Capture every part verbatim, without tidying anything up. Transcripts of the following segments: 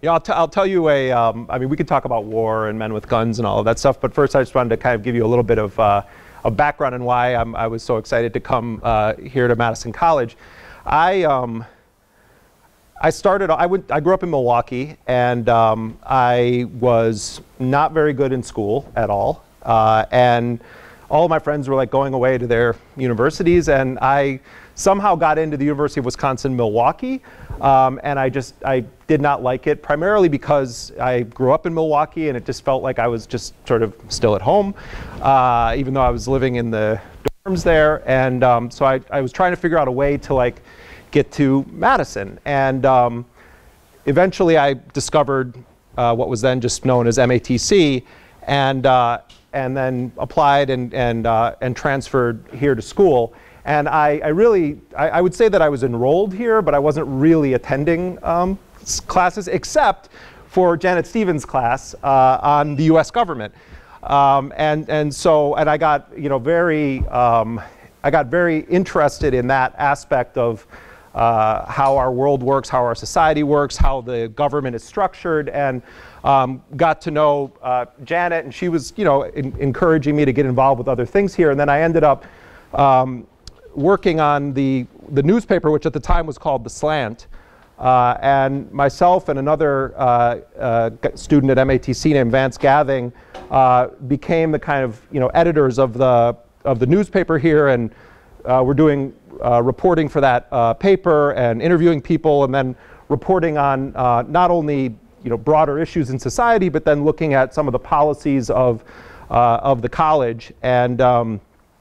Yeah, I'll, t I'll tell you a, um, I mean, we could talk about war and men with guns and all of that stuff, but first I just wanted to kind of give you a little bit of uh, a background and why I'm, I was so excited to come uh, here to Madison College. I, um, I started, I, went, I grew up in Milwaukee, and um, I was not very good in school at all. Uh, and all of my friends were like going away to their universities, and I somehow got into the University of Wisconsin-Milwaukee, um, and I just, I did not like it, primarily because I grew up in Milwaukee, and it just felt like I was just sort of still at home, uh, even though I was living in the dorms there. And um, so I, I was trying to figure out a way to like get to Madison. And um, eventually I discovered uh, what was then just known as M A T C, and, uh, and then applied and, and, uh, and transferred here to school. And I, I really, I, I would say that I was enrolled here, but I wasn't really attending um, classes, except for Janet Stevens' class uh, on the U S government. Um, and, and so, and I got, you know, very, um, I got very interested in that aspect of uh, how our world works, how our society works, how the government is structured, and um, got to know uh, Janet, and she was, you know, in, encouraging me to get involved with other things here. And then I ended up um, working on the, the newspaper, which at the time was called The Slant. Uh, and myself and another uh, uh, student at M A T C named Vance Gathing uh, became the kind of, you know, editors of the, of the newspaper here, and uh, we're doing uh, reporting for that uh, paper and interviewing people, and then reporting on uh, not only, you know, broader issues in society, but then looking at some of the policies of, uh, of the college. And um,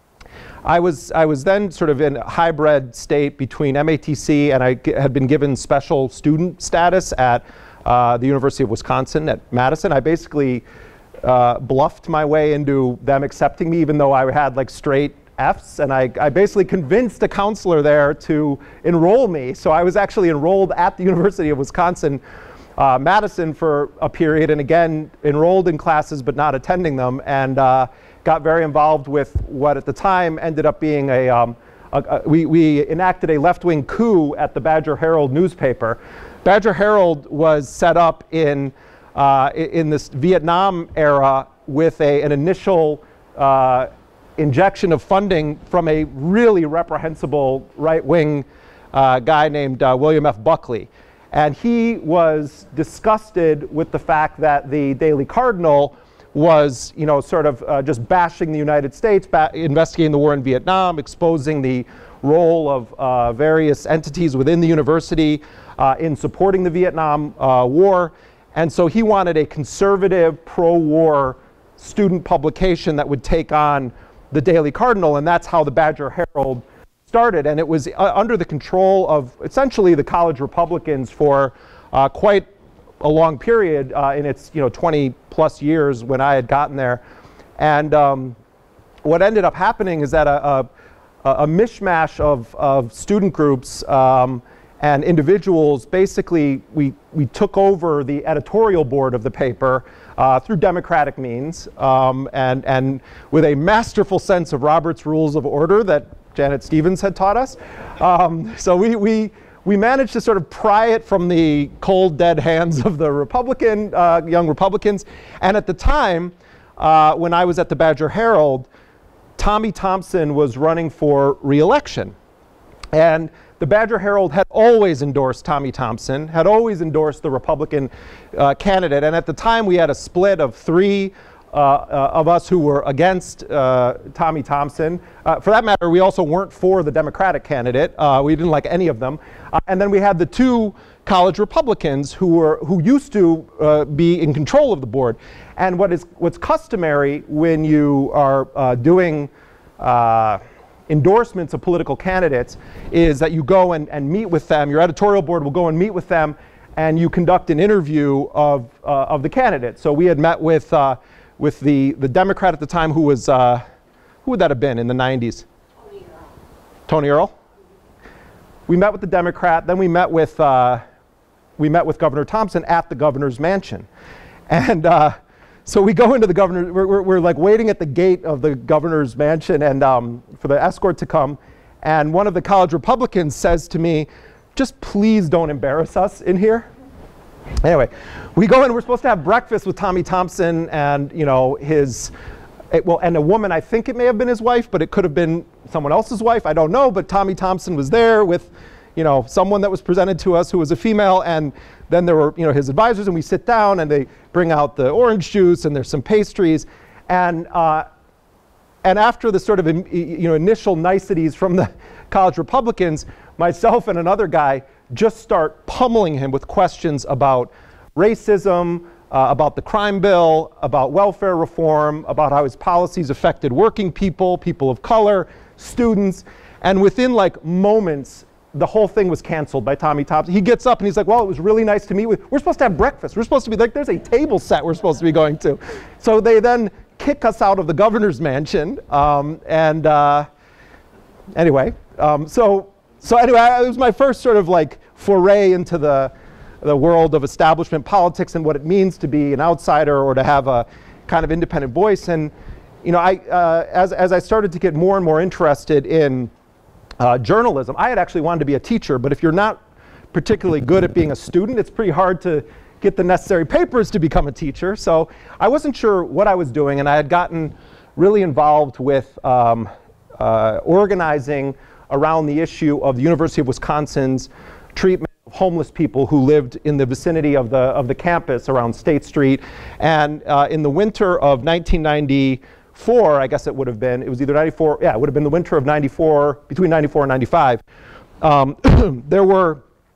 I was, I was then sort of in a hybrid state between M A T C, and I had been given special student status at uh, the University of Wisconsin at Madison. I basically uh, bluffed my way into them accepting me, even though I had like straight F's, and I, I basically convinced a counselor there to enroll me. So I was actually enrolled at the University of Wisconsin uh, Madison for a period, and again enrolled in classes but not attending them, and uh, got very involved with what at the time ended up being a, um, a, a we, we enacted a left-wing coup at the Badger Herald newspaper. Badger Herald was set up in, uh, in this Vietnam era with a, an initial uh, injection of funding from a really reprehensible right-wing uh, guy named uh, William F. Buckley. And he was disgusted with the fact that the Daily Cardinal was, you know, sort of uh, just bashing the United States, ba investigating the war in Vietnam, exposing the role of uh, various entities within the university uh, in supporting the Vietnam uh, War. And so he wanted a conservative, pro-war student publication that would take on the Daily Cardinal, and that's how the Badger Herald started. And it was uh, under the control of essentially the college Republicans for uh, quite a long period uh, in its, you know, twenty plus years when I had gotten there. And um, what ended up happening is that a, a, a mishmash of, of student groups um, and individuals, basically we, we took over the editorial board of the paper uh, through democratic means, um, and, and with a masterful sense of Robert's Rules of Order that Janet Stevens had taught us. Um, so we, we We managed to sort of pry it from the cold, dead hands of the Republican, uh, young Republicans. And at the time, uh, when I was at the Badger Herald, Tommy Thompson was running for re-election. And the Badger Herald had always endorsed Tommy Thompson, had always endorsed the Republican uh, candidate. And at the time, we had a split of three Uh, uh, of us who were against uh, Tommy Thompson. Uh, for that matter, we also weren't for the Democratic candidate. Uh, we didn't like any of them. Uh, and then we had the two college Republicans who were who used to uh, be in control of the board. And what is what's customary when you are uh, doing uh, endorsements of political candidates is that you go and, and meet with them. Your editorial board will go and meet with them, and you conduct an interview of uh, of the candidate. So we had met with. Uh, with the, the Democrat at the time who was, uh, who would that have been in the nineties? Tony Earl. Tony Earl? We met with the Democrat, then we met with, uh, we met with Governor Thompson at the governor's mansion. And uh, so we go into the governor, we're, we're, we're like waiting at the gate of the governor's mansion and um, for the escort to come. And one of the college Republicans says to me, "Just please don't embarrass us in here." Anyway, we go in, we're supposed to have breakfast with Tommy Thompson and, you know, his, it, well, and a woman, I think it may have been his wife, but it could have been someone else's wife, I don't know, but Tommy Thompson was there with, you know, someone that was presented to us who was a female, and then there were, you know, his advisors, and we sit down and they bring out the orange juice and there's some pastries, and uh, and after the sort of, you know, initial niceties from the college Republicans, myself and another guy just start pummeling him with questions about racism, uh, about the crime bill, about welfare reform, about how his policies affected working people, people of color, students, and within like moments, the whole thing was canceled by Tommy Thompson. He gets up and he's like, well, it was really nice to meet with, we're supposed to have breakfast. We're supposed to be like, there's a table set we're supposed to be going to. So they then kick us out of the governor's mansion. Um, and uh, anyway, um, so, so anyway, it was my first sort of like foray into the, the world of establishment politics and what it means to be an outsider or to have a kind of independent voice. And, you know, I, uh, as, as I started to get more and more interested in Uh, journalism, I had actually wanted to be a teacher, but if you're not particularly good at being a student, it's pretty hard to get the necessary papers to become a teacher. So I wasn't sure what I was doing, and I had gotten really involved with um, uh, organizing around the issue of the University of Wisconsin's treatment of homeless people who lived in the vicinity of the, of the campus around State Street. And uh, in the winter of nineteen ninety-four, I guess it would have been, it was either ninety-four, yeah, it would have been the winter of ninety-four, between ninety-four and ninety-five. Um, there were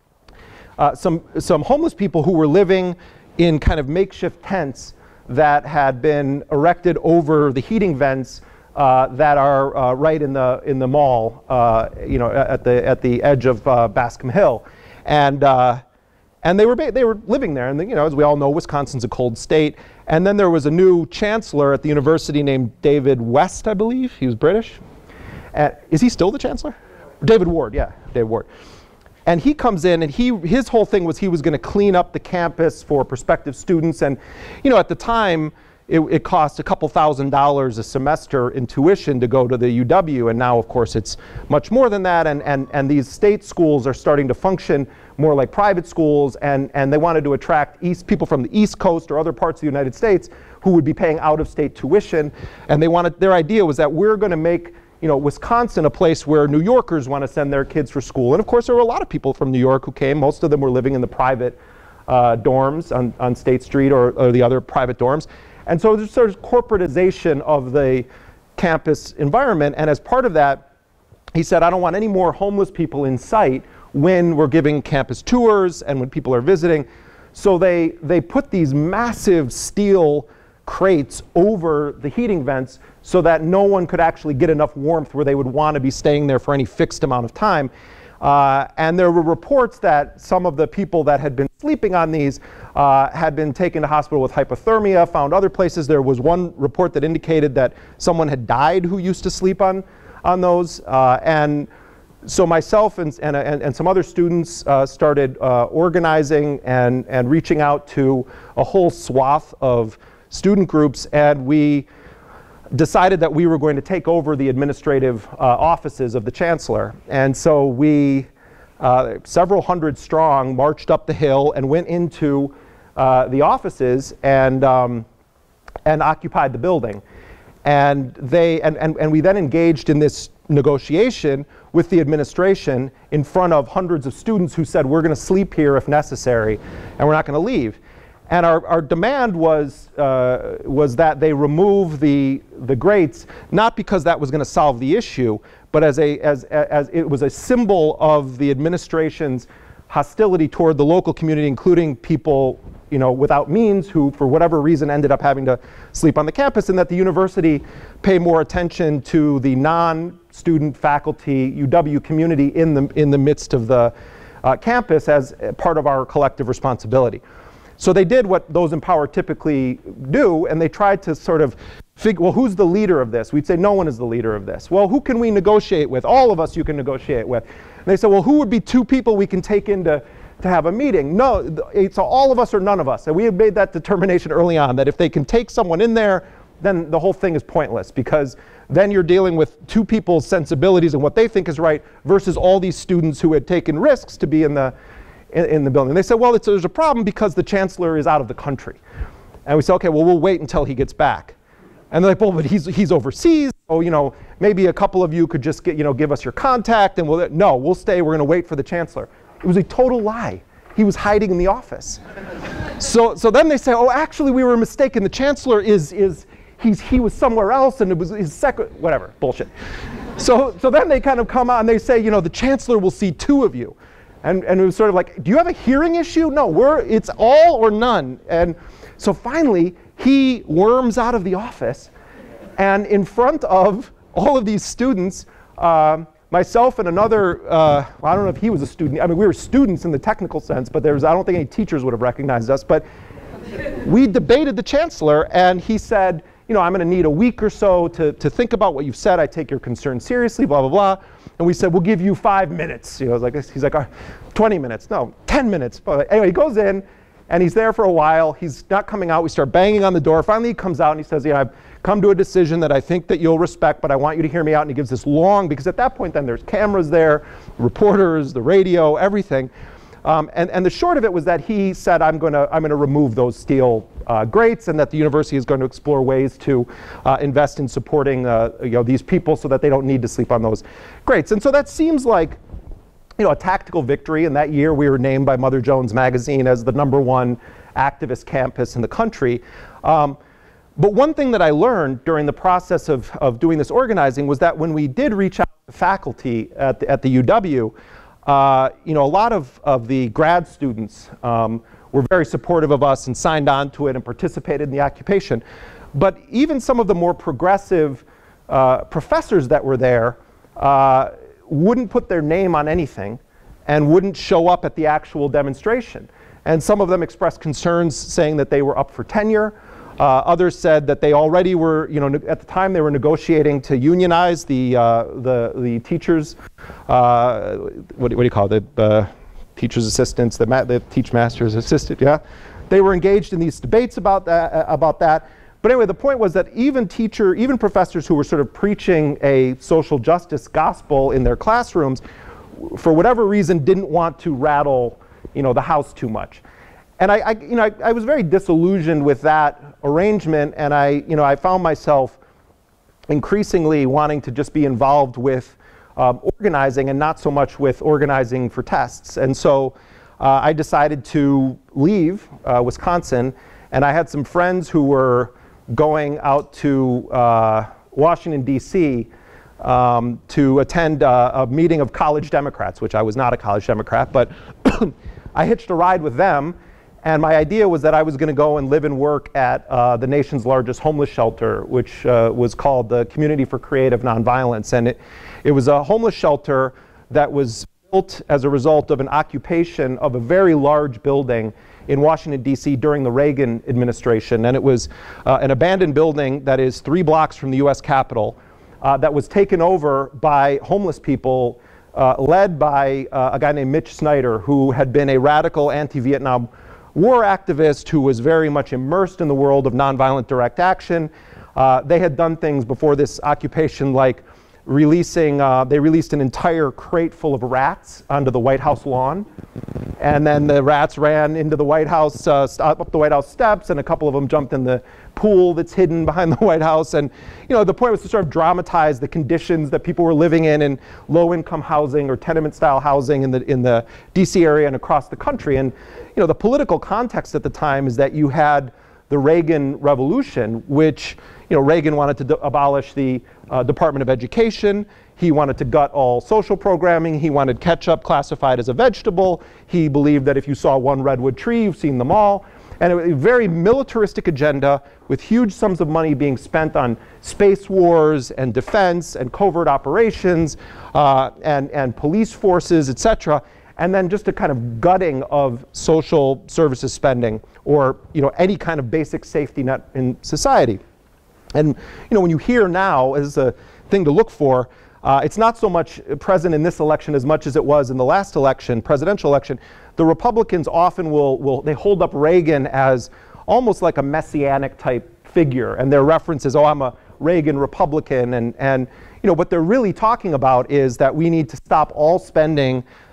uh, some, some homeless people who were living in kind of makeshift tents that had been erected over the heating vents uh, that are uh, right in the, in the mall, uh, you know, at the, at the edge of uh, Bascom Hill. And, uh, and they were, they were living there, and you know, as we all know, Wisconsin's a cold state. And then there was a new chancellor at the university named David West, I believe. He was British. Uh, is he still the chancellor? David Ward, yeah, David Ward. And he comes in, and he, his whole thing was he was going to clean up the campus for prospective students. And, you know, at the time, it, it cost a couple thousand dollars a semester in tuition to go to the U W. And now, of course, it's much more than that. And, and, and these state schools are starting to function more like private schools, and, and they wanted to attract east, people from the East Coast or other parts of the United States who would be paying out-of-state tuition. And they wanted, their idea was that we're going to make, you know, Wisconsin a place where New Yorkers want to send their kids for school. And of course, there were a lot of people from New York who came. Most of them were living in the private uh, dorms on, on State Street or, or the other private dorms. And so there's sort of corporatization of the campus environment. And as part of that, he said, I don't want any more homeless people in sight when we're giving campus tours and when people are visiting. So they, they put these massive steel crates over the heating vents so that no one could actually get enough warmth where they would want to be staying there for any fixed amount of time. Uh, and there were reports that some of the people that had been sleeping on these uh, had been taken to hospital with hypothermia, found other places. There was one report that indicated that someone had died who used to sleep on, on those. Uh, and So myself and, and, and, and some other students uh, started uh, organizing and, and reaching out to a whole swath of student groups, and we decided that we were going to take over the administrative uh, offices of the chancellor. And so we, uh, several hundred strong, marched up the hill and went into uh, the offices and, um, and occupied the building. And, they, and, and, and we then engaged in this negotiation with the administration in front of hundreds of students who said, we're going to sleep here if necessary, and we're not going to leave. And our, our demand was, uh, was that they remove the, the grates, not because that was going to solve the issue, but as, a, as, as it was a symbol of the administration's hostility toward the local community, including people, you know, without means who, for whatever reason, ended up having to sleep on the campus, and that the university pay more attention to the non-student faculty U W community in the, in the midst of the uh, campus as part of our collective responsibility. So they did what those in power typically do, and they tried to sort of figure, well, who's the leader of this? We'd say no one is the leader of this. Well, who can we negotiate with? All of us you can negotiate with. And they said, well, who would be two people we can take in to, to have a meeting? No, it's all of us or none of us. And we had made that determination early on, that if they can take someone in there, then the whole thing is pointless, because then you're dealing with two people's sensibilities and what they think is right versus all these students who had taken risks to be in the in, in the building. They said, well, it's, there's a problem because the chancellor is out of the country. And we said, okay, well, we'll wait until he gets back. And they're like, well, but he's, he's overseas. So, you know, maybe a couple of you could just get, you know, give us your contact and we'll, no, we'll stay. We're going to wait for the chancellor. It was a total lie. He was hiding in the office. so, so then they say, oh, actually, we were mistaken. The chancellor is, is he's, he was somewhere else and it was his secret, whatever, bullshit. So, so then they kind of come out and they say, you know, the chancellor will see two of you. And, and it was sort of like, do you have a hearing issue? No, we're, it's all or none. And so finally, he worms out of the office. And in front of all of these students, uh, myself and another, uh, well, I don't know if he was a student. I mean, we were students in the technical sense, but there was, I don't think any teachers would have recognized us. But we debated the chancellor, and he said, you know, I'm going to need a week or so to, to think about what you've said. I take your concern seriously, blah, blah, blah. And we said, we'll give you five minutes. You know, like he's like, oh, twenty minutes. No, ten minutes. But anyway, he goes in, and he's there for a while. He's not coming out. We start banging on the door. Finally, he comes out, and he says, yeah, I've come to a decision that I think that you'll respect, but I want you to hear me out. And he gives this long, because at that point, then there's cameras there, reporters, the radio, everything. Um, and, and the short of it was that he said, I'm going to I'm going to remove those steel uh, grates, and that the university is going to explore ways to uh, invest in supporting uh, you know, these people so that they don't need to sleep on those grates. And so that seems like, you know, a tactical victory. And that year we were named by Mother Jones Magazine as the number one activist campus in the country. Um, but one thing that I learned during the process of, of doing this organizing was that when we did reach out to faculty at the, at the U W, Uh, you know, a lot of, of the grad students um, were very supportive of us and signed on to it and participated in the occupation. But even some of the more progressive uh, professors that were there uh, wouldn't put their name on anything and wouldn't show up at the actual demonstration. And some of them expressed concerns saying that they were up for tenure. Uh, others said that they already were, you know, at the time they were negotiating to unionize the uh, the the teachers. Uh, what, do, what do you call it? The uh, teachers' assistants, the, ma the teach masters' assistant. Yeah, they were engaged in these debates about that. Uh, about that. But anyway, the point was that even teacher, even professors who were sort of preaching a social justice gospel in their classrooms, for whatever reason, didn't want to rattle, you know, the house too much. And I, I you know, I, I was very disillusioned with that arrangement, and I, you know, I found myself increasingly wanting to just be involved with um, organizing and not so much with organizing for tests. And so uh, I decided to leave uh, Wisconsin, and I had some friends who were going out to uh, Washington, D C um, to attend uh, a meeting of college Democrats, which I was not a college Democrat, but I hitched a ride with them. And my idea was that I was going to go and live and work at uh, the nation's largest homeless shelter, which uh, was called the Community for Creative Nonviolence. And it, it was a homeless shelter that was built as a result of an occupation of a very large building in Washington, D C during the Reagan administration. And it was uh, an abandoned building that is three blocks from the U S Capitol uh, that was taken over by homeless people uh, led by uh, a guy named Mitch Snyder, who had been a radical anti-Vietnam war activist who was very much immersed in the world of nonviolent direct action. Uh, they had done things before this occupation like releasing, uh, they released an entire crate full of rats onto the White House lawn. And then the rats ran into the White House, uh, up the White House steps, and a couple of them jumped in the pool that's hidden behind the White House. And you know, the point was to sort of dramatize the conditions that people were living in in low-income housing or tenement-style housing in the, in the D C area and across the country. And you know, the political context at the time is that you had the Reagan Revolution, which, you know, Reagan wanted to abolish the uh, Department of Education. He wanted to gut all social programming. He wanted ketchup classified as a vegetable. He believed that if you saw one redwood tree, you've seen them all. And it was a very militaristic agenda with huge sums of money being spent on space wars and defense and covert operations uh, and, and police forces, et cetera. And then just a kind of gutting of social services spending, or you know, any kind of basic safety net in society. And you know, when you hear now as a thing to look for, uh, it's not so much present in this election as much as it was in the last election, presidential election. The Republicans often will, will they hold up Reagan as almost like a messianic type figure, and their reference is, oh, I'm a Reagan Republican, and, and you know, what they're really talking about is that we need to stop all spending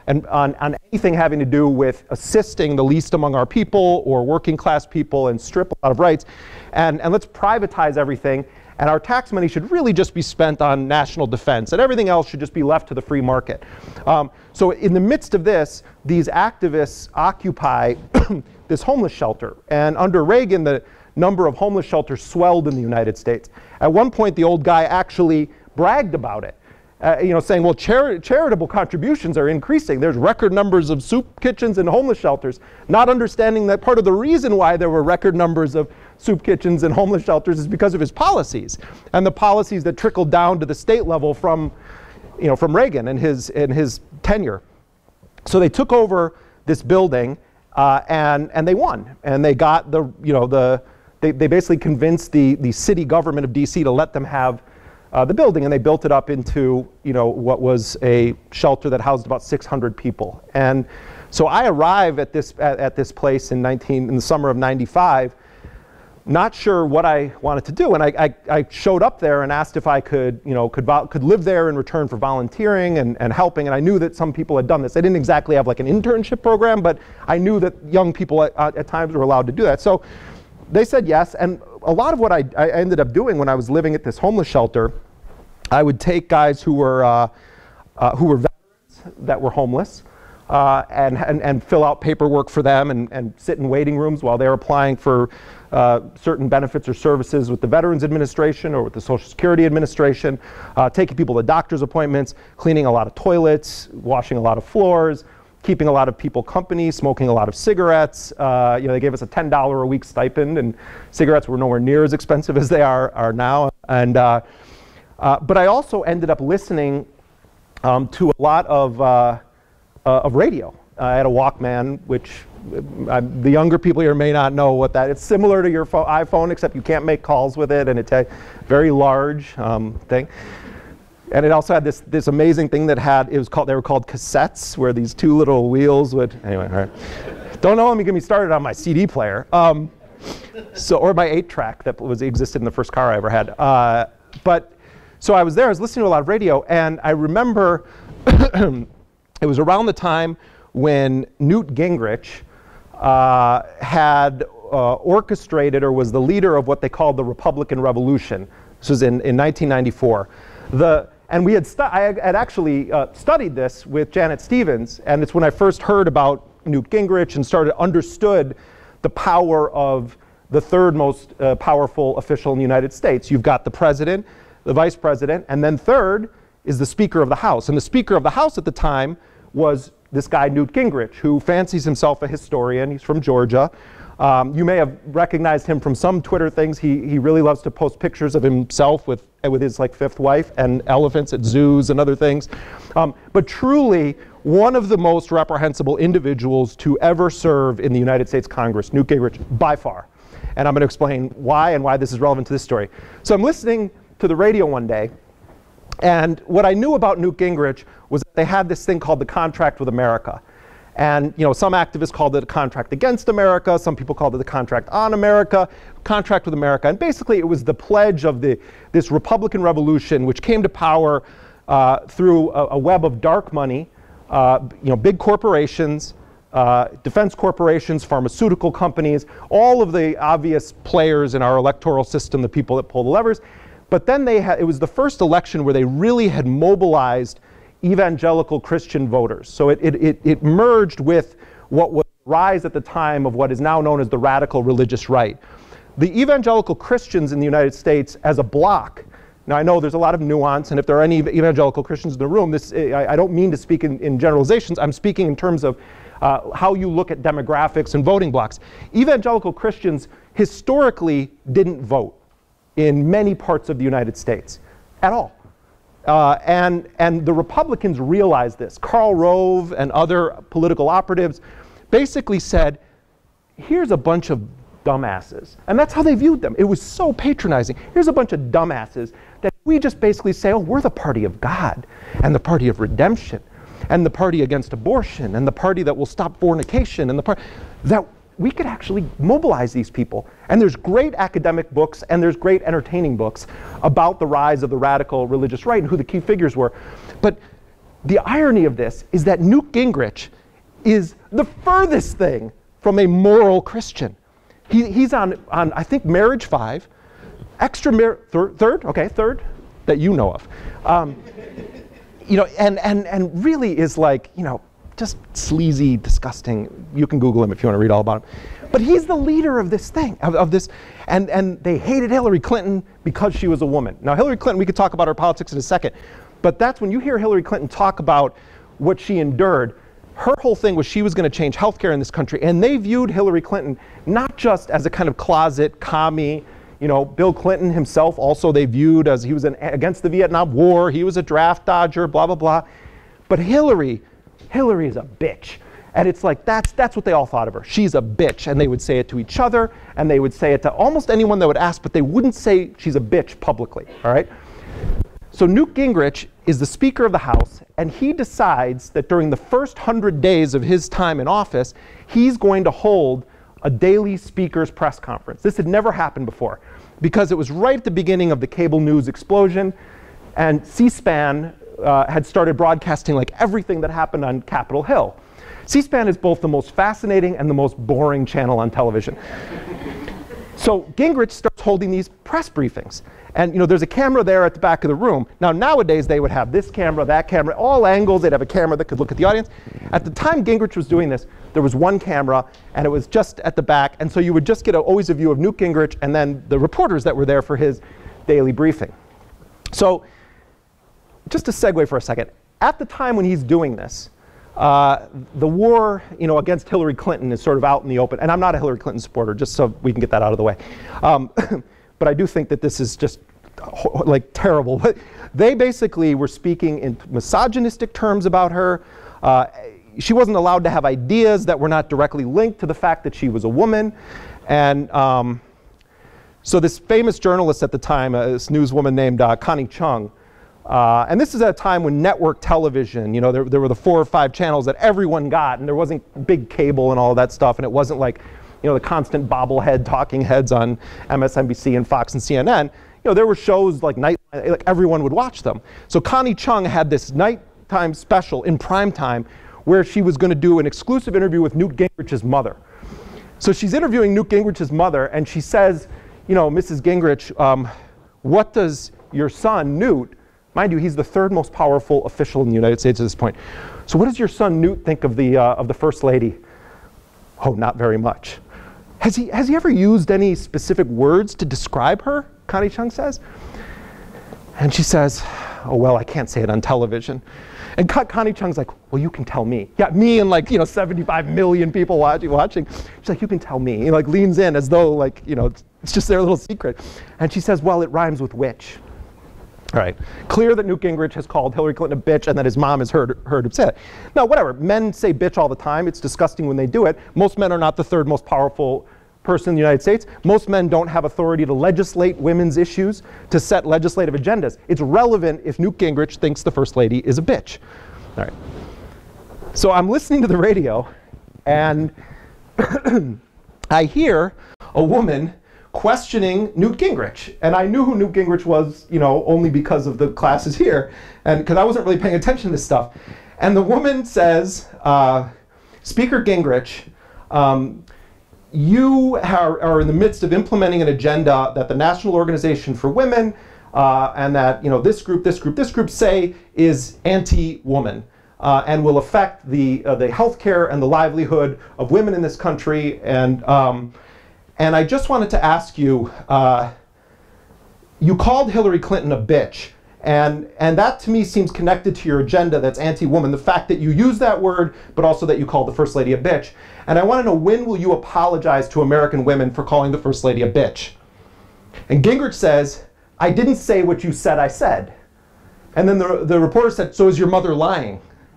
and on, on anything having to do with assisting the least among our people or working class people and strip a lot of rights. And, and let's privatize everything. And our tax money should really just be spent on national defense. And everything else should just be left to the free market. Um, so in the midst of this, these activists occupy this homeless shelter. And under Reagan, the number of homeless shelters swelled in the United States. At one point, the old guy actually bragged about it. Uh, you know, saying, well, chari charitable contributions are increasing. There's record numbers of soup kitchens and homeless shelters, not understanding that part of the reason why there were record numbers of soup kitchens and homeless shelters is because of his policies, and the policies that trickled down to the state level from, you know, from Reagan and his, and his tenure. So they took over this building, uh, and, and they won. And they got the, you know, the, they, they basically convinced the, the city government of D C to let them have Uh, the building, and they built it up into, you know, what was a shelter that housed about six hundred people. And so I arrive at this at, at this place in nineteen in the summer of ninety-five, not sure what I wanted to do, and I, I, I showed up there and asked if I could, you know, could could live there in return for volunteering and, and helping. And I knew that some people had done this. They didn't exactly have like an internship program, but I knew that young people at, at times were allowed to do that. So they said yes, and a lot of what I, I ended up doing when I was living at this homeless shelter, I would take guys who were uh, uh, who were veterans that were homeless uh, and, and and fill out paperwork for them and, and sit in waiting rooms while they were applying for uh, certain benefits or services with the Veterans Administration or with the Social Security Administration, uh, taking people to doctor's appointments, cleaning a lot of toilets, washing a lot of floors, keeping a lot of people company, smoking a lot of cigarettes. Uh, you know, they gave us a ten dollar a week stipend, and cigarettes were nowhere near as expensive as they are, are now. And, uh, uh, but I also ended up listening um, to a lot of, uh, uh, of radio. I had a Walkman, which uh, the younger people here may not know what that is. It's similar to your iPhone, except you can't make calls with it, and it's a very large um, thing. And it also had this, this amazing thing that had, it was called, they were called cassettes, where these two little wheels would, anyway, all right. Don't know, let me get me started on my C D player. Um, so, or my eight track that was existed in the first car I ever had. Uh, but, so I was there, I was listening to a lot of radio, and I remember it was around the time when Newt Gingrich uh, had uh, orchestrated or was the leader of what they called the Republican Revolution. This was in, in nineteen ninety-four. The, and we had, stu I had actually uh, studied this with Janet Stevens, and it's when I first heard about Newt Gingrich and started understood the power of the third most uh, powerful official in the United States. You've got the president, the vice president, and then third is the Speaker of the House. And the Speaker of the House at the time was this guy Newt Gingrich, who fancies himself a historian. He's from Georgia. Um, you may have recognized him from some Twitter things. He, he really loves to post pictures of himself with, with his like fifth wife and elephants at zoos and other things. Um, but truly, one of the most reprehensible individuals to ever serve in the United States Congress, Newt Gingrich, by far. And I'm going to explain why and why this is relevant to this story. So I'm listening to the radio one day, and what I knew about Newt Gingrich was that they had this thing called the Contract with America. And you know, some activists called it a contract against America, some people called it the contract on America, contract with America. And basically it was the pledge of the, this Republican Revolution, which came to power uh, through a, a web of dark money, uh, you know, big corporations, uh, defense corporations, pharmaceutical companies, all of the obvious players in our electoral system, the people that pull the levers. But then they had, it was the first election where they really had mobilized evangelical Christian voters. So it, it, it, it merged with what was the rise at the time of what is now known as the radical religious right. The evangelical Christians in the United States as a bloc, now I know there's a lot of nuance, and if there are any evangelical Christians in the room, this, I, I don't mean to speak in, in generalizations, I'm speaking in terms of uh, how you look at demographics and voting blocks. Evangelical Christians historically didn't vote in many parts of the United States at all. Uh, and, and the Republicans realized this. Karl Rove and other political operatives basically said, here's a bunch of dumbasses. And that's how they viewed them. It was so patronizing. Here's a bunch of dumbasses that we just basically say, oh, we're the party of God, and the party of redemption, and the party against abortion, and the party that will stop fornication, and the party that we could actually mobilize these people. And there's great academic books and there's great entertaining books about the rise of the radical religious right and who the key figures were. But the irony of this is that Newt Gingrich is the furthest thing from a moral Christian. He, he's on, on, I think, Marriage Five, extra mar third, third, okay, third, that you know of. Um, you know, and, and, and really is like, you know, just sleazy, disgusting. You can Google him if you want to read all about him. But he's the leader of this thing, of, of this, and, and they hated Hillary Clinton because she was a woman. Now, Hillary Clinton, we could talk about her politics in a second, but that's when you hear Hillary Clinton talk about what she endured. Her whole thing was she was going to change healthcare in this country, and they viewed Hillary Clinton not just as a kind of closet commie. You know, Bill Clinton himself also they viewed as he was an, against the Vietnam War, he was a draft dodger, blah, blah, blah. But Hillary, Hillary is a bitch. And it's like, that's, that's what they all thought of her. She's a bitch. And they would say it to each other, and they would say it to almost anyone that would ask, but they wouldn't say she's a bitch publicly, all right? So Newt Gingrich is the Speaker of the House, and he decides that during the first hundred days of his time in office, he's going to hold a daily Speaker's press conference. This had never happened before, because it was right at the beginning of the cable news explosion, and C-SPAN uh, had started broadcasting like everything that happened on Capitol Hill. C-SPAN is both the most fascinating and the most boring channel on television. So Gingrich starts holding these press briefings. And you know, there's a camera there at the back of the room. Now nowadays they would have this camera, that camera, all angles. They'd have a camera that could look at the audience. At the time Gingrich was doing this, there was one camera, and it was just at the back. And so you would just get a, always a view of Newt Gingrich and then the reporters that were there for his daily briefing. So just to segue for a second, at the time when he's doing this, Uh, the war, you know, against Hillary Clinton is sort of out in the open, and I'm not a Hillary Clinton supporter, just so we can get that out of the way. Um, but I do think that this is just like terrible. But they basically were speaking in misogynistic terms about her. Uh, she wasn't allowed to have ideas that were not directly linked to the fact that she was a woman, and um, so this famous journalist at the time, uh, this newswoman named uh, Connie Chung. Uh, and this is at a time when network television, you know, there, there were the four or five channels that everyone got, and there wasn't big cable and all of that stuff, and it wasn't like, you know, the constant bobblehead talking heads on M S N B C and Fox and C N N. You know, there were shows like night, like everyone would watch them. So Connie Chung had this nighttime special in prime time where she was going to do an exclusive interview with Newt Gingrich's mother. So she's interviewing Newt Gingrich's mother, and she says, you know, Missus Gingrich, um, what does your son, Newt, mind you, he's the third most powerful official in the United States at this point. So what does your son Newt think of the, uh, of the First Lady? Oh, not very much. Has he, has he ever used any specific words to describe her? Connie Chung says. And she says, oh, well, I can't say it on television. And Connie Chung's like, well, you can tell me. Yeah, me and like, you know, seventy-five million people watching. watching. She's like, you can tell me. He like leans in as though like, you know, it's, it's just their little secret. And she says, well, it rhymes with witch. All right, clear that Newt Gingrich has called Hillary Clinton a bitch and that his mom has heard, heard him say it. Now, whatever, men say bitch all the time. It's disgusting when they do it. Most men are not the third most powerful person in the United States. Most men don't have authority to legislate women's issues, to set legislative agendas. It's relevant if Newt Gingrich thinks the First Lady is a bitch. All right. So I'm listening to the radio, and I hear a woman questioning Newt Gingrich. And I knew who Newt Gingrich was, you know, only because of the classes here, and because I wasn't really paying attention to this stuff. And the woman says, uh, Speaker Gingrich, um, you are, are in the midst of implementing an agenda that the National Organization for Women uh, and that, you know, this group, this group, this group say is anti-woman uh, and will affect the, uh, the health care and the livelihood of women in this country. And um, And I just wanted to ask you, uh, you called Hillary Clinton a bitch, and, and that to me seems connected to your agenda that's anti-woman, the fact that you use that word, but also that you called the First Lady a bitch. And I want to know, when will you apologize to American women for calling the First Lady a bitch? And Gingrich says, I didn't say what you said I said. And then the, the reporter said, so is your mother lying?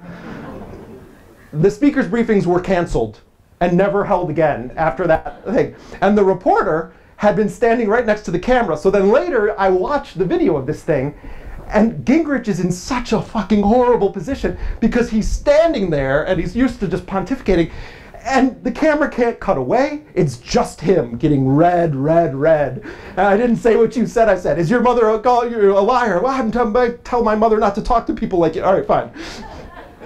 The speaker's briefings were canceled and never held again after that thing. And the reporter had been standing right next to the camera. So then later I watched the video of this thing, and Gingrich is in such a fucking horrible position because he's standing there and he's used to just pontificating, and the camera can't cut away. It's just him getting red, red, red. And I didn't say what you said I said. Is your mother a, a liar? Well, I haven't tell my, tell my mother not to talk to people like you. All right, fine.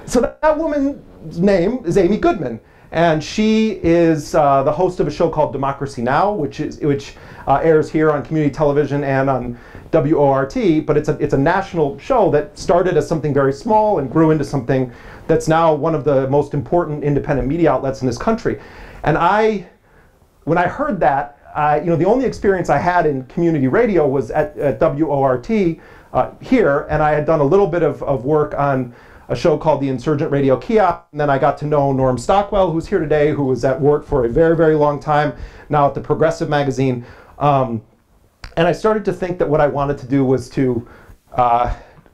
so that, that woman's name is Amy Goodman. And she is uh, the host of a show called Democracy Now!, which is which uh, airs here on community television and on W O R T. But it's a it's a national show that started as something very small and grew into something that's now one of the most important independent media outlets in this country. And I, when I heard that, uh, you know, the only experience I had in community radio was at, at W O R T uh, here, and I had done a little bit of, of work on a show called the Insurgent Radio Kiosk, and then I got to know Norm Stockwell, who's here today, who was at work for a very, very long time, now at the Progressive magazine. Um, and I started to think that what I wanted to do was to uh,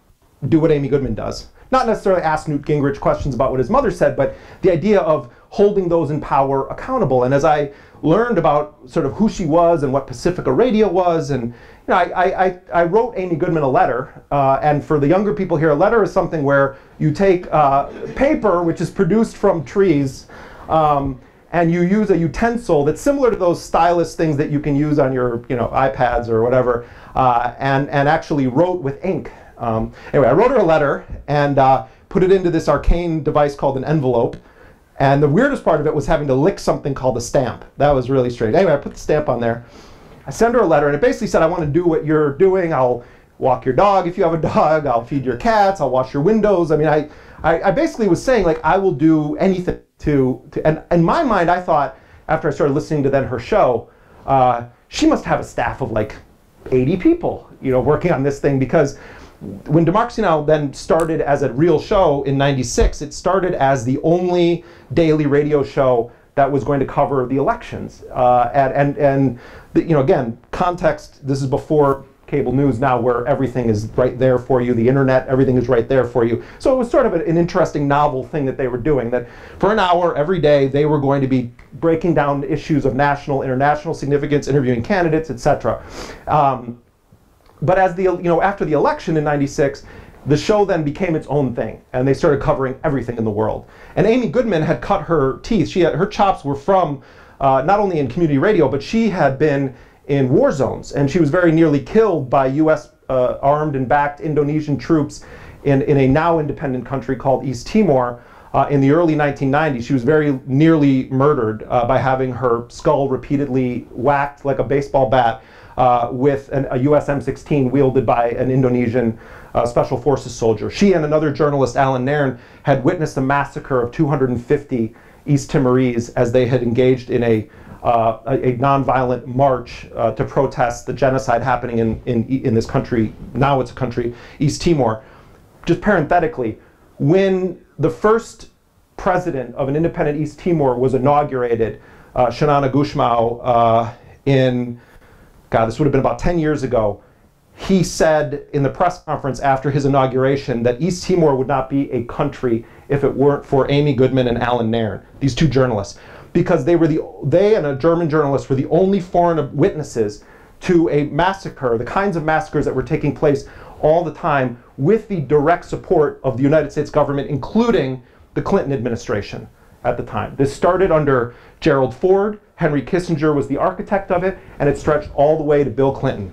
do what Amy Goodman does. Not necessarily ask Newt Gingrich questions about what his mother said, but the idea of holding those in power accountable. And as I learned about sort of who she was and what Pacifica Radio was, and you know, I, I, I wrote Amy Goodman a letter, uh, and for the younger people here, a letter is something where you take uh, paper, which is produced from trees, um, and you use a utensil that's similar to those stylus things that you can use on your you know, iPads or whatever, uh, and, and actually wrote with ink. Um, anyway, I wrote her a letter and uh, put it into this arcane device called an envelope. And the weirdest part of it was having to lick something called a stamp. That was really strange. Anyway, I put the stamp on there. I send her a letter, and it basically said, I want to do what you're doing. I'll walk your dog if you have a dog. I'll feed your cats. I'll wash your windows. I mean, I, I, I basically was saying, like, I will do anything to, to and in my mind, I thought, after I started listening to then her show, uh, she must have a staff of like eighty people, you know, working on this thing, because when Democracy Now! Then started as a real show in ninety-six, it started as the only daily radio show that was going to cover the elections. Uh, and, and, and the, you know, again, context, this is before cable news now, where everything is right there for you, the internet, everything is right there for you. So it was sort of a, an interesting, novel thing that they were doing, that for an hour every day, they were going to be breaking down issues of national, international significance, interviewing candidates, et cetera. Um, But as the, you know, after the election in ninety-six, the show then became its own thing, and they started covering everything in the world. And Amy Goodman had cut her teeth. She had, her chops were from uh, not only in community radio, but she had been in war zones, and she was very nearly killed by U S uh, armed and backed Indonesian troops in, in a now independent country called East Timor uh, in the early nineteen nineties. She was very nearly murdered uh, by having her skull repeatedly whacked like a baseball bat Uh, with an, a U S M sixteen wielded by an Indonesian uh, Special Forces soldier. She and another journalist, Alan Nairn, had witnessed the massacre of two hundred fifty East Timorese as they had engaged in a, uh, a, a nonviolent march uh, to protest the genocide happening in, in, in this country, now it's a country, East Timor. Just parenthetically, when the first president of an independent East Timor was inaugurated, uh, Shanana Gusmao, uh, in God, this would have been about ten years ago, he said in the press conference after his inauguration that East Timor would not be a country if it weren't for Amy Goodman and Alan Nairn, these two journalists, because they were the they and a German journalist were the only foreign witnesses to a massacre, the kinds of massacres that were taking place all the time, with the direct support of the United States government, including the Clinton administration at the time. This started under Gerald Ford. Henry Kissinger was the architect of it, and it stretched all the way to Bill Clinton.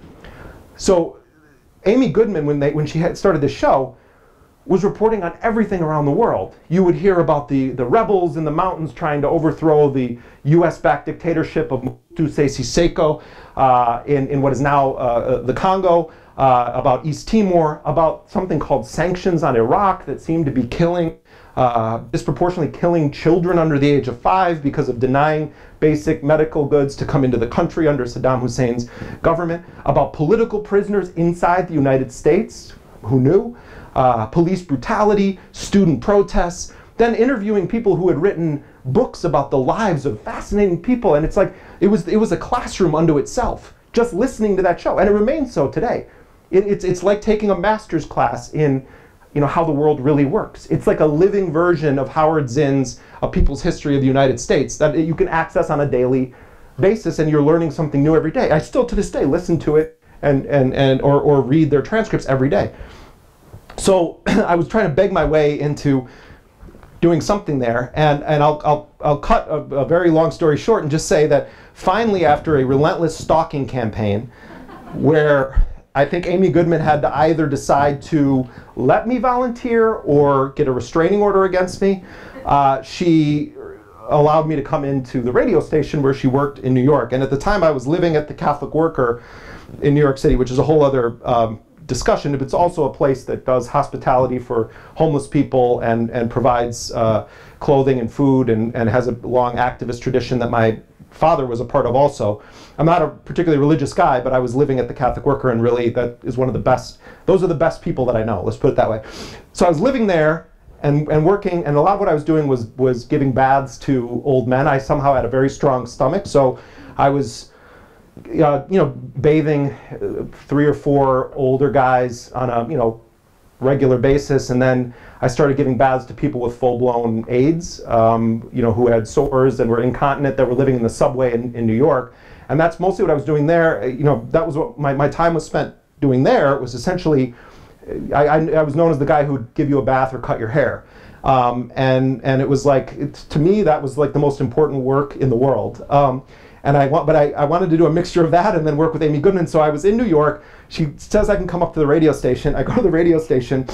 So Amy Goodman, when, they, when she had started this show, was reporting on everything around the world. You would hear about the, the rebels in the mountains trying to overthrow the U S-backed dictatorship of Mobutu Sese Seko uh, in, in what is now uh, the Congo, uh, about East Timor, about something called sanctions on Iraq that seemed to be killing Uh, disproportionately killing children under the age of five because of denying basic medical goods to come into the country under Saddam Hussein's government, about political prisoners inside the United States, who knew, uh, police brutality, student protests, then interviewing people who had written books about the lives of fascinating people. And it's like, it was, it was a classroom unto itself, just listening to that show. And it remains so today. It, it's, it's like taking a master's class in you know, how the world really works. It's like a living version of Howard Zinn's A People's History of the United States that you can access on a daily basis, and you're learning something new every day. I still to this day listen to it and, and, and or, or read their transcripts every day. So I was trying to beg my way into doing something there, and, and I'll, I'll, I'll cut a, a very long story short and just say that finally, after a relentless stalking campaign where I think Amy Goodman had to either decide to let me volunteer or get a restraining order against me. Uh, she allowed me to come into the radio station where she worked in New York. And at the time I was living at the Catholic Worker in New York City, which is a whole other um, discussion. But it's also a place that does hospitality for homeless people and, and provides uh, clothing and food and, and has a long activist tradition that my father was a part of also. I'm not a particularly religious guy, but I was living at the Catholic Worker, and really that is one of the best, those are the best people that I know, let's put it that way. So I was living there and, and working, and a lot of what I was doing was, was giving baths to old men. I somehow had a very strong stomach, so I was uh, you know, bathing three or four older guys on a you know regular basis, and then I started giving baths to people with full-blown AIDS, um, you know, who had sores and were incontinent, that were living in the subway in, in New York. And that's mostly what I was doing there. You know, that was what my, my time was spent doing there. It was essentially, I, I, I was known as the guy who would give you a bath or cut your hair. Um, and, and it was like, it, to me, that was like the most important work in the world. Um, and I want, but I, I wanted to do a mixture of that and then work with Amy Goodman. So I was in New York. She says I can come up to the radio station. I go to the radio station.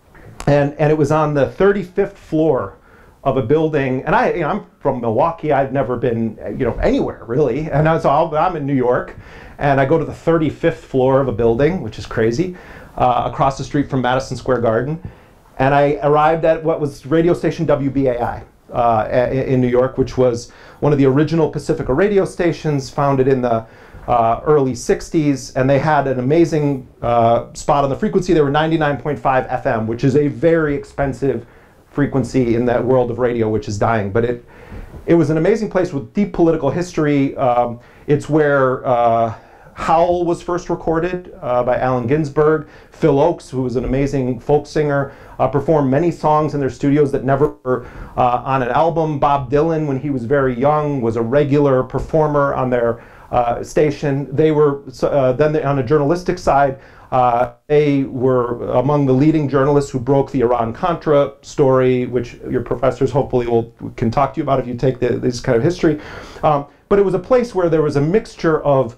And, and it was on the thirty-fifth floor of a building, and I, you know, I'm from Milwaukee. I've never been, you know, anywhere really, and I, so I'll, I'm in New York, and I go to the thirty-fifth floor of a building, which is crazy, uh, across the street from Madison Square Garden, and I arrived at what was radio station W B A I uh, in New York, which was one of the original Pacifica radio stations, founded in the Uh, early sixties, and they had an amazing uh, spot on the frequency. They were ninety-nine point five F M, which is a very expensive frequency in that world of radio, which is dying. But it it was an amazing place with deep political history. Um, it's where uh, Howl was first recorded uh, by Allen Ginsberg. Phil Oakes, who was an amazing folk singer, uh, performed many songs in their studios that never were uh, on an album. Bob Dylan, when he was very young, was a regular performer on their Uh, station. They were, uh, then they, on a journalistic side, uh, they were among the leading journalists who broke the Iran-Contra story, which your professors hopefully will can talk to you about if you take the, this kind of history. Um, but it was a place where there was a mixture of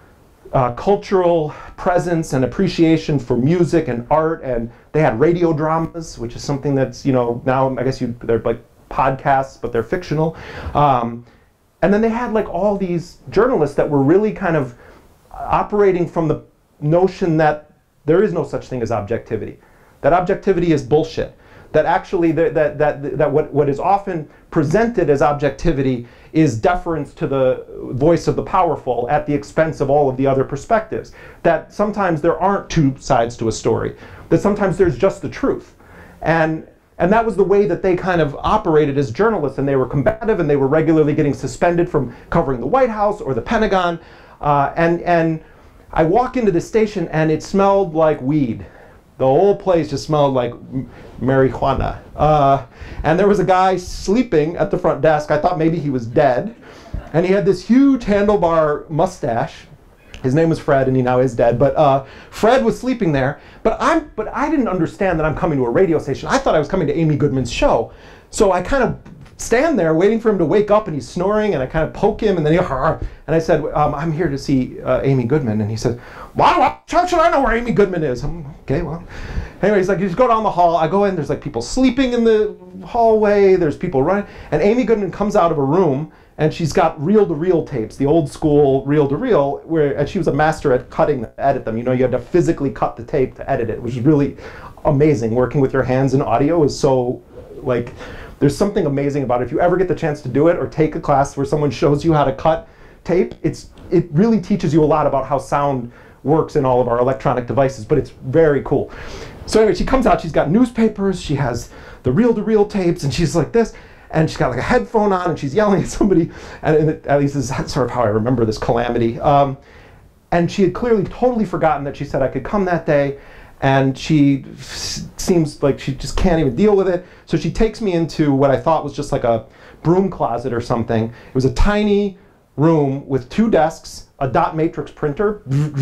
uh, cultural presence and appreciation for music and art, and they had radio dramas, which is something that's, you know, now I guess you, they're like podcasts, but they're fictional. Um, And then they had like all these journalists that were really kind of operating from the notion that there is no such thing as objectivity, that objectivity is bullshit, that actually the, that, that, that what, what is often presented as objectivity is deference to the voice of the powerful at the expense of all of the other perspectives, that sometimes there aren't two sides to a story, that sometimes there's just the truth. And And that was the way that they kind of operated as journalists, and they were combative, and they were regularly getting suspended from covering the White House or the Pentagon. Uh, and, and I walk into the station, and it smelled like weed. The whole place just smelled like marijuana. Uh, and there was a guy sleeping at the front desk. I thought maybe he was dead. And he had this huge handlebar mustache. His name was Fred, and he now is dead. But uh, Fred was sleeping there. But I'm, but I didn't understand that I'm coming to a radio station. I thought I was coming to Amy Goodman's show. So I kind of stand there waiting for him to wake up, and he's snoring, and I kind of poke him, and then he, and I said, um, I'm here to see uh, Amy Goodman. And he said, well, how should I know where Amy Goodman is? I'm, okay, well. Anyway, he's like, you just go down the hall. I go in, there's like people sleeping in the hallway. There's people running. And Amy Goodman comes out of a room, and she's got reel-to-reel tapes, the old school reel-to-reel, where, and she was a master at cutting them, edit them. You know, you had to physically cut the tape to edit it, which is really amazing. Working with your hands in audio is so, like, there's something amazing about it. If you ever get the chance to do it, or take a class where someone shows you how to cut tape, it's, it really teaches you a lot about how sound works in all of our electronic devices, but it's very cool. So anyway, she comes out, she's got newspapers, she has the reel-to-reel tapes, and she's like this. And she's got like a headphone on, and she's yelling at somebody, and, and it, at least this is sort of how I remember this calamity. Um, and she had clearly totally forgotten that she said I could come that day, and she seems like she just can't even deal with it. So she takes me into what I thought was just like a broom closet or something. It was a tiny room with two desks, a dot matrix printer,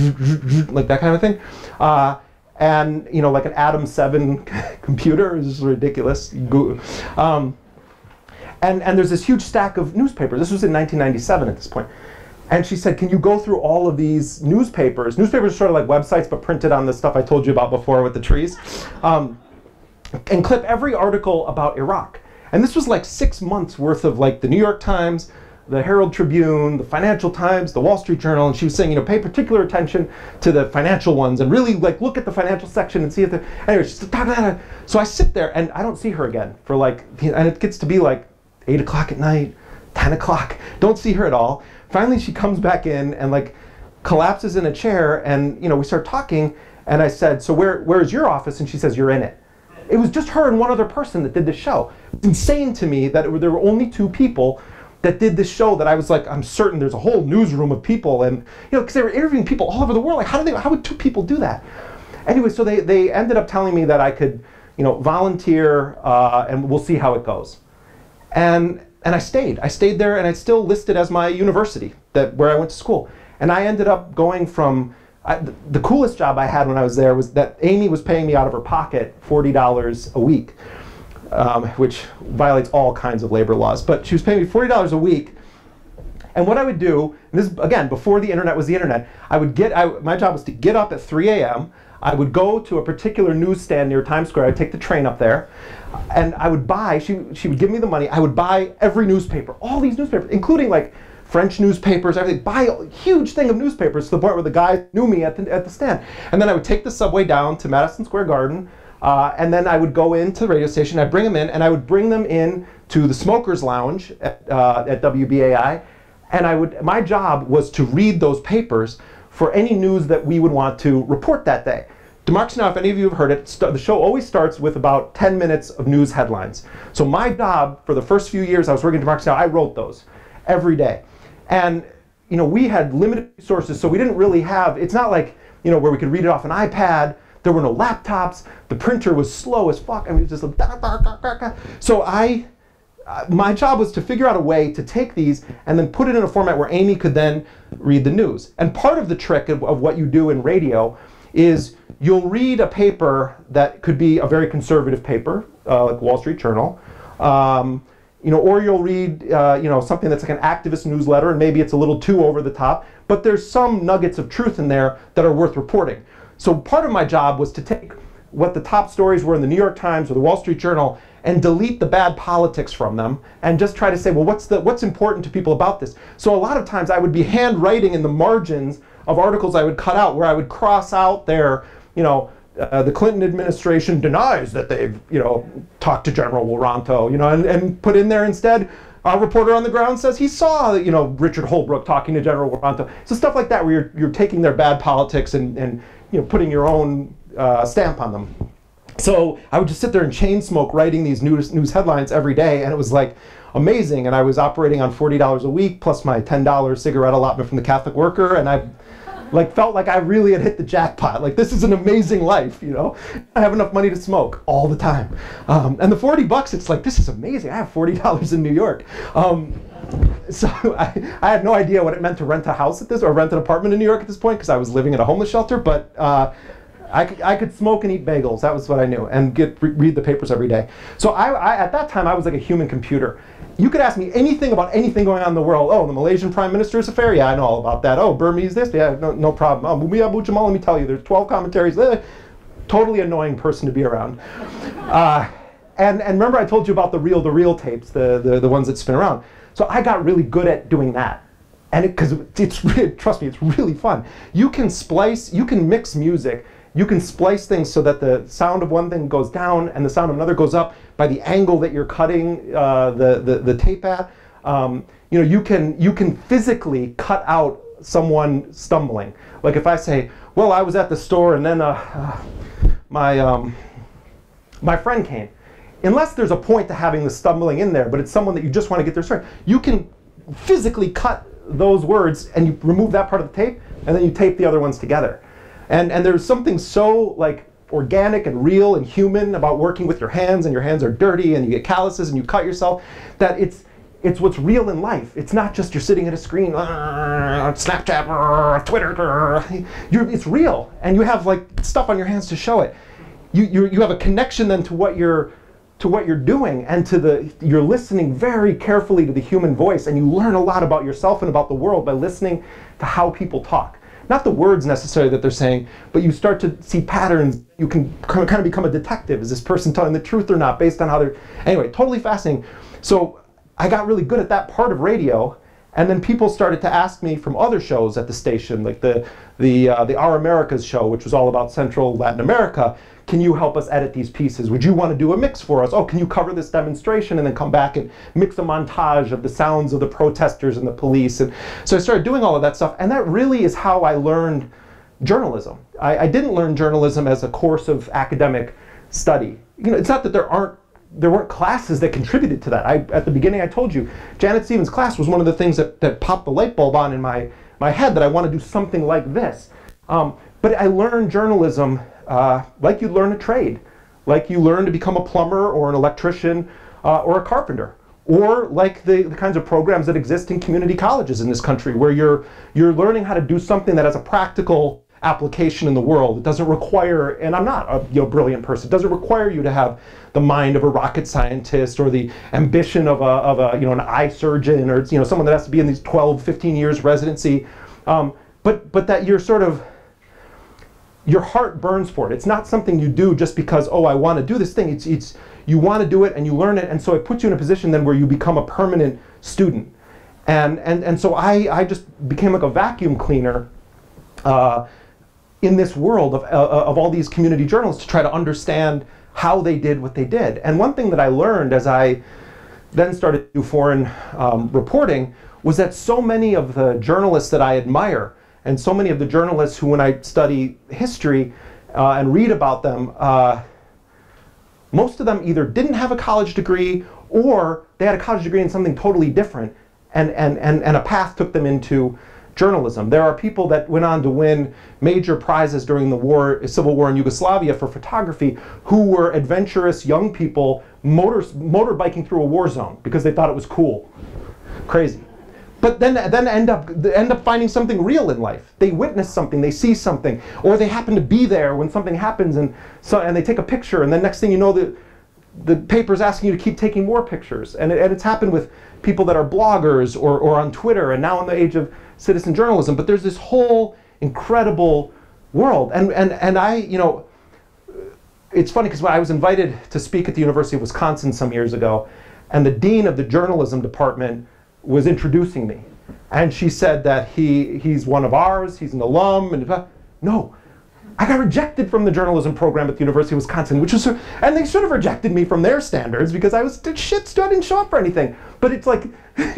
like that kind of thing. Uh, and, you know, like an Atom seven computer. It's just ridiculous. Um, And, and there's this huge stack of newspapers. This was in nineteen ninety-seven at this point. And she said, can you go through all of these newspapers? Newspapers are sort of like websites, but printed on the stuff I told you about before with the trees. Um, and clip every article about Iraq. And this was like six months worth of like the New York Times, the Herald Tribune, the Financial Times, the Wall Street Journal. And she was saying, you know, pay particular attention to the financial ones and really like look at the financial section and see if they're, anyway, she's, so I sit there and I don't see her again for like, and it gets to be like eight o'clock at night, ten o'clock, don't see her at all. Finally, she comes back in and like collapses in a chair, and you know we start talking. And I said, "So where where is your office?" And she says, "You're in it." It was just her and one other person that did this show. It's insane to me that it, there were only two people that did this show. That I was like, I'm certain there's a whole newsroom of people, and you know, because they were interviewing people all over the world. Like, how do they? How would two people do that? Anyway, so they they ended up telling me that I could, you know, volunteer, uh, and we'll see how it goes. And And I stayed. I stayed there, and it's still listed as my university, that where I went to school. And I ended up going from, I, the, the coolest job I had when I was there was that Amy was paying me out of her pocket forty dollars a week, um, which violates all kinds of labor laws. But she was paying me forty dollars a week. And what I would do, and this again, before the internet was the internet, I would get, I, my job was to get up at three A M I would go to a particular newsstand near Times Square. I'd take the train up there, and I would buy, she, she would give me the money, I would buy every newspaper, all these newspapers, including like French newspapers, everything, buy a huge thing of newspapers to the point where the guy knew me at the, at the stand. And then I would take the subway down to Madison Square Garden, uh, and then I would go into the radio station, I'd bring them in, and I would bring them in to the Smokers Lounge at, uh, at W B A I, and I would, my job was to read those papers for any news that we would want to report that day. Democracy Now!, if any of you have heard it, the show always starts with about ten minutes of news headlines. So my job for the first few years I was working at Democracy Now!, I wrote those every day. And you know, we had limited resources, so we didn't really have, it's not like, you know, where we could read it off an iPad. There were no laptops. The printer was slow as fuck. I mean, it was just like, da, da, da, da, da. So I, uh, my job was to figure out a way to take these and then put it in a format where Amy could then read the news. And part of the trick of, of what you do in radio is you'll read a paper that could be a very conservative paper, uh, like Wall Street Journal, um, you know, or you'll read, uh, you know, something that's like an activist newsletter, and maybe it's a little too over the top, but there's some nuggets of truth in there that are worth reporting. So part of my job was to take what the top stories were in the New York Times or the Wall Street Journal and delete the bad politics from them and just try to say, well, what's the what's important to people about this? So a lot of times I would be handwriting in the margins of articles I would cut out, where I would cross out their, you know, uh, the Clinton administration denies that they've, you know, talked to General Wiranto, you know, and, and put in there instead, our reporter on the ground says he saw, you know, Richard Holbrooke talking to General Wiranto. So stuff like that, where you're, you're taking their bad politics and, and, you know, putting your own uh, stamp on them. So I would just sit there and chain smoke writing these news, news headlines every day, and it was like amazing. And I was operating on forty dollars a week plus my ten dollar cigarette allotment from the Catholic Worker, and I like felt like I really had hit the jackpot. Like, this is an amazing life, you know? I have enough money to smoke all the time. Um, and the forty bucks, it's like, this is amazing. I have forty dollars in New York. Um, so I, I had no idea what it meant to rent a house at this, or rent an apartment in New York at this point, because I was living at a homeless shelter, but uh, I, could, I could smoke and eat bagels. That was what I knew, and get re read the papers every day. So I, I, at that time, I was like a human computer. You could ask me anything about anything going on in the world. Oh, the Malaysian Prime Minister's affair? Yeah, I know all about that. Oh, Burmese this? Yeah, no, no problem. Oh, Mumia Abu Jamal, let me tell you, there's twelve commentaries. Eh, totally annoying person to be around. Uh, and, and remember I told you about the reel-to-reel tapes, the, the, the ones that spin around. So I got really good at doing that. And because it, it's, it's, trust me, it's really fun. You can splice, you can mix music. You can splice things so that the sound of one thing goes down and the sound of another goes up by the angle that you're cutting uh, the, the, the tape at. Um, you know, you can, you can physically cut out someone stumbling. Like if I say, well, I was at the store and then uh, uh, my, um, my friend came. Unless there's a point to having the stumbling in there, but it's someone that you just want to get their story, you can physically cut those words and you remove that part of the tape and then you tape the other ones together. And, and there's something so like organic and real and human about working with your hands, and your hands are dirty and you get calluses and you cut yourself, that it's, it's what's real in life. It's not just you're sitting at a screen, uh, Snapchat, uh, Twitter, uh, you're, it's real. And you have like stuff on your hands to show it. You, you, you have a connection then to what you're, to what you're doing, and to the, you're listening very carefully to the human voice, and you learn a lot about yourself and about the world by listening to how people talk. Not the words necessarily that they're saying, but you start to see patterns. You can kind of become a detective. Is this person telling the truth or not, based on how they're, anyway, totally fascinating. So I got really good at that part of radio, and then people started to ask me from other shows at the station, like the, the, uh, the Our Americas show, which was all about Central Latin America. Can you help us edit these pieces? Would you want to do a mix for us? Oh, can you cover this demonstration and then come back and mix a montage of the sounds of the protesters and the police? And so I started doing all of that stuff, and that really is how I learned journalism. I, I didn't learn journalism as a course of academic study. You know, it's not that there aren't there weren't classes that contributed to that. I, at the beginning I told you, Janet Stevens' class was one of the things that, that popped the light bulb on in my, my head that I want to do something like this. Um, but I learned journalism uh, like you learn a trade, like you learn to become a plumber or an electrician uh, or a carpenter, or like the, the kinds of programs that exist in community colleges in this country, where you're, you're learning how to do something that has a practical application in the world. It doesn't require, and I'm not a you know, brilliant person, it doesn't require you to have the mind of a rocket scientist or the ambition of a, of a you know, an eye surgeon, or you know, someone that has to be in these twelve, fifteen years residency. Um, but, but that you're sort of, your heart burns for it. It's not something you do just because, oh, I want to do this thing. It's, it's, you want to do it and you learn it, and so it puts you in a position then where you become a permanent student. And, and, and so I, I just became like a vacuum cleaner uh, in this world of, uh, of all these community journalists to try to understand how they did what they did. And one thing that I learned as I then started to do foreign um, reporting was that so many of the journalists that I admire, and so many of the journalists who, when I study history uh, and read about them, uh, most of them either didn't have a college degree, or they had a college degree in something totally different, and, and, and, and a path took them into journalism. There are people that went on to win major prizes during the war, Civil War in Yugoslavia for photography, who were adventurous young people motor, motorbiking through a war zone because they thought it was cool. Crazy. But then, then end up end up finding something real in life. They witness something, they see something, or they happen to be there when something happens, and so and they take a picture, and then next thing you know, the the paper's asking you to keep taking more pictures. And, it, and it's happened with people that are bloggers or, or on Twitter, and now in the age of citizen journalism. But there's this whole incredible world. And, and, and I, you know, it's funny because when I was invited to speak at the University of Wisconsin some years ago, and the dean of the journalism department was introducing me. And she said that he, he's one of ours, he's an alum, and no. I got rejected from the journalism program at the University of Wisconsin, which was, and they should have rejected me from their standards because I was shit, I didn't show up for anything. But it's like,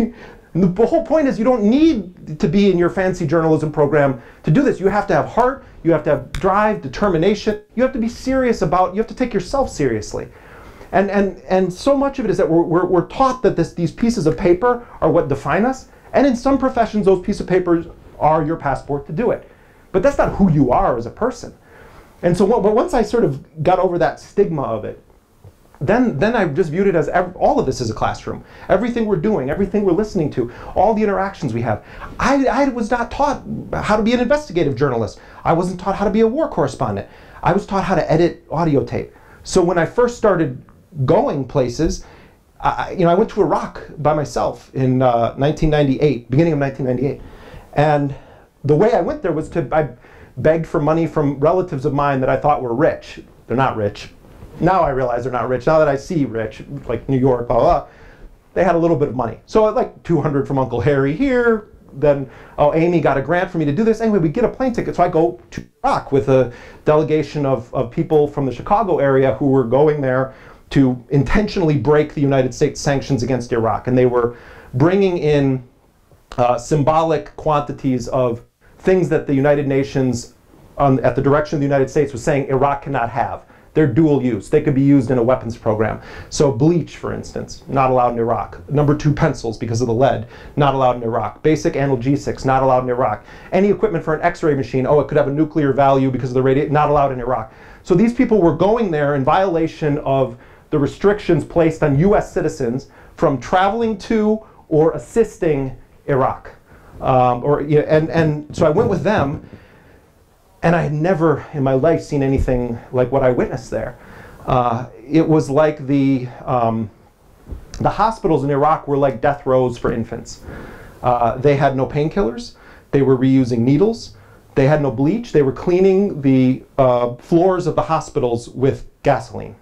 the whole point is you don't need to be in your fancy journalism program to do this. You have to have heart, you have to have drive, determination, you have to be serious about, you have to take yourself seriously. And, and, and so much of it is that we're, we're, we're taught that this, these pieces of paper are what define us, and in some professions those pieces of paper are your passport to do it. But that's not who you are as a person. And so but once I sort of got over that stigma of it, then, then I just viewed it as every, all of this is a classroom. Everything we're doing, everything we're listening to, all the interactions we have. I, I was not taught how to be an investigative journalist. I wasn't taught how to be a war correspondent. I was taught how to edit audio tape. So when I first started going places, I, you know, I went to Iraq by myself in uh, nineteen ninety-eight, beginning of nineteen ninety-eight. And the way I went there was to, I begged for money from relatives of mine that I thought were rich. They're not rich. Now I realize they're not rich. Now that I see rich, like New York, blah, blah, blah, they had a little bit of money. So like two hundred from Uncle Harry here, then, oh, Amy got a grant for me to do this. Anyway, we get a plane ticket. So I go to Iraq with a delegation of, of people from the Chicago area who were going there to intentionally break the United States sanctions against Iraq. And they were bringing in uh, symbolic quantities of things that the United Nations, um, at the direction of the United States, was saying Iraq cannot have. They're dual use. They could be used in a weapons program. So bleach, for instance, not allowed in Iraq. Number two pencils because of the lead, not allowed in Iraq. Basic analgesics, not allowed in Iraq. Any equipment for an X-ray machine, oh, it could have a nuclear value because of the radiation, not allowed in Iraq. So these people were going there in violation of the restrictions placed on U S citizens from traveling to or assisting Iraq. Um, or, you know, and, and so I went with them, and I had never in my life seen anything like what I witnessed there. Uh, it was like the, um, the hospitals in Iraq were like death rows for infants. Uh, they had no painkillers. They were reusing needles. They had no bleach. They were cleaning the uh, floors of the hospitals with gasoline.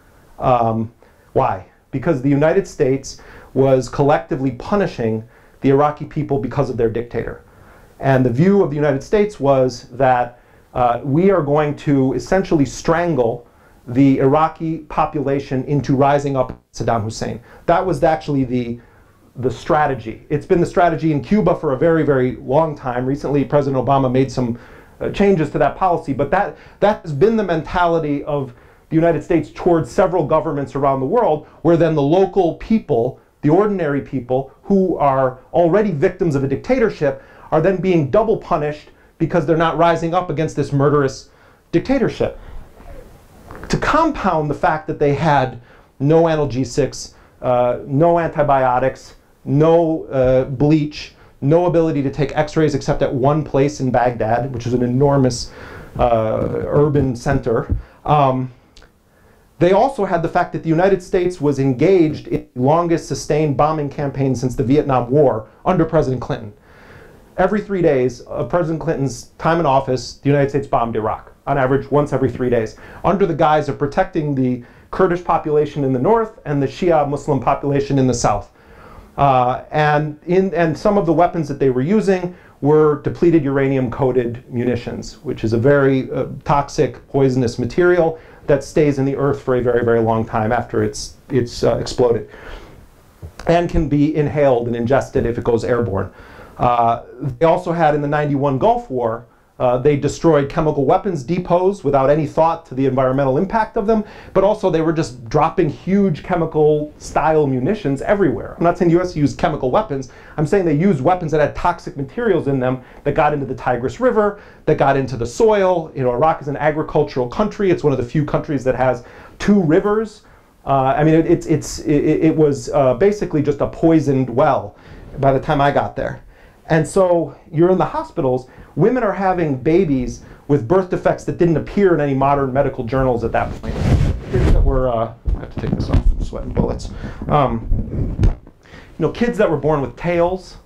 Um, why? Because the United States was collectively punishing the Iraqi people because of their dictator. And the view of the United States was that uh, we are going to essentially strangle the Iraqi population into rising up Saddam Hussein. That was actually the, the strategy. It's been the strategy in Cuba for a very, very long time. Recently, President Obama made some uh, changes to that policy, but that, that has been the mentality of the United States towards several governments around the world, where then the local people, the ordinary people who are already victims of a dictatorship, are then being double punished because they're not rising up against this murderous dictatorship. To compound the fact that they had no analgesics, uh, no antibiotics, no uh, bleach, no ability to take x-rays except at one place in Baghdad, which is an enormous uh, urban center. Um, they also had the fact that the United States was engaged in the longest sustained bombing campaign since the Vietnam War under President Clinton. Every three days of President Clinton's time in office, the United States bombed Iraq, on average once every three days, under the guise of protecting the Kurdish population in the north and the Shia Muslim population in the south. Uh, and, in, and some of the weapons that they were using were depleted uranium-coated munitions, which is a very uh, toxic, poisonous material that stays in the earth for a very, very long time after it's, it's uh, exploded, and can be inhaled and ingested if it goes airborne. Uh, they also had in the ninety-one Gulf War, uh, they destroyed chemical weapons depots without any thought to the environmental impact of them, but also they were just dropping huge chemical style munitions everywhere. I'm not saying the U S used chemical weapons, I'm saying they used weapons that had toxic materials in them that got into the Tigris River, that got into the soil. You know, Iraq is an agricultural country. It's one of the few countries that has two rivers. Uh, I mean, it, it's, it's, it, it was uh, basically just a poisoned well by the time I got there. And so you're in the hospitals, women are having babies with birth defects that didn't appear in any modern medical journals at that point. Kids that were, uh, I have to take this off, I'm sweating bullets. Um, you know, kids that were born with tails,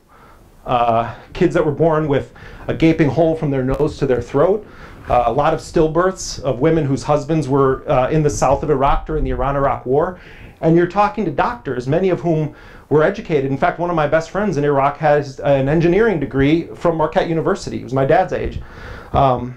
uh, kids that were born with a gaping hole from their nose to their throat, uh, a lot of stillbirths of women whose husbands were uh, in the south of Iraq during the Iran-Iraq War. And you're talking to doctors, many of whom were educated. In fact, one of my best friends in Iraq has an engineering degree from Marquette University. He was my dad's age. Um,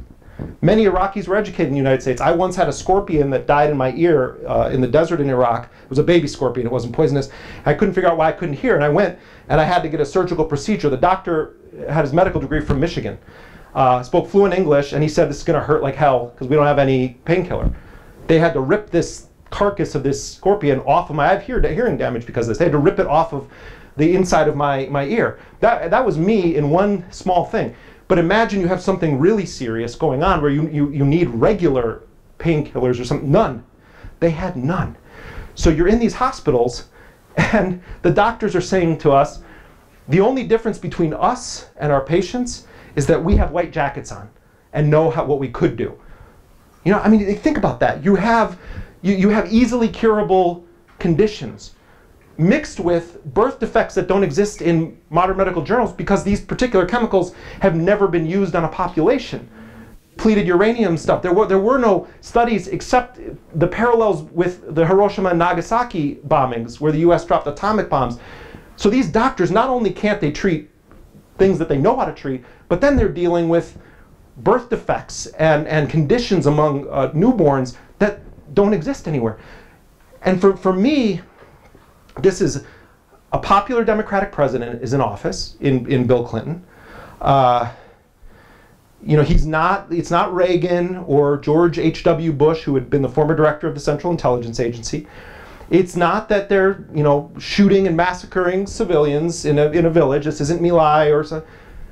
many Iraqis were educated in the United States. I once had a scorpion that died in my ear uh, in the desert in Iraq. It was a baby scorpion, it wasn't poisonous. I couldn't figure out why I couldn't hear, and I went and I had to get a surgical procedure. The doctor had his medical degree from Michigan, uh, spoke fluent English, and he said, this is gonna hurt like hell because we don't have any painkiller. They had to rip this carcass of this scorpion off of my, I have hear, hearing damage because of this. They had to rip it off of the inside of my, my ear. That, that was me in one small thing. But imagine you have something really serious going on where you, you, you need regular painkillers or something. None. They had none. So you're in these hospitals and the doctors are saying to us, the only difference between us and our patients is that we have white jackets on and know how, what we could do. You know, I mean, think about that. You have You, you have easily curable conditions mixed with birth defects that don't exist in modern medical journals because these particular chemicals have never been used on a population. Depleted uranium stuff. There were, there were no studies except the parallels with the Hiroshima and Nagasaki bombings where the U S dropped atomic bombs. So these doctors, not only can't they treat things that they know how to treat, but then they're dealing with birth defects and, and conditions among uh, newborns that don't exist anywhere. And for, for me, this is a popular Democratic president is in office in, in Bill Clinton. Uh, you know, he's not, it's not Reagan or George H W Bush, who had been the former director of the Central Intelligence Agency. It's not that they're, you know, shooting and massacring civilians in a, in a village. This isn't My Lai or something.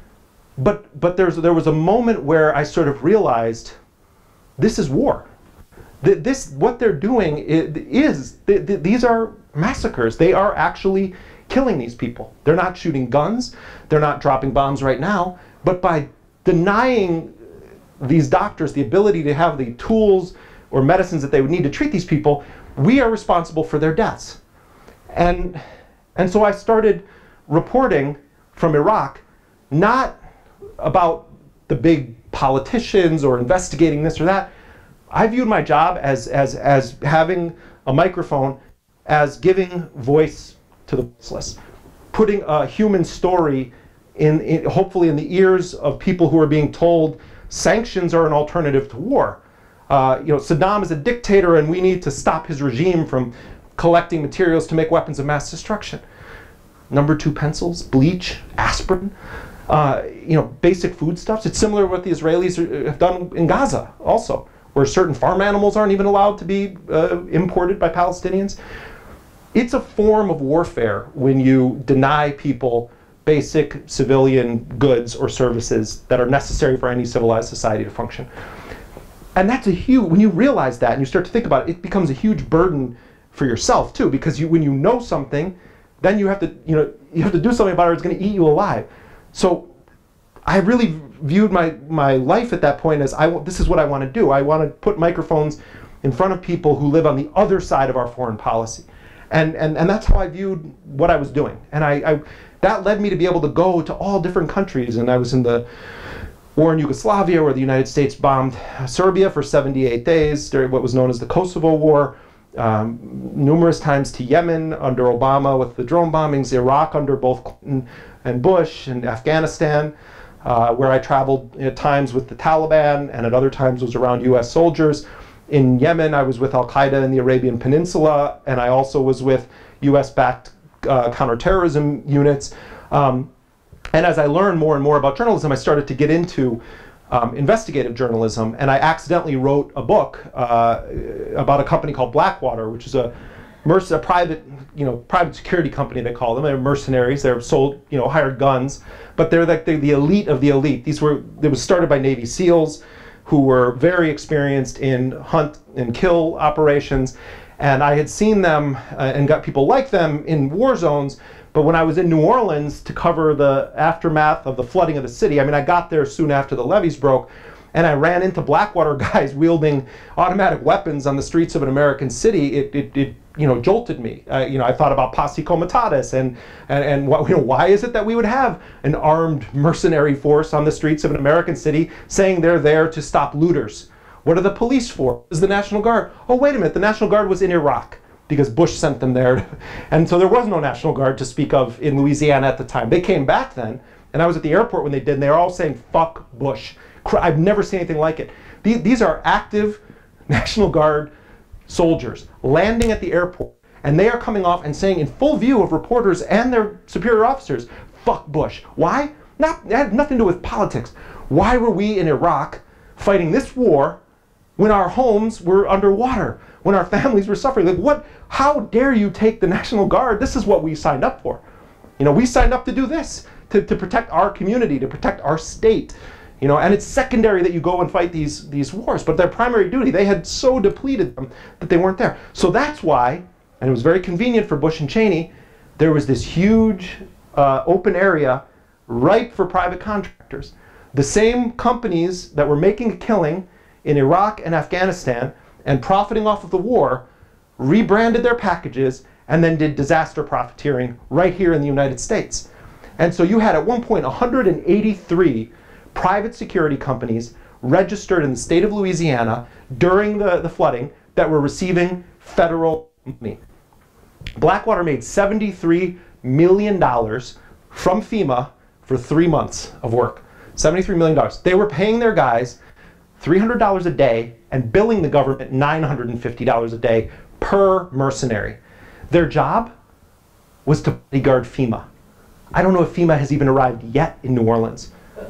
But, but there's, there was a moment where I sort of realized this is war. This, what they're doing is, is, these are massacres. They are actually killing these people. They're not shooting guns. They're not dropping bombs right now. But by denying these doctors the ability to have the tools or medicines that they would need to treat these people, we are responsible for their deaths. And, and so I started reporting from Iraq, not about the big politicians or investigating this or that. I viewed my job as, as, as having a microphone, as giving voice to the voiceless, putting a human story in, in hopefully in the ears of people who are being told sanctions are an alternative to war. Uh, you know, Saddam is a dictator and we need to stop his regime from collecting materials to make weapons of mass destruction. Number two pencils, bleach, aspirin, uh, you know, basic foodstuffs. It's similar to what the Israelis are, have done in Gaza also, where certain farm animals aren't even allowed to be uh, imported by Palestinians. It's a form of warfare when you deny people basic civilian goods or services that are necessary for any civilized society to function. And that's a huge, when you realize that and you start to think about it, it becomes a huge burden for yourself too, because you, when you know something, then you have to, you know, you have to do something about it or it's going to eat you alive. So I really viewed my, my life at that point as, I, this is what I want to do. I want to put microphones in front of people who live on the other side of our foreign policy. And, and, and that's how I viewed what I was doing. And I, I, that led me to be able to go to all different countries. And I was in the war in Yugoslavia, where the United States bombed Serbia for seventy-eight days during what was known as the Kosovo War. Um, numerous times to Yemen under Obama with the drone bombings, Iraq under both Clinton and Bush, and Afghanistan, uh, where I traveled at times with the Taliban and at other times was around U S soldiers. In Yemen, I was with Al-Qaeda in the Arabian Peninsula, and I also was with U S-backed uh, counterterrorism units. Um, and as I learned more and more about journalism, I started to get into um, investigative journalism, and I accidentally wrote a book uh, about a company called Blackwater, which is a, merc a private, you know, private security company, they call them. They're mercenaries. They're sold, you know, hired guns, but they're like they're the elite of the elite. These were, it was started by Navy SEALs, who were very experienced in hunt and kill operations. And I had seen them uh, and got people like them in war zones. But when I was in New Orleans to cover the aftermath of the flooding of the city, I mean, I got there soon after the levees broke, and I ran into Blackwater guys wielding automatic weapons on the streets of an American city. It, it, it you know, jolted me. Uh, you know, I thought about posse comitatus and, and, and what, you know, why is it that we would have an armed mercenary force on the streets of an American city saying they're there to stop looters? What are the police for? Is the National Guard? Oh, wait a minute, the National Guard was in Iraq because Bush sent them there. And so there was no National Guard to speak of in Louisiana at the time. They came back then, and I was at the airport when they did, and they were all saying, fuck Bush. I've never seen anything like it. These are active National Guard soldiers landing at the airport, and they are coming off and saying in full view of reporters and their superior officers, fuck Bush. Why? Not, it had nothing to do with politics. Why were we in Iraq fighting this war when our homes were underwater, when our families were suffering? Like, what, how dare you take the National Guard? This is what we signed up for. You know, we signed up to do this, to, to protect our community, to protect our state. You know, and it's secondary that you go and fight these, these wars, but their primary duty, they had so depleted them that they weren't there. So that's why, and it was very convenient for Bush and Cheney, there was this huge uh, open area ripe for private contractors. The same companies that were making a killing in Iraq and Afghanistan and profiting off of the war rebranded their packages and then did disaster profiteering right here in the United States. And so you had at one point one hundred eighty-three private security companies registered in the state of Louisiana during the, the flooding that were receiving federal money. Blackwater made seventy-three million dollars from FEMA for three months of work. seventy-three million dollars. They were paying their guys three hundred dollars a day and billing the government nine hundred fifty dollars a day per mercenary. Their job was to bodyguard FEMA. I don't know if FEMA has even arrived yet in New Orleans.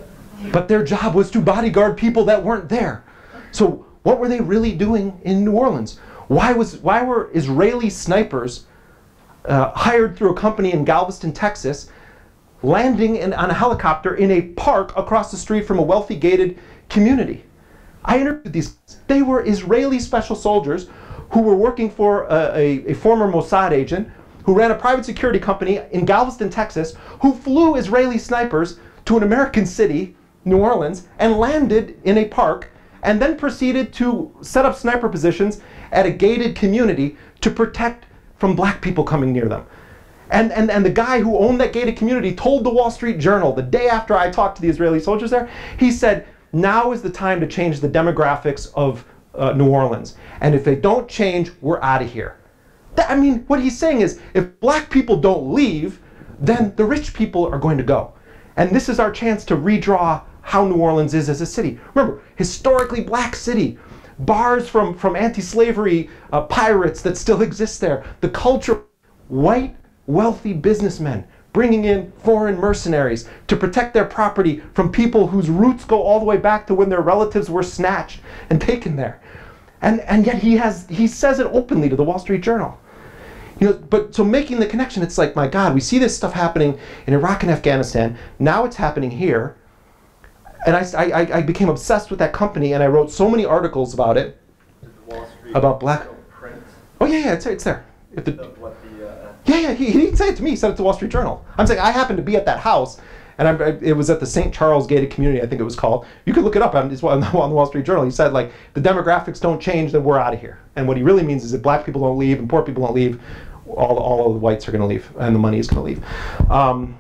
But their job was to bodyguard people that weren't there. So what were they really doing in New Orleans? Why, was, why were Israeli snipers uh, hired through a company in Galveston, Texas, landing in, on a helicopter in a park across the street from a wealthy gated community? I interviewed these guys. They were Israeli special soldiers who were working for a, a, a former Mossad agent who ran a private security company in Galveston, Texas, who flew Israeli snipers to an American city, New Orleans, and landed in a park and then proceeded to set up sniper positions at a gated community to protect from black people coming near them. And, and, and the guy who owned that gated community told the Wall Street Journal the day after I talked to the Israeli soldiers there, he said, now is the time to change the demographics of uh, New Orleans. And if they don't change, we're out of here. That, I mean, what he's saying is, if black people don't leave, then the rich people are going to go. And this is our chance to redraw how New Orleans is as a city. Remember, historically black city, bars from, from anti-slavery uh, pirates that still exist there, the culture, white, wealthy businessmen bringing in foreign mercenaries to protect their property from people whose roots go all the way back to when their relatives were snatched and taken there. And, and yet he, has, he says it openly to the Wall Street Journal. You know, but so making the connection, it's like, my God, we see this stuff happening in Iraq and Afghanistan. Now it's happening here. And I, I, I became obsessed with that company, and I wrote so many articles about it. Did the Wall Street about black. Print? Oh yeah, yeah, it's, it's there. If the, Of what the, uh, yeah, yeah, he, he didn't say it to me. He said it to Wall Street Journal. I'm saying I happened to be at that house, and I, it was at the Saint Charles Gated Community, I think it was called. You could look it up on, on the Wall Street Journal. He said, like, the demographics don't change, then we're out of here. And what he really means is that black people don't leave and poor people don't leave, all, all of the whites are going to leave, and the money is going to leave. Um,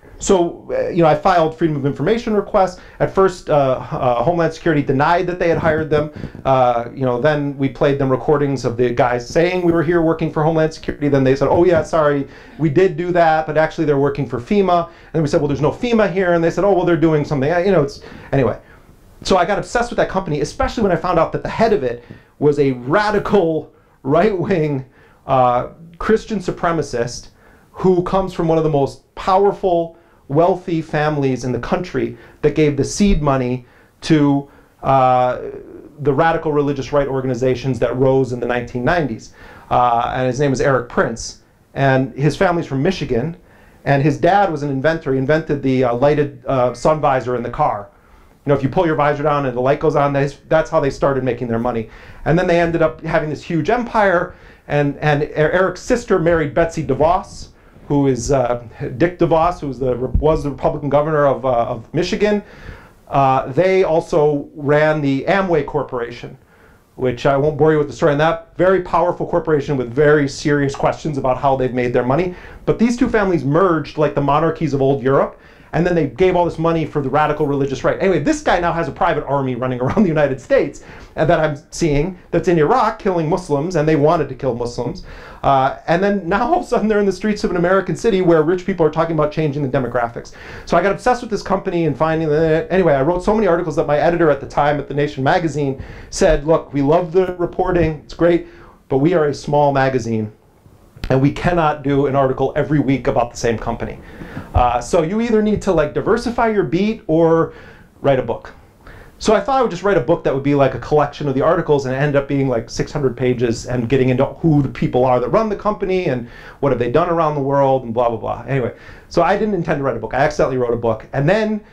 So, uh, you know, I filed Freedom of Information requests. At first, uh, uh, Homeland Security denied that they had hired them. Uh, you know, then we played them recordings of the guys saying we were here working for Homeland Security. Then they said, oh yeah, sorry, we did do that, but actually they're working for FEMA. And then we said, well, there's no FEMA here. And they said, oh, well, they're doing something. You know, it's, anyway. So I got obsessed with that company, especially when I found out that the head of it was a radical, right-wing uh, Christian supremacist who comes from one of the most powerful, wealthy families in the country that gave the seed money to uh, the radical religious right organizations that rose in the nineteen nineties. Uh, and his name is Eric Prince. And his family's from Michigan. And his dad was an inventor. He invented the uh, lighted uh, sun visor in the car. You know, if you pull your visor down and the light goes on, that's how they started making their money. And then they ended up having this huge empire. And, and Eric's sister married Betsy DeVos, who is uh, Dick DeVos, who was the, was the Republican governor of, uh, of Michigan. Uh, they also ran the Amway Corporation, which I won't bore you with the story on that. Very powerful corporation with very serious questions about how they've made their money. But these two families merged like the monarchies of old Europe, and then they gave all this money for the radical religious right. Anyway, this guy now has a private army running around the United States and that I'm seeing that's in Iraq killing Muslims, and they wanted to kill Muslims. Uh, and then now all of a sudden they're in the streets of an American city where rich people are talking about changing the demographics. So I got obsessed with this company and finding that, anyway, I wrote so many articles that my editor at the time at The Nation magazine said, look, we love the reporting, it's great, but we are a small magazine, and we cannot do an article every week about the same company. Uh, so you either need to like diversify your beat or write a book. So I thought I would just write a book that would be like a collection of the articles, and end up being like six hundred pages and getting into who the people are that run the company and what have they done around the world and blah, blah, blah. Anyway, so I didn't intend to write a book. I accidentally wrote a book. And then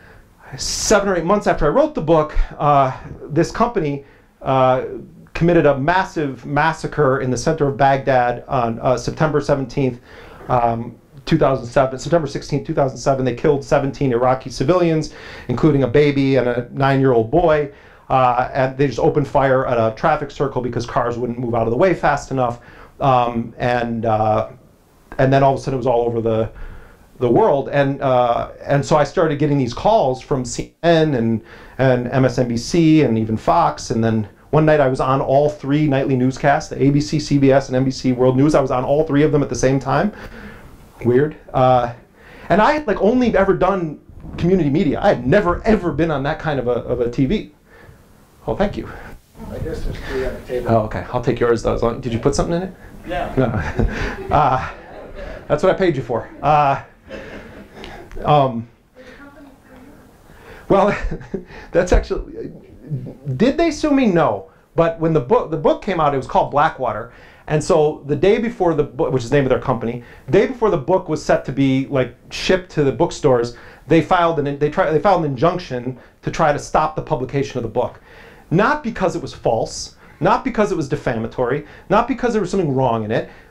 seven or eight months after I wrote the book, uh, this company uh, committed a massive massacre in the center of Baghdad on uh, September seventeenth, um, two thousand seven, September sixteenth, two thousand seven. They killed seventeen Iraqi civilians, including a baby and a nine-year-old boy. Uh, and they just opened fire at a traffic circle because cars wouldn't move out of the way fast enough. Um, and uh, and then all of a sudden it was all over the the world. And uh, and so I started getting these calls from C N N and and M S N B C and even Fox. And then one night I was on all three nightly newscasts, the A B C, C B S, and N B C World News. I was on all three of them at the same time. Weird. Uh, and I had like only ever done community media. I had never ever been on that kind of a, of a T V. Oh, thank you. I guess there's three on the table. Oh, okay. I'll take yours though. As long, did you put something in it? Yeah. No. uh, that's what I paid you for. Uh, um, well, that's actually. Did they sue me? No. But when the book the book came out, it was called Blackwater. And so the day before the book, which is the name of their company, the day before the book was set to be like shipped to the bookstores, they filed an they tried they filed an injunction to try to stop the publication of the book. Not because it was false, not because it was defamatory, not because there was something wrong in it,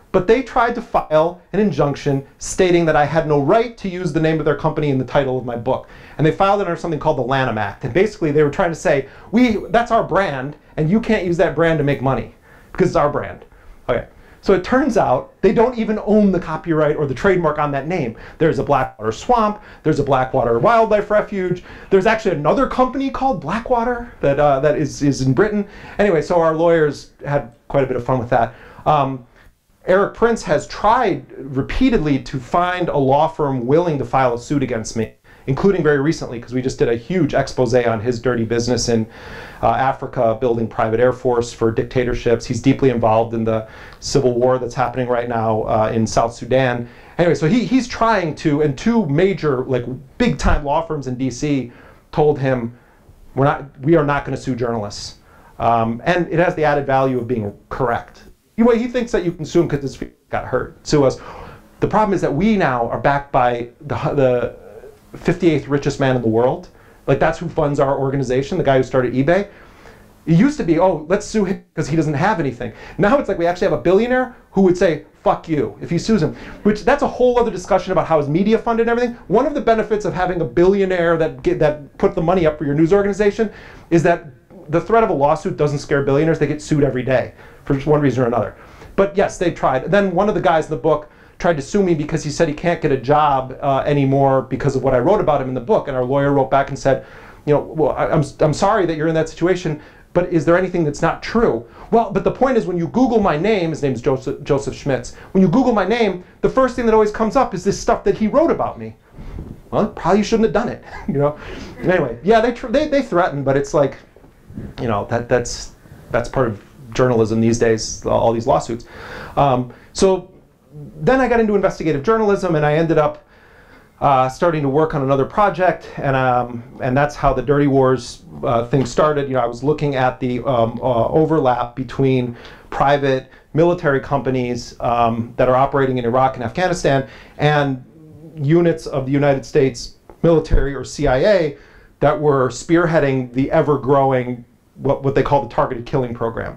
But they tried to file an injunction stating that I had no right to use the name of their company in the title of my book. And they filed it under something called the Lanham Act. And basically they were trying to say, we, that's our brand, and you can't use that brand to make money, because it's our brand. Okay. So it turns out they don't even own the copyright or the trademark on that name. There's a Blackwater Swamp, there's a Blackwater Wildlife Refuge, there's actually another company called Blackwater that, uh, that is, is in Britain. Anyway, so our lawyers had quite a bit of fun with that. Um, Eric Prince has tried repeatedly to find a law firm willing to file a suit against me, including very recently, because we just did a huge expose on his dirty business in uh, Africa, building private air force for dictatorships. He's deeply involved in the civil war that's happening right now uh, in South Sudan. Anyway, so he, he's trying to, and two major, like, big-time law firms in D C told him, we're not, we are not going to sue journalists. Um, and it has the added value of being correct. Anyway, he thinks that you can sue him because his feet got hurt. Sue us. The problem is that we now are backed by the, the fifty-eighth richest man in the world. Like, that's who funds our organization, the guy who started eBay. It used to be, oh, let's sue him because he doesn't have anything. Now it's like we actually have a billionaire who would say, fuck you, if he sues him. Which, that's a whole other discussion about how his media funded and everything. One of the benefits of having a billionaire that, get, that put the money up for your news organization is that the threat of a lawsuit doesn't scare billionaires. They get sued every day for one reason or another. But yes, they tried. Then one of the guys in the book tried to sue me because he said he can't get a job uh, anymore because of what I wrote about him in the book. And our lawyer wrote back and said, you know, well, I, I'm, I'm sorry that you're in that situation, but is there anything that's not true? Well, but the point is, when you Google my name, his name's Joseph, Joseph Schmitz, when you Google my name, the first thing that always comes up is this stuff that he wrote about me. Well, probably you shouldn't have done it, you know? Anyway, yeah, they, tr they, they threaten, but it's like, you know, that, that's, that's part of journalism these days, all these lawsuits. Um, so then I got into investigative journalism, and I ended up uh, starting to work on another project, and um, and that's how the Dirty Wars uh, thing started. You know, I was looking at the um, uh, overlap between private military companies um, that are operating in Iraq and Afghanistan and units of the United States military or C I A that were spearheading the ever-growing what, what they call the targeted killing program,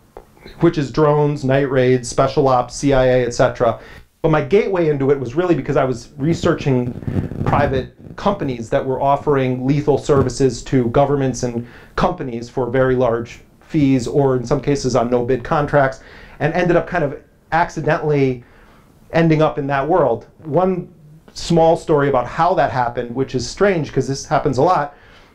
which is drones, night raids, special ops, C I A, et cetera. But my gateway into it was really because I was researching private companies that were offering lethal services to governments and companies for very large fees, or in some cases on no-bid contracts, and ended up kind of accidentally ending up in that world. One small story about how that happened, which is strange because this happens a lot.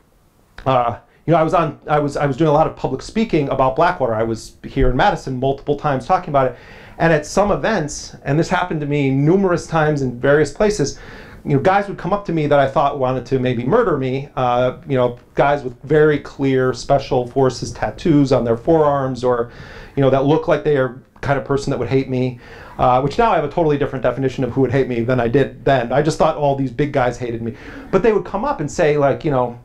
Uh, You know, I was on. I was. I was doing a lot of public speaking about Blackwater. I was here in Madison multiple times talking about it, and at some events, and this happened to me numerous times in various places. You know, guys would come up to me that I thought wanted to maybe murder me. Uh, you know, guys with very clear special forces tattoos on their forearms, or, you know, that look like they are kind of person that would hate me. Uh, which now I have a totally different definition of who would hate me than I did then. I just thought all these big guys hated me, but they would come up and say, like, you know,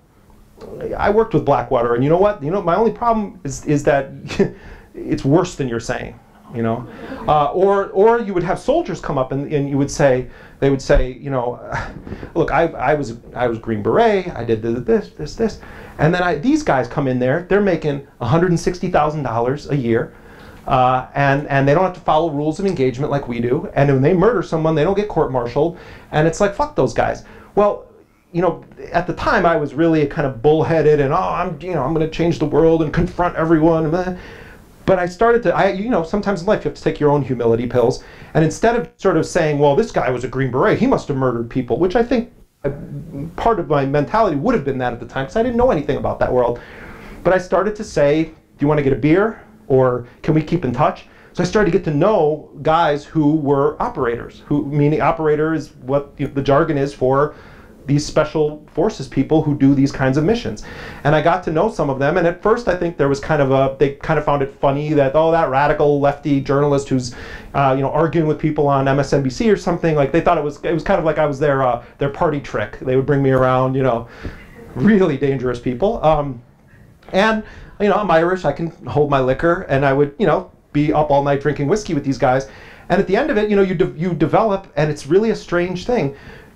I worked with Blackwater, and you know what? You know, my only problem is is that it's worse than you're saying. You know, uh, or or you would have soldiers come up and, and you would say, they would say, you know, look, I I was I was Green Beret, I did this this this, and then I, these guys come in there, they're making one hundred sixty thousand dollars a year, uh, and and they don't have to follow rules of engagement like we do, and when they murder someone, they don't get court-martialed, and it's like, fuck those guys. Well, you know, at the time I was really kind of bullheaded and, oh, I'm, you know, I'm going to change the world and confront everyone. But I started to, I, you know, sometimes in life you have to take your own humility pills. And instead of sort of saying, well, this guy was a Green Beret, he must have murdered people, which I think uh, part of my mentality would have been that at the time, because I didn't know anything about that world. But I started to say, do you want to get a beer? Or can we keep in touch? So I started to get to know guys who were operators, who, meaning operator is what, you know, the jargon is for these special forces people who do these kinds of missions. And I got to know some of them, and at first I think there was kind of a, they kind of found it funny that, oh, that radical lefty journalist who's uh, you know, arguing with people on M S N B C or something, like they thought it was, it was kind of like I was their, uh, their party trick. They would bring me around, you know, really dangerous people. Um, and, you know, I'm Irish, I can hold my liquor, and I would, you know, be up all night drinking whiskey with these guys. And at the end of it, you know, you, de you develop, and it's really a strange thing.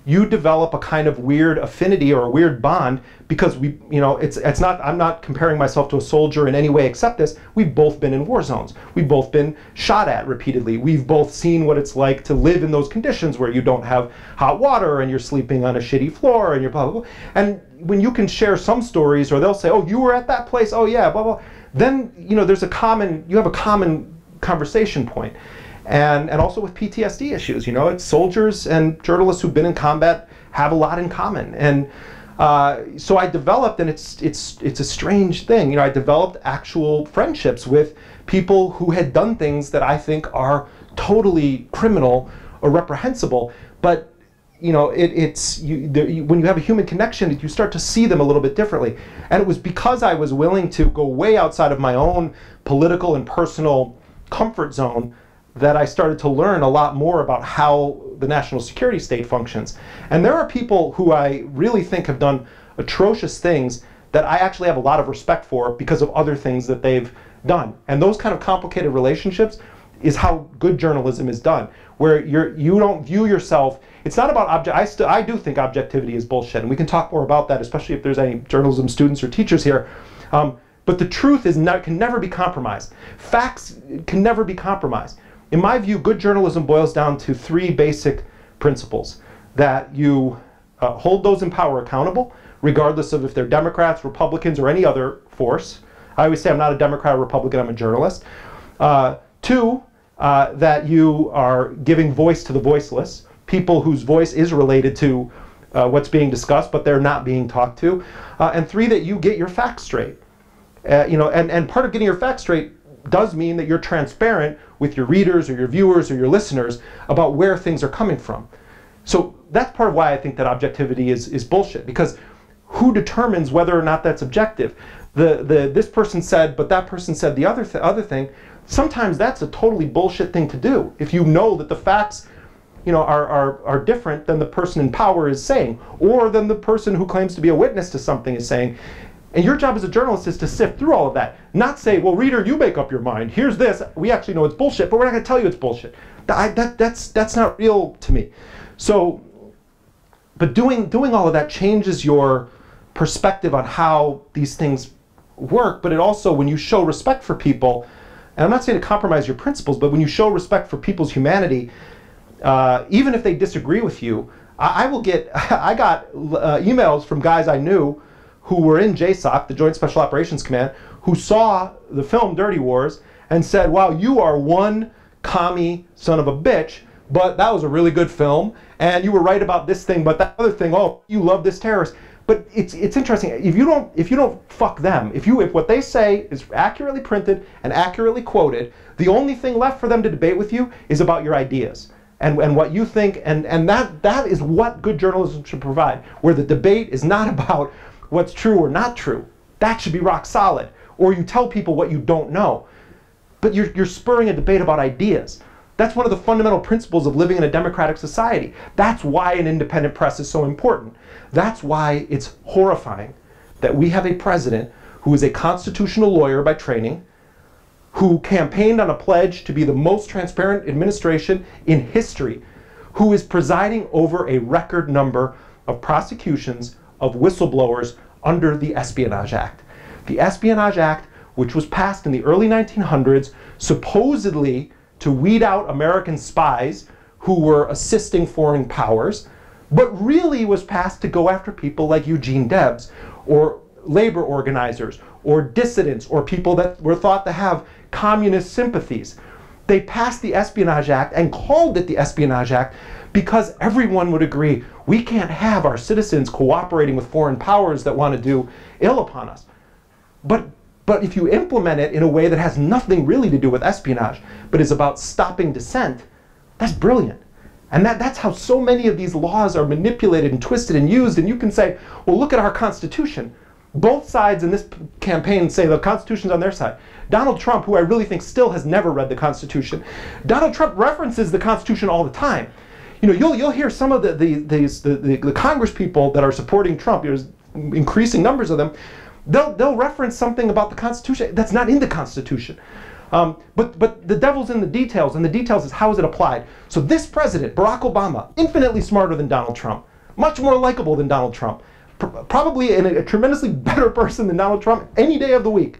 you develop a kind of weird affinity or a weird bond because we, you know, it's it's not, I'm not comparing myself to a soldier in any way except this. We've both been in war zones. We've both been shot at repeatedly. We've both seen what it's like to live in those conditions where you don't have hot water and you're sleeping on a shitty floor and you're blah, blah, blah. And when you can share some stories, or they'll say, oh, you were at that place, oh yeah, blah, blah, then, you know, there's a common, you have a common conversation point. And, and also with P T S D issues, you know, it's soldiers and journalists who've been in combat have a lot in common. And uh, so I developed, and it's, it's, it's a strange thing, you know, I developed actual friendships with people who had done things that I think are totally criminal or reprehensible, but you know, it, it's, you, the, you, when you have a human connection, you start to see them a little bit differently. And it was because I was willing to go way outside of my own political and personal comfort zone that I started to learn a lot more about how the national security state functions. And there are people who I really think have done atrocious things that I actually have a lot of respect for because of other things that they've done. And those kind of complicated relationships is how good journalism is done, where you're, you don't view yourself, it's not about object, I, st I do think objectivity is bullshit, and we can talk more about that, especially if there's any journalism students or teachers here. Um, but the truth is not, can never be compromised. Facts can never be compromised. In my view, good journalism boils down to three basic principles: that you uh, hold those in power accountable, regardless of if they're Democrats, Republicans, or any other force. I always say I'm not a Democrat or Republican, I'm a journalist. Uh, two, uh, that you are giving voice to the voiceless, people whose voice is related to uh, what's being discussed, but they're not being talked to. Uh, and three, that you get your facts straight. Uh, you know, and, and part of getting your facts straight does mean that you're transparent with your readers or your viewers or your listeners about where things are coming from. So that's part of why I think that objectivity is, is bullshit, because who determines whether or not that's objective? The, the, this person said, but that person said the other, th other thing. Sometimes that's a totally bullshit thing to do if you know that the facts, you know, are, are, are different than the person in power is saying, or than the person who claims to be a witness to something is saying. And your job as a journalist is to sift through all of that. Not say, well, reader, you make up your mind. Here's this. We actually know it's bullshit, but we're not going to tell you it's bullshit. That, that, that's, that's not real to me. So, but doing, doing all of that changes your perspective on how these things work, but it also, when you show respect for people, and I'm not saying to compromise your principles, but when you show respect for people's humanity, uh, even if they disagree with you, I, I will get, I got uh, emails from guys I knew who were in J SOC, the Joint Special Operations Command, who saw the film Dirty Wars and said, wow, you are one commie son of a bitch, but that was a really good film, and you were right about this thing, but that other thing, oh, you love this terrorist. But it's, it's interesting, if you don't, if you don't fuck them, if, you, if what they say is accurately printed and accurately quoted, the only thing left for them to debate with you is about your ideas and, and what you think, and, and that, that is what good journalism should provide, where the debate is not about what's true or not true. That should be rock solid. Or you tell people what you don't know. But you're, you're spurring a debate about ideas. That's one of the fundamental principles of living in a democratic society. That's why an independent press is so important. That's why it's horrifying that we have a president who is a constitutional lawyer by training, who campaigned on a pledge to be the most transparent administration in history, who is presiding over a record number of prosecutions of whistleblowers under the Espionage Act. The Espionage Act, which was passed in the early nineteen hundreds, supposedly to weed out American spies who were assisting foreign powers, but really was passed to go after people like Eugene Debs, or labor organizers, or dissidents, or people that were thought to have communist sympathies. They passed the Espionage Act and called it the Espionage Act because everyone would agree, we can't have our citizens cooperating with foreign powers that want to do ill upon us. But, but if you implement it in a way that has nothing really to do with espionage, but is about stopping dissent, that's brilliant. And that, that's how so many of these laws are manipulated and twisted and used. And you can say, well, look at our Constitution. Both sides in this campaign say the Constitution's on their side. Donald Trump, who I really think still has never read the Constitution, Donald Trump references the Constitution all the time. You know, you'll, you'll hear some of the, the, these, the, the, the Congress people that are supporting Trump, there's increasing numbers of them, they'll, they'll reference something about the Constitution that's not in the Constitution. Um, but, but the devil's in the details, and the details is how is it applied. So this president, Barack Obama, infinitely smarter than Donald Trump, much more likable than Donald Trump. P- probably a, a tremendously better person than Donald Trump any day of the week.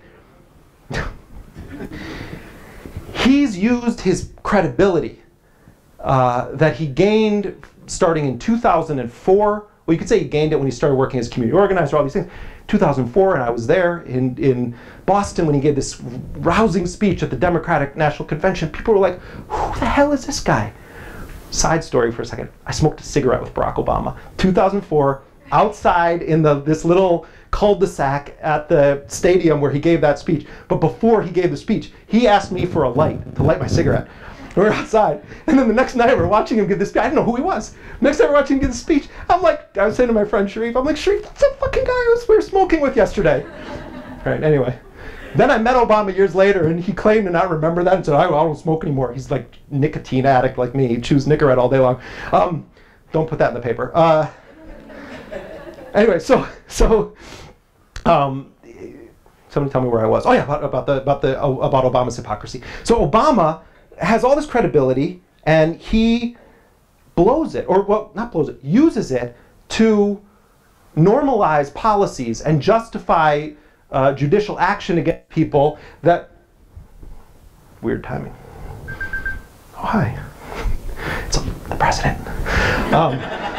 He's used his credibility uh, that he gained starting in two thousand four. Well, you could say he gained it when he started working as community organizer, all these things. two thousand four, and I was there in, in Boston when he gave this rousing speech at the Democratic National Convention. People were like, who the hell is this guy? Side story for a second. I smoked a cigarette with Barack Obama. two thousand four, outside in the this little cul-de-sac at the stadium where he gave that speech. But before he gave the speech, he asked me for a light to light my cigarette. We were outside, and then the next night we're watching him give this speech. I didn't know who he was. Next time we're watching him give the speech, I'm like, I was saying to my friend Sharif, I'm like, Sharif, that's the fucking guy I was, we were smoking with yesterday. Right, anyway. Then I met Obama years later, and he claimed to not remember that and said, I don't smoke anymore. He's like nicotine addict like me. He chews Nicorette all day long. Um, don't put that in the paper. Uh, anyway, so, so um, somebody tell me where I was. Oh yeah, about, about, the, about, the, uh, about Obama's hypocrisy. So Obama has all this credibility, and he blows it, or well, not blows it, uses it to normalize policies and justify uh, judicial action against people that, weird timing. Oh, hi. It's the president. Um,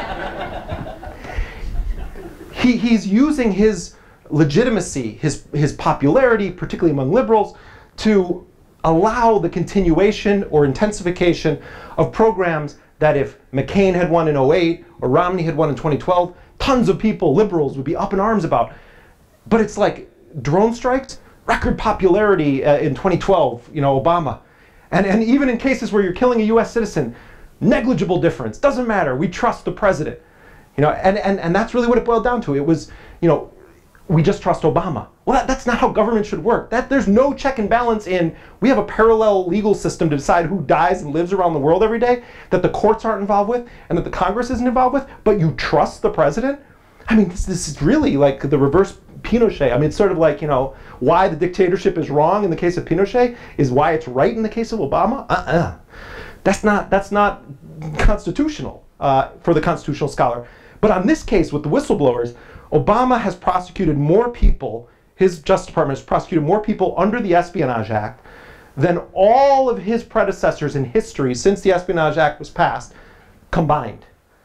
he, he's using his legitimacy, his, his popularity, particularly among liberals, to allow the continuation or intensification of programs that if McCain had won in oh eight or Romney had won in twenty twelve, tons of people, liberals, would be up in arms about. But it's like drone strikes, record popularity uh, in twenty twelve, you know, Obama. And, and even in cases where you're killing a U S citizen, negligible difference, doesn't matter, we trust the president. You know, and, and, and that's really what it boiled down to. It was, you know, we just trust Obama. Well, that, that's not how government should work. That, there's no check and balance in, we have a parallel legal system to decide who dies and lives around the world every day, that the courts aren't involved with, and that the Congress isn't involved with, but you trust the president? I mean, this, this is really like the reverse Pinochet. I mean, it's sort of like, you know, why the dictatorship is wrong in the case of Pinochet is why it's right in the case of Obama? Uh-uh. That's not, that's not constitutional uh, for the constitutional scholar. But on this case with the whistleblowers, Obama has prosecuted more people, his Justice Department has prosecuted more people under the Espionage Act than all of his predecessors in history since the Espionage Act was passed combined.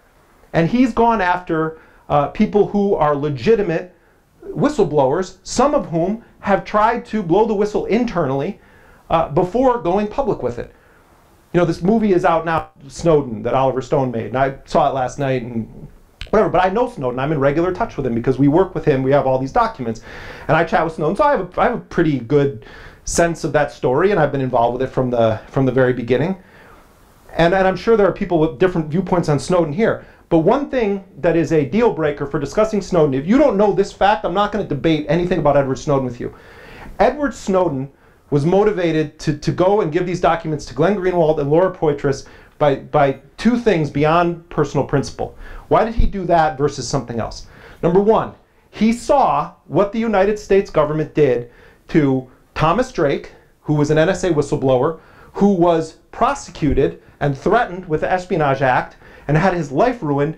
And he's gone after uh, people who are legitimate whistleblowers, some of whom have tried to blow the whistle internally uh, before going public with it. You know, this movie is out now, Snowden, that Oliver Stone made, and I saw it last night and whatever, but I know Snowden. I'm in regular touch with him because we work with him. We have all these documents. And I chat with Snowden, so I have a, I have a pretty good sense of that story, and I've been involved with it from the, from the very beginning. And, and I'm sure there are people with different viewpoints on Snowden here. But one thing that is a deal breaker for discussing Snowden, if you don't know this fact, I'm not going to debate anything about Edward Snowden with you. Edward Snowden was motivated to, to go and give these documents to Glenn Greenwald and Laura Poitras by, by two things beyond personal principle. Why did he do that versus something else? Number one, he saw what the United States government did to Thomas Drake, who was an N S A whistleblower, who was prosecuted and threatened with the Espionage Act and had his life ruined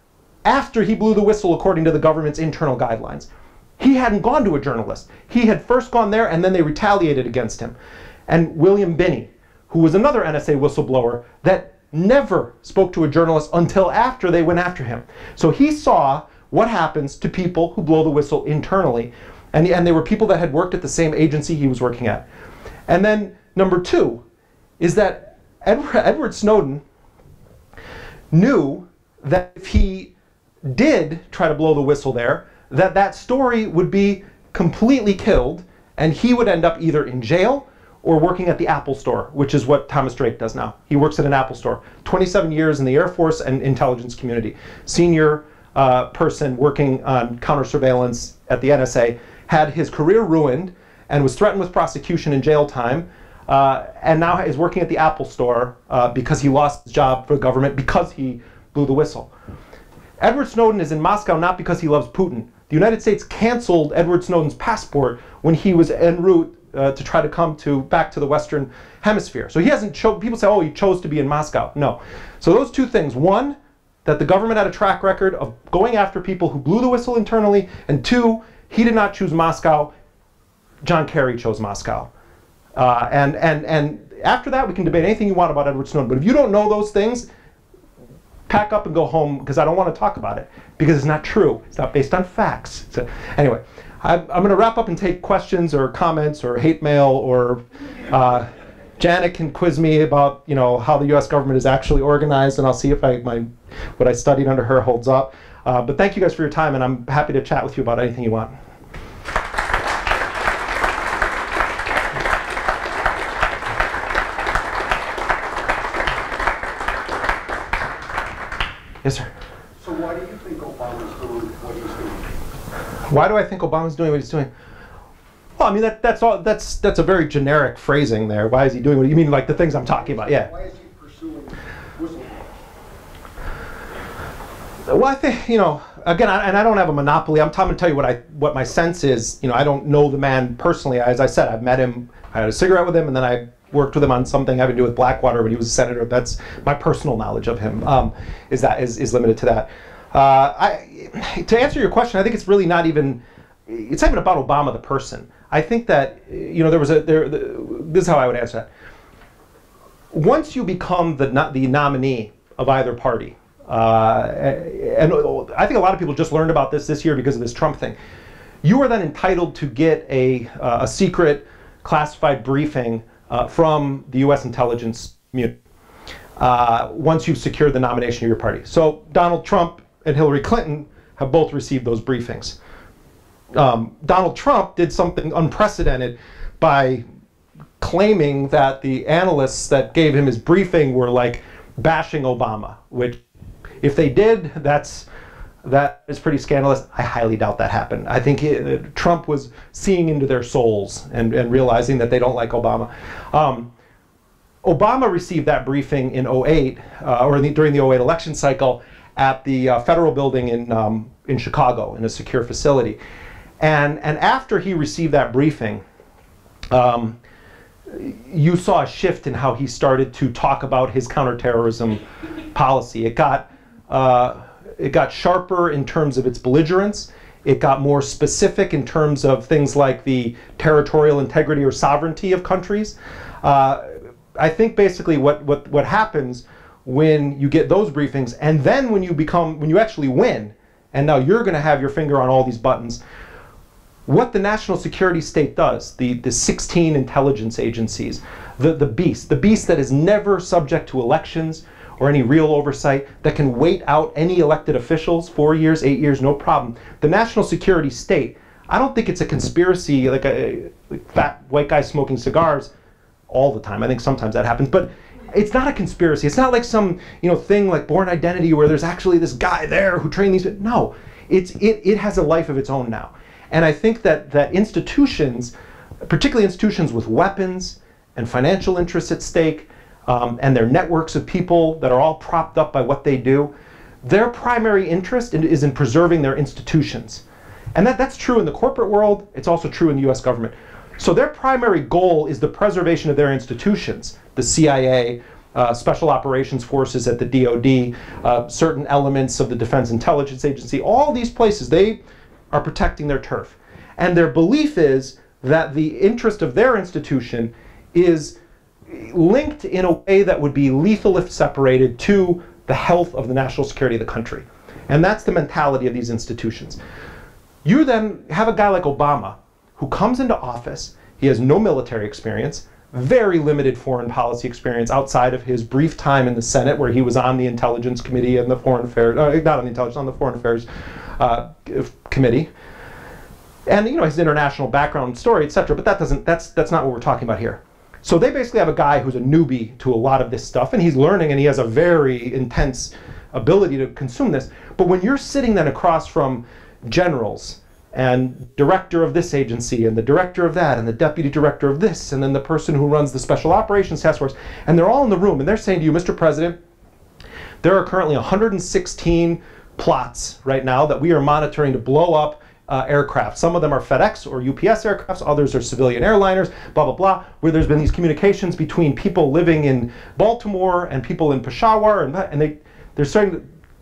after he blew the whistle according to the government's internal guidelines. He hadn't gone to a journalist. He had first gone there and then they retaliated against him. And William Binney, who was another N S A whistleblower that never spoke to a journalist until after they went after him. So he saw what happens to people who blow the whistle internally. And, and they were people that had worked at the same agency he was working at. And then number two is that Edward, Edward Snowden knew that if he did try to blow the whistle there, that that story would be completely killed and he would end up either in jail or working at the Apple store, which is what Thomas Drake does now. He works at an Apple store. twenty-seven years in the Air Force and intelligence community. Senior uh, person working on counter surveillance at the N S A, had his career ruined and was threatened with prosecution and jail time, uh, and now is working at the Apple store uh, because he lost his job for the government because he blew the whistle. Edward Snowden is in Moscow not because he loves Putin. The United States canceled Edward Snowden's passport when he was en route Uh, to try to come to back to the Western Hemisphere. So he hasn't chosen, people say, oh, he chose to be in Moscow. No. So those two things. One, that the government had a track record of going after people who blew the whistle internally, and two, he did not choose Moscow, John Kerry chose Moscow. Uh, and, and, and after that, we can debate anything you want about Edward Snowden, but if you don't know those things, pack up and go home, because I don't want to talk about it, because it's not true. It's not based on facts. So, anyway, I'm, I'm going to wrap up and take questions or comments or hate mail, or uh, Janet can quiz me about, you know, how the U S government is actually organized, and I'll see if I, my, what I studied under her holds up. Uh, but thank you guys for your time, and I'm happy to chat with you about anything you want. Yes, sir. So why do you think Obama's doing what he's doing? Why do I think Obama's doing what he's doing? Well, I mean, that, that's all. That's that's a very generic phrasing there. Why is he doing what? You mean like the things I'm talking about? Yeah. Why is he pursuing whistleblowing? Well, I think, you know, again, I, and I don't have a monopoly. I'm going to tell you what I what my sense is. You know, I don't know the man personally. As I said, I've met him. I had a cigarette with him, and then I worked with him on something having to do with Blackwater when he was a senator. That's my personal knowledge of him. Um, is that is is limited to that. Uh, I, to answer your question, I think it's really not even. It's not even about Obama the person. I think that, you know, there was a there. The, this is how I would answer that. Once you become the no, the nominee of either party, uh, and I think a lot of people just learned about this this year because of this Trump thing. You are then entitled to get a uh, a secret classified briefing uh, from the U S intelligence community uh, once you've secured the nomination of your party. So Donald Trump and Hillary Clinton have both received those briefings. Um, Donald Trump did something unprecedented by claiming that the analysts that gave him his briefing were like bashing Obama, which if they did, that's that is pretty scandalous. I highly doubt that happened. I think it, Trump was seeing into their souls and, and realizing that they don't like Obama. Um, Obama received that briefing in oh eight, uh, or in the, during the oh eight election cycle, at the uh, federal building in, um, in Chicago, in a secure facility. And, and after he received that briefing, um, you saw a shift in how he started to talk about his counterterrorism policy. It got, uh, it got sharper in terms of its belligerence. It got more specific in terms of things like the territorial integrity or sovereignty of countries. Uh, I think basically what, what, what happens when you get those briefings, and then when you become, when you actually win, and now you're going to have your finger on all these buttons, what the national security state does, the, the sixteen intelligence agencies, the, the beast, the beast that is never subject to elections or any real oversight, that can wait out any elected officials, four years, eight years, no problem. The national security state, I don't think it's a conspiracy, like a like fat white guy smoking cigars all the time. I think sometimes that happens, but it's not a conspiracy. It's not like some, you know, thing like Born Identity where there's actually this guy there who trained these. No, it's it it has a life of its own now. And I think that that institutions, particularly institutions with weapons and financial interests at stake, um, and their networks of people that are all propped up by what they do, their primary interest in, is in preserving their institutions. And that, that's true in the corporate world. It's also true in the U S government. So their primary goal is the preservation of their institutions, the C I A, uh, Special Operations Forces at the D O D, uh, certain elements of the Defense Intelligence Agency, all these places, they are protecting their turf. And their belief is that the interest of their institution is linked in a way that would be lethal if separated to the health of the national security of the country. And that's the mentality of these institutions. You then have a guy like Obama who comes into office. He has no military experience, very limited foreign policy experience outside of his brief time in the Senate where he was on the Intelligence Committee and the Foreign Affairs, uh, not on the Intelligence, on the Foreign Affairs uh, Committee. And, you know, his international background story, et cetera, but that doesn't, that's, that's not what we're talking about here. So they basically have a guy who's a newbie to a lot of this stuff, and he's learning, and he has a very intense ability to consume this. But when you're sitting then across from generals and director of this agency and the director of that and the deputy director of this and then the person who runs the Special Operations Task Force, and they're all in the room and they're saying to you, Mister President, there are currently one hundred sixteen plots right now that we are monitoring to blow up uh, aircraft. Some of them are FedEx or U P S aircrafts, others are civilian airliners, blah, blah, blah, where there's been these communications between people living in Baltimore and people in Peshawar, and, and they, they're starting to,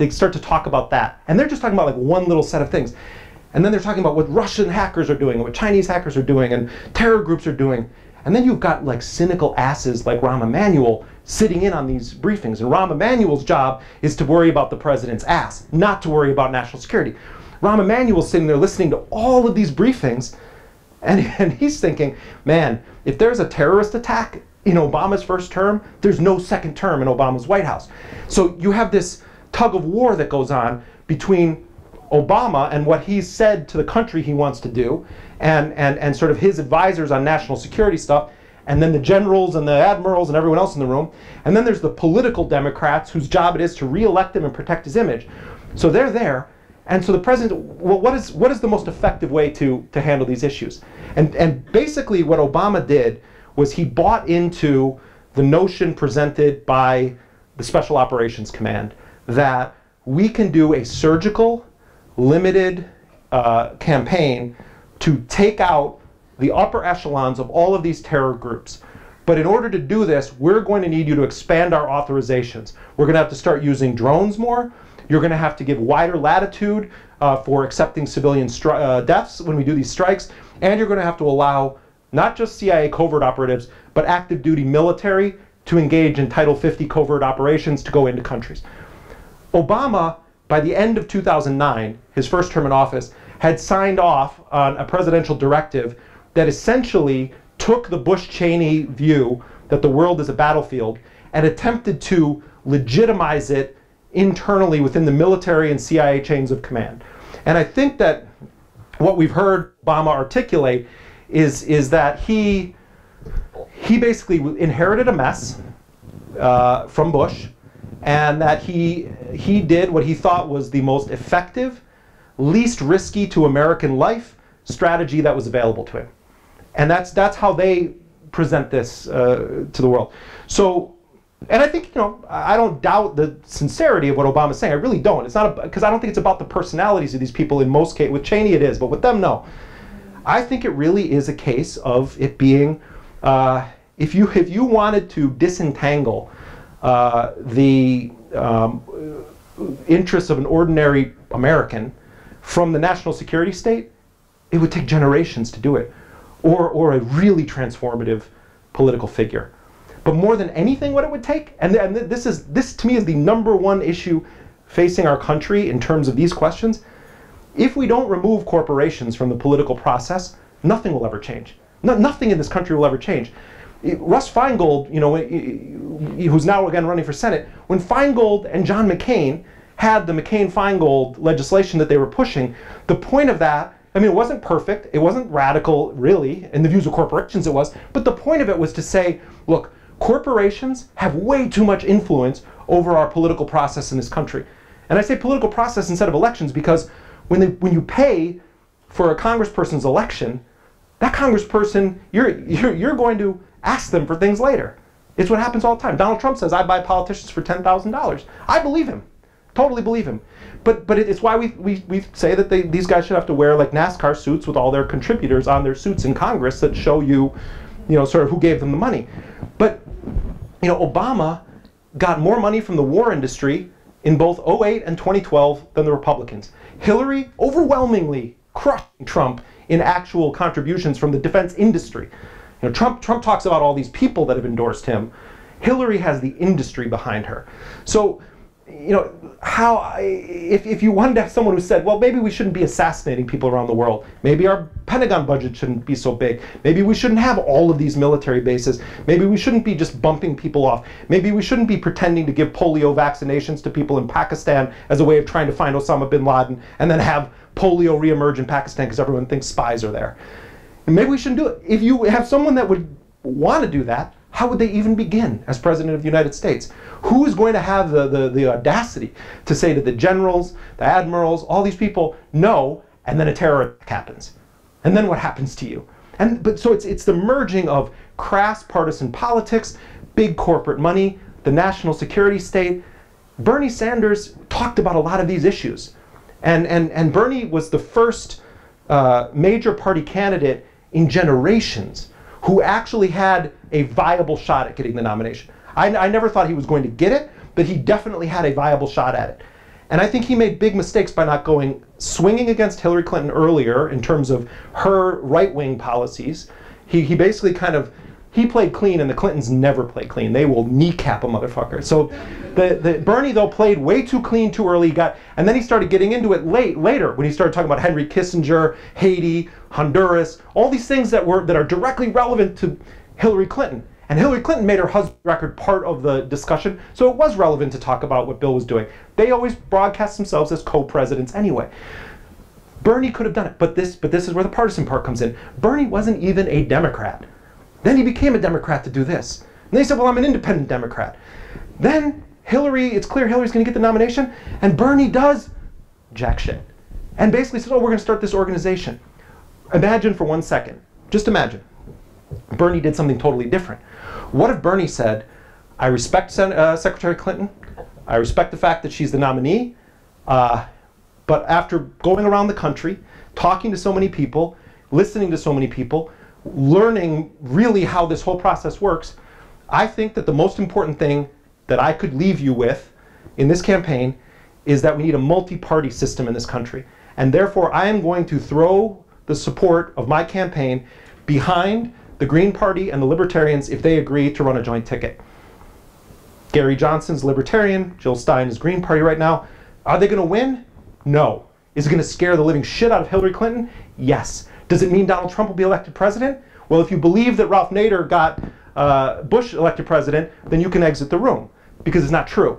they start to talk about that. And they're just talking about like one little set of things. And then they're talking about what Russian hackers are doing, and what Chinese hackers are doing, and terror groups are doing. And then you've got like cynical asses like Rahm Emanuel sitting in on these briefings. And Rahm Emanuel's job is to worry about the president's ass, not to worry about national security. Rahm Emanuel's sitting there listening to all of these briefings, and, and he's thinking, man, if there's a terrorist attack in Obama's first term, there's no second term in Obama's White House. So you have this tug of war that goes on between Obama and what he's said to the country he wants to do, and, and, and sort of his advisors on national security stuff, and then the generals and the admirals and everyone else in the room. And then there's the political Democrats whose job it is to re-elect him and protect his image. So they're there. And so the president, well, what is, what is the most effective way to, to handle these issues? And, and basically what Obama did was he bought into the notion presented by the Special Operations Command that we can do a surgical, limited uh, campaign to take out the upper echelons of all of these terror groups. But in order to do this, we're going to need you to expand our authorizations. We're going to have to start using drones more. You're going to have to give wider latitude uh, for accepting civilian stri uh, deaths when we do these strikes. And you're going to have to allow not just C I A covert operatives, but active duty military to engage in Title fifty covert operations to go into countries. Obama, by the end of two thousand nine, his first term in office, had signed off on a presidential directive that essentially took the Bush-Cheney view that the world is a battlefield and attempted to legitimize it internally within the military and C I A chains of command. And I think that what we've heard Obama articulate is, is that he, he basically inherited a mess uh, from Bush, and that he, he did what he thought was the most effective, least risky to American life strategy that was available to him. And that's, that's how they present this uh, to the world. So, and I think, you know, I don't doubt the sincerity of what Obama's saying. I really don't. It's not, because I don't think it's about the personalities of these people in most cases. With Cheney it is, but with them, no. I think it really is a case of it being, uh, if you, if you wanted to disentangle uh, the um, interests of an ordinary American from the national security state, it would take generations to do it, or, or a really transformative political figure. But more than anything, what it would take, and, and this is, this to me is the number one issue facing our country in terms of these questions. If we don't remove corporations from the political process, nothing will ever change. No, nothing in this country will ever change. It, Russ Feingold, you know, who's now again running for Senate, when Feingold and John McCain had the McCain-Feingold legislation that they were pushing, the point of that, I mean, it wasn't perfect, it wasn't radical, really, in the views of corporations it was, but the point of it was to say, look, corporations have way too much influence over our political process in this country. And I say political process instead of elections because when, they, when you pay for a congressperson's election, that congressperson, you're, you're, you're going to ask them for things later. It's what happens all the time. Donald Trump says, I buy politicians for ten thousand dollars. I believe him. Totally believe him. But, but it's why we, we, we say that they, these guys should have to wear like NASCAR suits with all their contributors on their suits in Congress that show you, you know, sort of who gave them the money. But, you know, Obama got more money from the war industry in both oh eight and twenty twelve than the Republicans. Hillary overwhelmingly crushed Trump in actual contributions from the defense industry. You know, Trump, Trump talks about all these people that have endorsed him. Hillary has the industry behind her. So, you know, how, if, if you wanted to have someone who said, well, maybe we shouldn't be assassinating people around the world. Maybe our Pentagon budget shouldn't be so big. Maybe we shouldn't have all of these military bases. Maybe we shouldn't be just bumping people off. Maybe we shouldn't be pretending to give polio vaccinations to people in Pakistan as a way of trying to find Osama bin Laden and then have polio reemerge in Pakistan because everyone thinks spies are there. And maybe we shouldn't do it. If you have someone that would want to do that, how would they even begin as President of the United States? Who is going to have the, the, the audacity to say to the generals, the admirals, all these people, no, and then a terror attack happens? And then what happens to you? And, but so it's, it's the merging of crass partisan politics, big corporate money, the national security state. Bernie Sanders talked about a lot of these issues. And, and, and Bernie was the first uh, major party candidate in generations who actually had a viable shot at getting the nomination. I, I never thought he was going to get it, but he definitely had a viable shot at it. And I think he made big mistakes by not going swinging against Hillary Clinton earlier in terms of her right-wing policies. He, he basically kind of, he played clean, and the Clintons never play clean. They will kneecap a motherfucker. So the, the Bernie, though, played way too clean too early. He got, and then he started getting into it late, later when he started talking about Henry Kissinger, Haiti, Honduras, all these things that were that are directly relevant to Hillary Clinton. And Hillary Clinton made her husband's record part of the discussion, so it was relevant to talk about what Bill was doing. They always broadcast themselves as co-presidents anyway. Bernie could have done it, but this, but this is where the partisan part comes in. Bernie wasn't even a Democrat. Then he became a Democrat to do this. And they said, well, I'm an independent Democrat. Then Hillary, it's clear Hillary's going to get the nomination, and Bernie does jack shit. And basically says, oh, we're going to start this organization. Imagine for one second, just imagine, Bernie did something totally different. What if Bernie said, I respect Sen uh, Secretary Clinton, I respect the fact that she's the nominee, uh, but after going around the country, talking to so many people, listening to so many people, learning really how this whole process works, I think that the most important thing that I could leave you with in this campaign is that we need a multi-party system in this country. And therefore, I am going to throw the support of my campaign behind the Green Party and the Libertarians if they agree to run a joint ticket. Gary Johnson's Libertarian, Jill Stein is Green Party right now. Are they going to win? No. Is it going to scare the living shit out of Hillary Clinton? Yes. Does it mean Donald Trump will be elected president? Well, if you believe that Ralph Nader got uh, Bush elected president, then you can exit the room, because it's not true.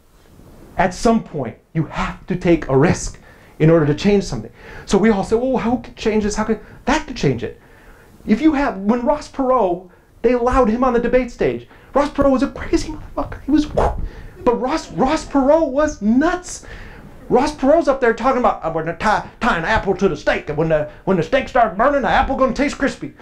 At some point, you have to take a risk in order to change something. So we all say, well, how could change this? How could that could change it? If you have, when Ross Perot, they allowed him on the debate stage. Ross Perot was a crazy motherfucker. He was, but Ross, Ross Perot was nuts. Ross Perot's up there talking about, I'm gonna tie, tie an apple to the steak, and when the, when the steak starts burning, the apple gonna taste crispy.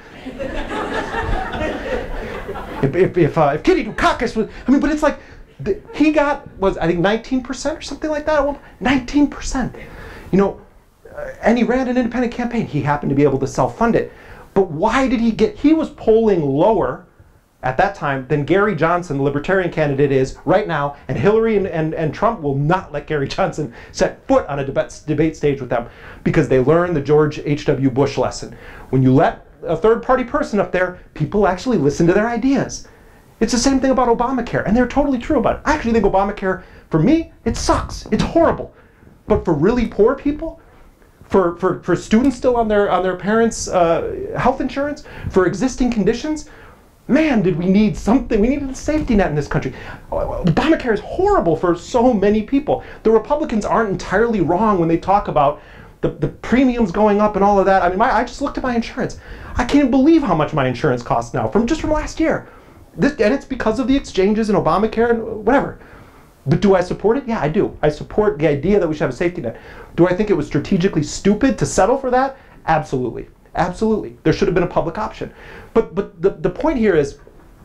if if, if, uh, if Kitty Dukakis was, I mean, but it's like, the, he got, was I think nineteen percent or something like that? Well, nineteen percent. You know, uh, and he ran an independent campaign. He happened to be able to self-fund it. But why did he get, he was polling lower at that time than Gary Johnson, the Libertarian candidate, is right now, and Hillary and, and, and Trump will not let Gary Johnson set foot on a debate, debate stage with them, because they learned the George H W Bush lesson. When you let a third-party person up there, people actually listen to their ideas. It's the same thing about Obamacare, and they're totally true about it. I actually think Obamacare, for me, it sucks. It's horrible. But for really poor people, For, for, for students still on their, on their parents' uh, health insurance, for existing conditions, man, did we need something. We needed a safety net in this country. Obamacare is horrible for so many people. The Republicans aren't entirely wrong when they talk about the, the premiums going up and all of that. I mean, my, I just looked at my insurance. I can't believe how much my insurance costs now, from just from last year. This, and it's because of the exchanges and Obamacare and whatever. But do I support it? Yeah, I do. I support the idea that we should have a safety net. Do I think it was strategically stupid to settle for that? Absolutely. Absolutely. There should have been a public option. But, but the, the point here is,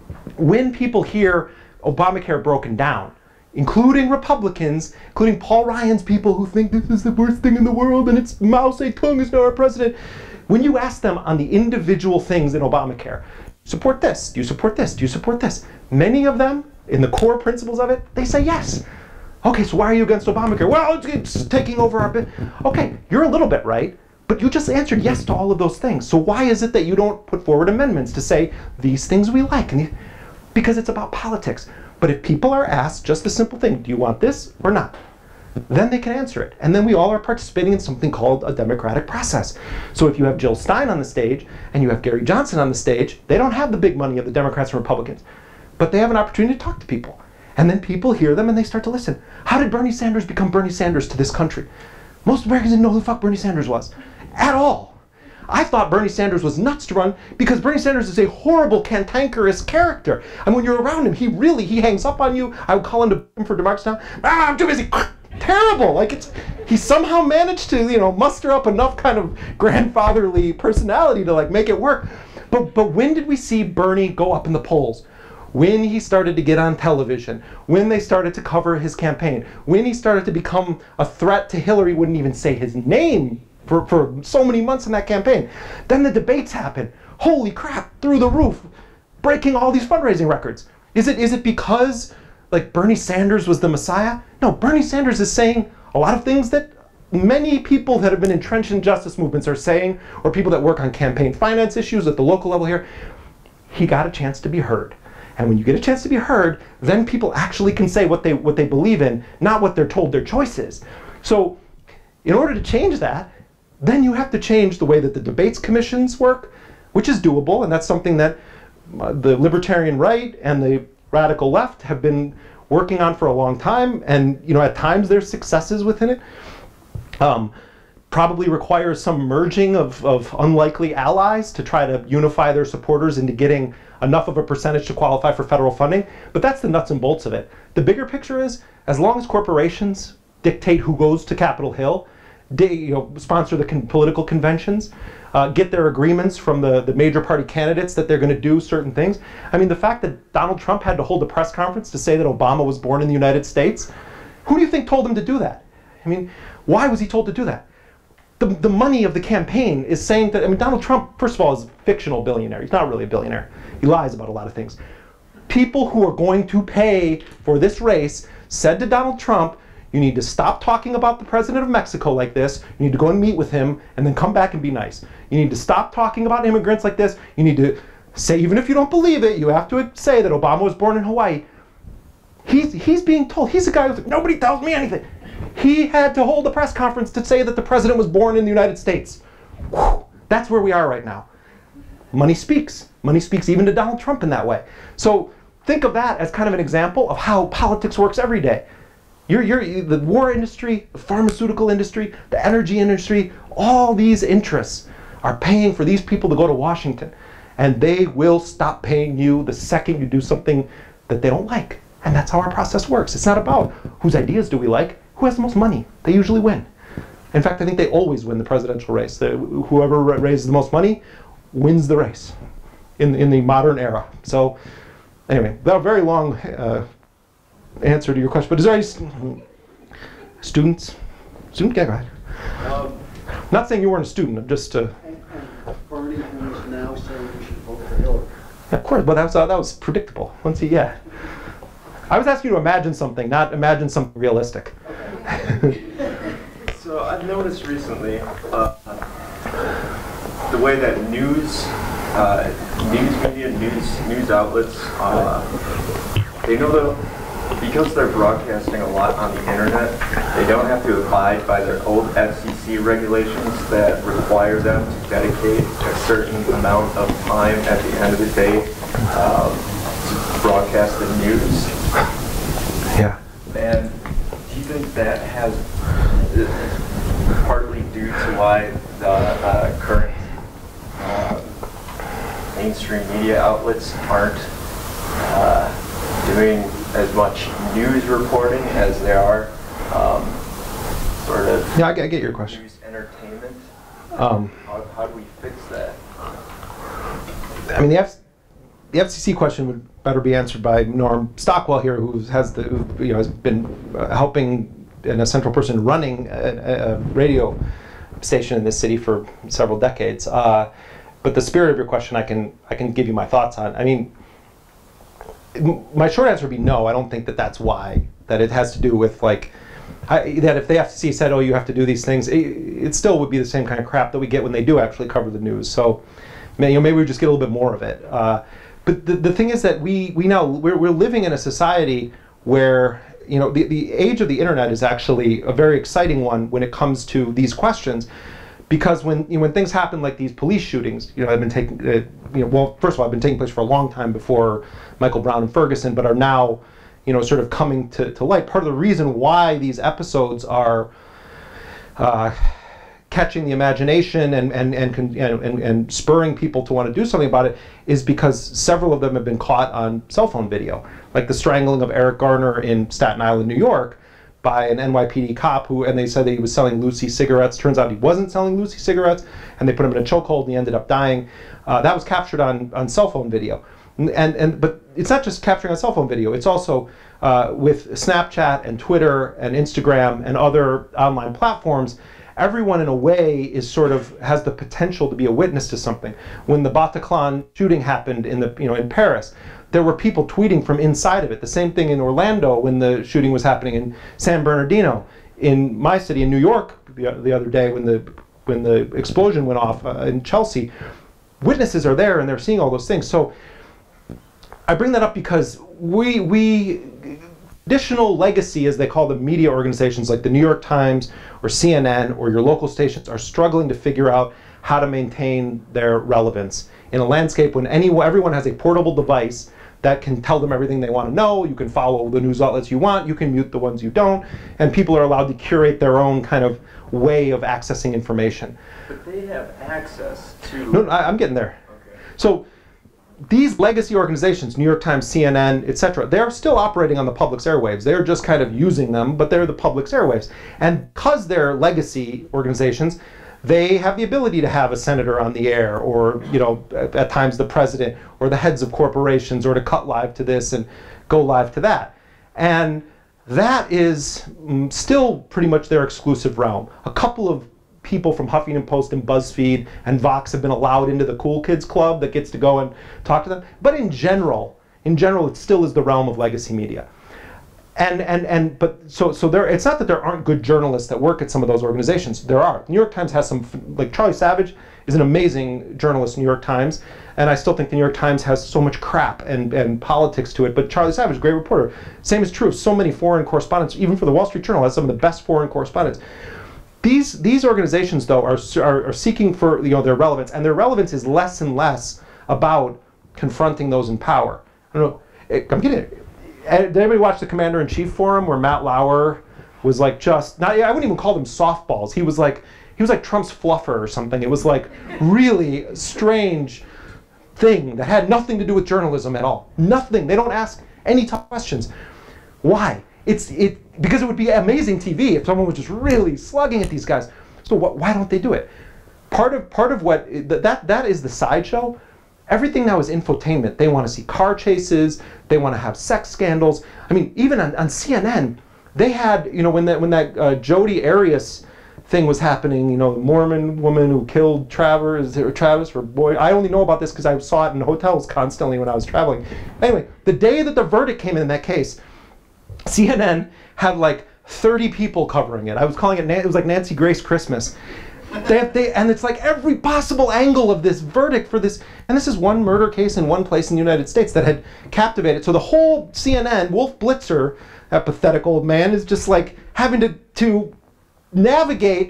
when people hear Obamacare broken down, including Republicans, including Paul Ryan's people who think this is the worst thing in the world and it's Mao Zedong is now our president, when you ask them on the individual things in Obamacare, support this, do you support this, do you support this? Many of them, in the core principles of it, they say yes. Okay, so why are you against Obamacare? Well, it's, it's taking over our bit. Okay, you're a little bit right, but you just answered yes to all of those things. So why is it that you don't put forward amendments to say these things we like? And these, because it's about politics. But if people are asked just the simple thing, do you want this or not? Then they can answer it. And then we all are participating in something called a democratic process. So if you have Jill Stein on the stage and you have Gary Johnson on the stage, they don't have the big money of the Democrats and Republicans. But they have an opportunity to talk to people. And then people hear them and they start to listen. How did Bernie Sanders become Bernie Sanders to this country? Most Americans didn't know who the fuck Bernie Sanders was. At all. I thought Bernie Sanders was nuts to run because Bernie Sanders is a horrible, cantankerous character. And when you're around him, he really, he hangs up on you. I would call him to, for democracy now. Ah, I'm too busy. Terrible. Like it's, he somehow managed to, you know, muster up enough kind of grandfatherly personality to like make it work. But, but when did we see Bernie go up in the polls? When he started to get on television, when they started to cover his campaign, when he started to become a threat to Hillary, wouldn't even say his name for, for so many months in that campaign. Then the debates happen. Holy crap, through the roof, breaking all these fundraising records. Is it, is it because like Bernie Sanders was the Messiah? No, Bernie Sanders is saying a lot of things that many people that have been entrenched in justice movements are saying, or people that work on campaign finance issues at the local level here. He got a chance to be heard. And when you get a chance to be heard, then people actually can say what they, what they believe in, not what they're told their choice is. So in order to change that, then you have to change the way that the debates commissions work, which is doable, and that's something that uh, the libertarian right and the radical left have been working on for a long time, and you know, at times there's successes within it. Um, probably requires some merging of, of unlikely allies to try to unify their supporters into getting enough of a percentage to qualify for federal funding, but that's the nuts and bolts of it. The bigger picture is, as long as corporations dictate who goes to Capitol Hill, they, you know, sponsor the con political conventions, uh, get their agreements from the, the major party candidates that they're going to do certain things. I mean, the fact that Donald Trump had to hold a press conference to say that Obama was born in the United States, who do you think told him to do that? I mean, why was he told to do that? The, the money of the campaign is saying that, I mean, Donald Trump, first of all, is a fictional billionaire. He's not really a billionaire. He lies about a lot of things. People who are going to pay for this race said to Donald Trump, you need to stop talking about the president of Mexico like this. You need to go and meet with him and then come back and be nice. You need to stop talking about immigrants like this. You need to say, even if you don't believe it, you have to say that Obama was born in Hawaii. He's, he's being told, he's a guy who's like, nobody tells me anything. He had to hold a press conference to say that the president was born in the United States. Whew, that's where we are right now. Money speaks. Money speaks even to Donald Trump in that way. So think of that as kind of an example of how politics works every day. You're, you're, the war industry, the pharmaceutical industry, the energy industry, all these interests are paying for these people to go to Washington. And they will stop paying you the second you do something that they don't like. And that's how our process works. It's not about whose ideas do we like, who has the most money. They usually win. In fact, I think they always win the presidential race. The, whoever raises the most money wins the race in, in the modern era. So anyway, that was a very long uh, answer to your question. But is there any students? Student? Yeah, go ahead. Um, Not saying you weren't a student. I'm just. Uh, and, and Bernie, who is now saying we should vote for Hillary. Of course, but that was uh, that was predictable. Once he, yeah. I was asking you to imagine something, not imagine something realistic. Okay. So I've noticed recently uh, the way that news, uh, news media, news news outlets, uh, they know that because they're broadcasting a lot on the internet, they don't have to abide by their old F C C regulations that require them to dedicate a certain amount of time at the end of the day um, to broadcast the news. Yeah. And do you think that has uh, partly due to why the uh, current uh, mainstream media outlets aren't uh, doing as much news reporting as they are um, sort of yeah, I get, I get your question. News entertainment? Um, how, how do we fix that? I mean, the F the F C C question would better be answered by Norm Stockwell here, who has the who, you know has been uh, helping and a central person running a, a radio station in this city for several decades. Uh, but the spirit of your question, I can I can give you my thoughts on. I mean, my short answer would be no. I don't think that that's why. That it has to do with like I, that if the F C C said, oh, you have to do these things, it, it still would be the same kind of crap that we get when they do actually cover the news. So, you know, maybe we just get a little bit more of it. Uh, But the, the thing is that we, we now, we're, we're living in a society where, you know, the, the age of the internet is actually a very exciting one when it comes to these questions. Because when, you know, when things happen like these police shootings, you know, have been taking, uh, you know, well, first of all, have been taking place for a long time before Michael Brown and Ferguson, but are now, you know, sort of coming to, to light. Part of the reason why these episodes are uh, catching the imagination and and and, and and spurring people to want to do something about it is because several of them have been caught on cell phone video, like the strangling of Eric Garner in Staten Island, New York, by an N Y P D cop who, and they said that he was selling Lucy cigarettes. Turns out he wasn't selling Lucy cigarettes, and they put him in a chokehold, and he ended up dying. Uh, that was captured on on cell phone video, and and but it's not just capturing on cell phone video. It's also uh, with Snapchat and Twitter and Instagram and other online platforms. Everyone in a way is sort of has the potential to be a witness to something. When the Bataclan shooting happened in the you know in Paris, there were people tweeting from inside of it. The same thing in Orlando when the shooting was happening in San Bernardino. in my city, in New York, the, the other day when the when the explosion went off uh, in Chelsea, witnesses are there and they're seeing all those things. So I bring that up because we we traditional legacy, as they call the media organizations like the New York Times or C N N or your local stations, are struggling to figure out how to maintain their relevance in a landscape when any, everyone has a portable device that can tell them everything they want to know. You can follow the news outlets you want, you can mute the ones you don't, and people are allowed to curate their own kind of way of accessing information. But they have access to... No, I, I'm getting there. Okay. So these legacy organizations, New York Times, C N N, et cetera, they're still operating on the public's airwaves. They're just kind of using them, but they're the public's airwaves. And because they're legacy organizations, they have the ability to have a senator on the air, or, you know, at, at times the president, or the heads of corporations, or to cut live to this and go live to that. And that is mm, still pretty much their exclusive realm. A couple of people from Huffington Post and BuzzFeed and Vox have been allowed into the cool kids club that gets to go and talk to them. But in general, in general, it still is the realm of legacy media. And, and, and, but, so, so there, it's not that there aren't good journalists that work at some of those organizations. There are. New York Times has some, like Charlie Savage is an amazing journalist in New York Times, and I still think the New York Times has so much crap and, and politics to it, but Charlie Savage, great reporter. Same is true of so many foreign correspondents, even for the Wall Street Journal has some of the best foreign correspondents. These, these organizations, though, are, are, are seeking for, you know, their relevance, and their relevance is less and less about confronting those in power. I don't know, it, I'm getting it. Did anybody watch the Commander-in-Chief Forum where Matt Lauer was like just, not, I wouldn't even call them softballs. He was like, he was like Trump's fluffer or something. It was like really strange thing that had nothing to do with journalism at all. Nothing. They don't ask any tough questions. Why? It's it because it would be amazing T V if someone was just really slugging at these guys. So what, why don't they do it? Part of part of what that that is the sideshow. Everything now is infotainment. They want to see car chases. They want to have sex scandals. I mean, even on, on C N N, they had, you know, when that when that uh, Jodi Arias thing was happening, you know, the Mormon woman who killed Travis or Travis or boy. I only know about this because I saw it in hotels constantly when I was traveling. Anyway, the day that the verdict came in in that case, C N N had like thirty people covering it. I was calling it, it was like Nancy Grace Christmas. They have, they, and it's like every possible angle of this verdict for this, and this is one murder case in one place in the United States that had captivated. So the whole C N N, Wolf Blitzer, that pathetic old man, is just like having to, to navigate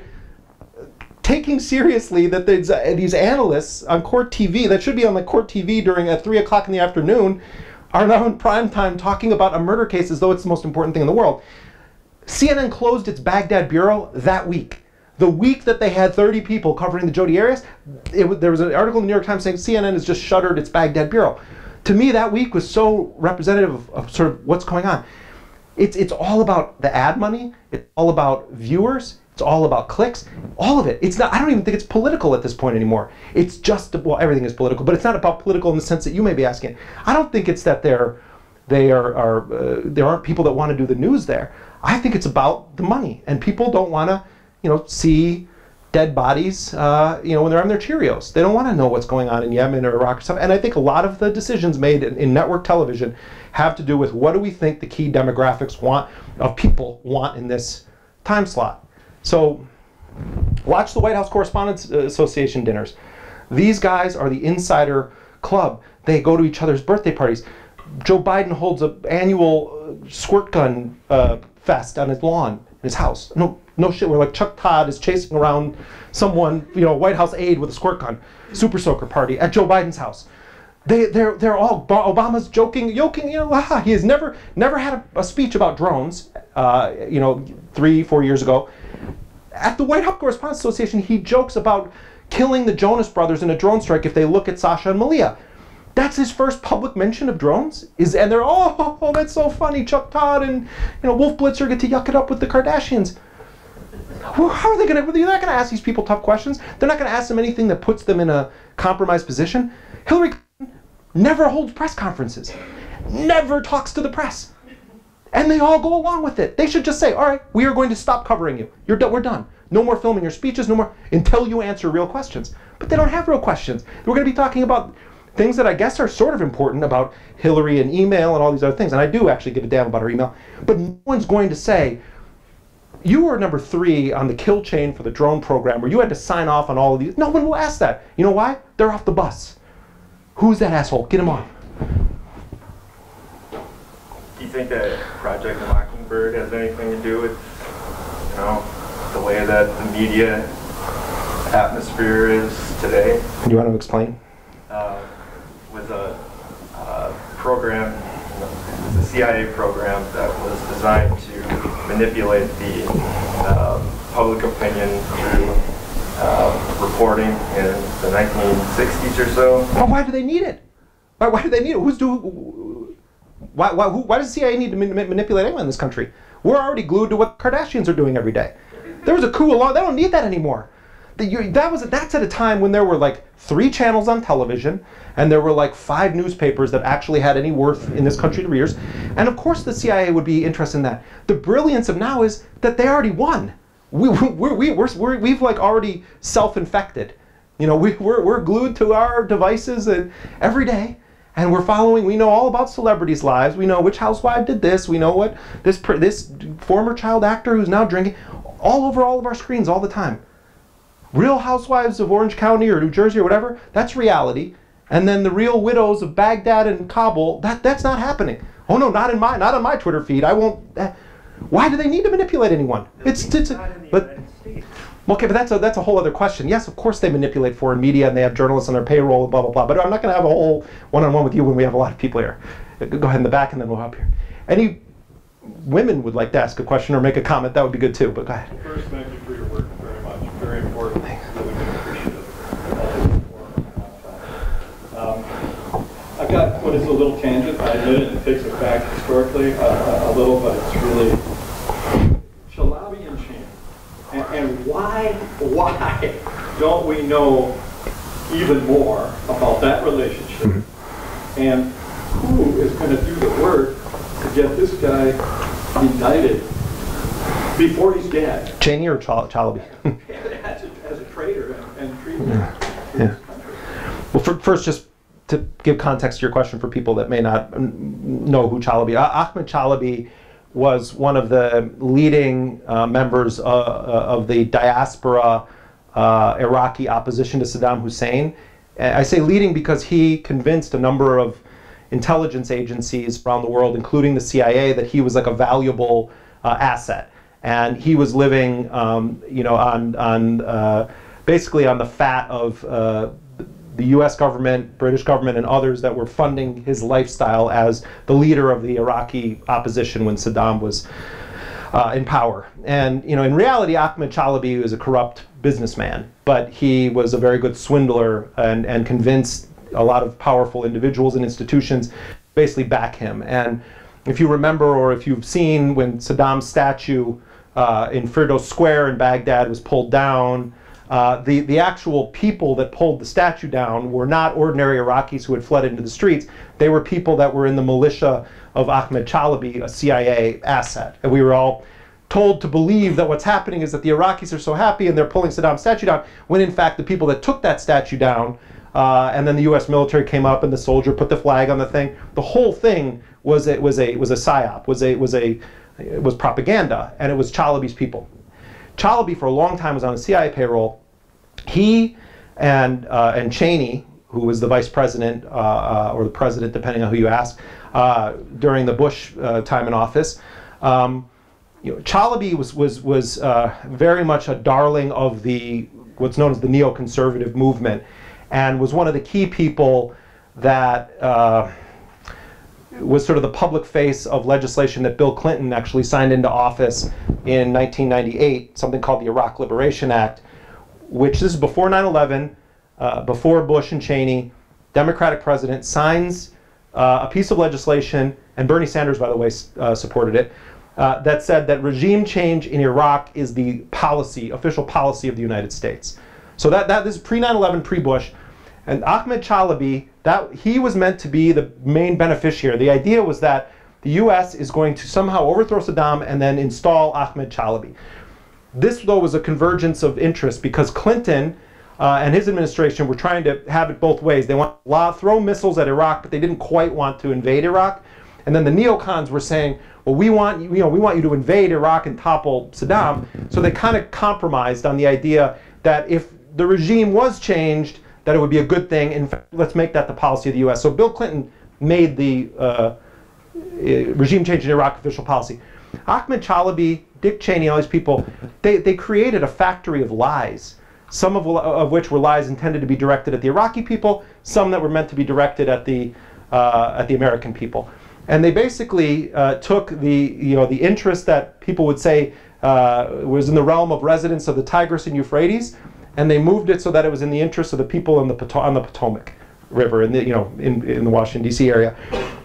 taking seriously that these, uh, these analysts on court T V, that should be on the court T V during at three o'clock in the afternoon, are now in prime time talking about a murder case as though it's the most important thing in the world. C N N closed its Baghdad bureau that week. The week that they had thirty people covering the Jodi Arias, it, there was an article in the New York Times saying C N N has just shuttered its Baghdad bureau. To me, that week was so representative of, of sort of what's going on. It's, it's all about the ad money. It's all about viewers. It's all about clicks. All of it. It's not. I don't even think it's political at this point anymore. It's just, well, everything is political, but it's not about political in the sense that you may be asking. I don't think it's that they're, they are, are uh, there aren't people that want to do the news there. I think it's about the money, and people don't want to, you know, see dead bodies, uh, you know, when they're on their Cheerios. They don't want to know what's going on in Yemen or Iraq or stuff. And I think a lot of the decisions made in, in network television have to do with what do we think the key demographics want, of people want in this time slot. So watch the White House Correspondents Association dinners. These guys are the insider club. They go to each other's birthday parties. Joe Biden holds an annual squirt gun uh, fest on his lawn in his house. No, no shit. Where like Chuck Todd is chasing around someone, you know, White House aide with a squirt gun. Super soaker party at Joe Biden's house. They, they're, they're all, Obama's joking, joking, you know, ah, he has never, never had a, a speech about drones, uh, you know, three, four years ago. At the White House Correspondents Association, he jokes about killing the Jonas Brothers in a drone strike if they look at Sasha and Malia. That's his first public mention of drones. Is and they're oh, oh that's so funny. Chuck Todd and you know Wolf Blitzer get to yuck it up with the Kardashians. How are they going to? They're not going to ask these people tough questions. They're not going to ask them anything that puts them in a compromised position. Hillary Clinton never holds press conferences, never talks to the press, and they all go along with it. They should just say, "All right, we are going to stop covering you. You're done. We're done. No more filming your speeches. No more until you answer real questions." But they don't have real questions. We're going to be talking about things that I guess are sort of important about Hillary and email and all these other things. And I do actually give a damn about her email. But no one's going to say, you were number three on the kill chain for the drone program where you had to sign off on all of these. No one will ask that. You know why? They're off the bus. Who's that asshole? Get him off. Do you think that Project Mockingbird has anything to do with, you know, the way that the media atmosphere is today? Do you want to explain? Uh, with a uh, program, it was a C I A program that was designed to manipulate the um, public opinion through uh, reporting in the nineteen sixties or so. Well, why do they need it? Why, why do they need it? Who's do? Why, why, who, why does the C I A need to man manipulate anyone in this country? We're already glued to what the Kardashians are doing every day. There was a coup along. They don't need that anymore. The, you, that was that's at a time when there were like three channels on television, and there were like five newspapers that actually had any worth in this country to readers. And of course, the C I A would be interested in that. The brilliance of now is that they already won. We we're, we we're, we're, we've like already self-infected. You know, we we're we're glued to our devices and every day. And we're following, we know all about celebrities' lives. We know which housewife did this. We know what this this former child actor who's now drinking, all over all of our screens all the time. Real Housewives of Orange County or New Jersey or whatever, that's reality. And then the Real Widows of Baghdad and Kabul, that, that's not happening. Oh no, not in my, not on my Twitter feed. I won't. Uh, why do they need to manipulate anyone? It's, it's, not in the but, United States. Okay, but that's a, that's a whole other question. Yes, of course they manipulate foreign media and they have journalists on their payroll and blah, blah, blah. But I'm not going to have a whole one-on-one with you when we have a lot of people here. Go ahead in the back and then we'll up here. Any women would like to ask a question or make a comment, that would be good too, but go ahead. First, thank you for your work very much. Very important. Thanks. Really been appreciative. Um, I've got what is a little tangent. I admit it, it takes us back historically uh, a little, but it's really Chalabi and Cheney. And, and why, why don't we know even more about that relationship? Mm-hmm. And who is going to do the work to get this guy indicted before he's dead? Cheney or Chal Chalabi? as, a, as a traitor and, and treated yeah. to Yeah. this country. Well, for, first, just to give context to your question for people that may not know who Chalabi, uh, Ahmed Chalabi was one of the leading uh, members uh, uh, of the diaspora uh, Iraqi opposition to Saddam Hussein. I say leading because he convinced a number of intelligence agencies around the world, including the C I A, that he was like a valuable uh, asset. And he was living, um, you know, on, on uh, basically on the fat of uh, the U S government, British government, and others that were funding his lifestyle as the leader of the Iraqi opposition when Saddam was uh, in power. And you know, in reality, Ahmed Chalabi was a corrupt businessman, but he was a very good swindler and, and convinced a lot of powerful individuals and institutions basically back him. And if you remember, or if you've seen when Saddam's statue uh, in Firdos Square in Baghdad was pulled down, Uh, the, the actual people that pulled the statue down were not ordinary Iraqis who had fled into the streets. They were people that were in the militia of Ahmed Chalabi, a C I A asset. And we were all told to believe that what's happening is that the Iraqis are so happy and they're pulling Saddam's statue down, when in fact the people that took that statue down, uh, and then the U S military came up and the soldier put the flag on the thing, the whole thing was a, was a, was a psyop, was a, was a, it was propaganda, and it was Chalabi's people. Chalabi for a long time was on the C I A payroll. He and uh, and Cheney, who was the vice president uh, uh, or the president, depending on who you ask, uh, during the Bush uh, time in office, um, you know, Chalabi was was was uh, very much a darling of the what's known as the neoconservative movement, and was one of the key people that uh, was sort of the public face of legislation that Bill Clinton actually signed into office in nineteen ninety-eight, something called the Iraq Liberation Act, which this is before nine eleven, uh, before Bush and Cheney. Democratic president signs uh, a piece of legislation, and Bernie Sanders, by the way, uh, supported it, uh, that said that regime change in Iraq is the policy, official policy of the United States. So that, that this is pre nine eleven, pre-Bush. And Ahmed Chalabi, that, he was meant to be the main beneficiary. The idea was that the U S is going to somehow overthrow Saddam and then install Ahmed Chalabi. This, though, was a convergence of interest because Clinton uh, and his administration were trying to have it both ways. They want to throw missiles at Iraq, but they didn't quite want to invade Iraq. And then the neocons were saying, well, we want you know we want you to invade Iraq and topple Saddam. So they kind of compromised on the idea that if the regime was changed, that it would be a good thing. In fact, let's make that the policy of the U S. So Bill Clinton made the uh, regime change in Iraq official policy. Ahmed Chalabi, Dick Cheney, all these people, they, they created a factory of lies, some of, of which were lies intended to be directed at the Iraqi people, some that were meant to be directed at the, uh, at the American people. And they basically uh, took the, you know, the interest that people would say uh, was in the realm of residents of the Tigris and Euphrates, and they moved it so that it was in the interest of the people in the Poto on the Potomac River, in the, you know, in, in the Washington, D C area.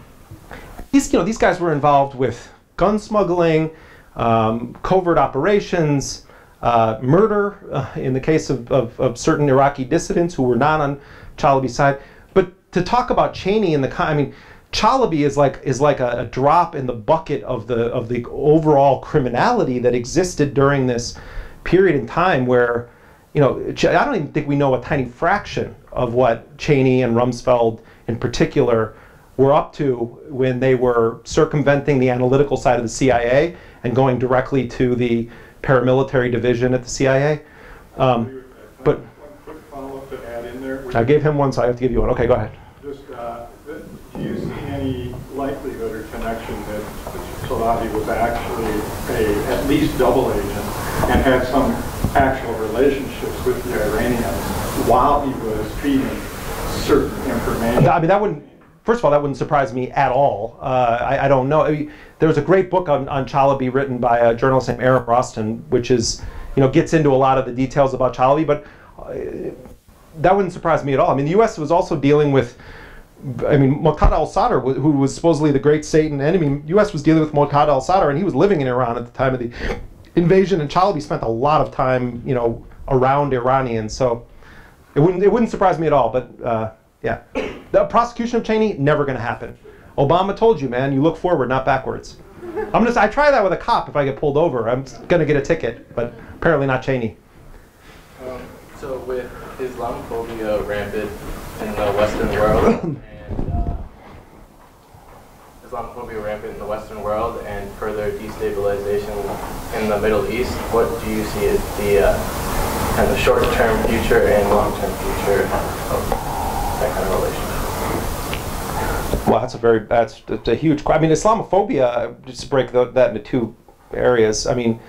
These, you know, these guys were involved with gun smuggling, um, covert operations, uh, murder, uh, in the case of, of, of certain Iraqi dissidents who were not on Chalabi's side. But to talk about Cheney in the, I mean, Chalabi is like is like a, a drop in the bucket of the of the overall criminality that existed during this period in time, where, you know, I don't even think we know a tiny fraction of what Cheney and Rumsfeld in particular were up to when they were circumventing the analytical side of the C I A and going directly to the paramilitary division at the C I A. Um, but one quick follow-up to add in there. I gave him one, so I have to give you one. Okay, go ahead. Just, uh, do you see any likelihood or connection that Chalabi was actually a at least double agent and had some actual relationships with the Iranians while he was feeding certain information? I mean, that wouldn't. First of all, that wouldn't surprise me at all. Uh, I, I don't know. I mean, there was a great book on, on Chalabi written by a journalist named Aaron Roston, which is, you know, gets into a lot of the details about Chalabi, but uh, that wouldn't surprise me at all. I mean, the U S was also dealing with, I mean, Muqtada al-Sadr, who was supposedly the great Satan enemy. U S was dealing with Muqtada al-Sadr, and he was living in Iran at the time of the invasion, and Chalabi spent a lot of time, you know, around Iranians. So it wouldn't it wouldn't surprise me at all. But uh, yeah, the prosecution of Cheney, never going to happen. Obama told you, man, you look forward, not backwards. I'm gonna I try that with a cop if I get pulled over. I'm going to get a ticket, but apparently not Cheney. Um, so with Islamophobia rampant in the Western world, and uh, Islamophobia rampant in the Western world, and further destabilization in the Middle East, what do you see as the uh, kind of short-term future and long-term future of that kind of relationship? Well, that's a very that's, that's a huge. I mean, Islamophobia. Just to break the, that into two areas. I mean,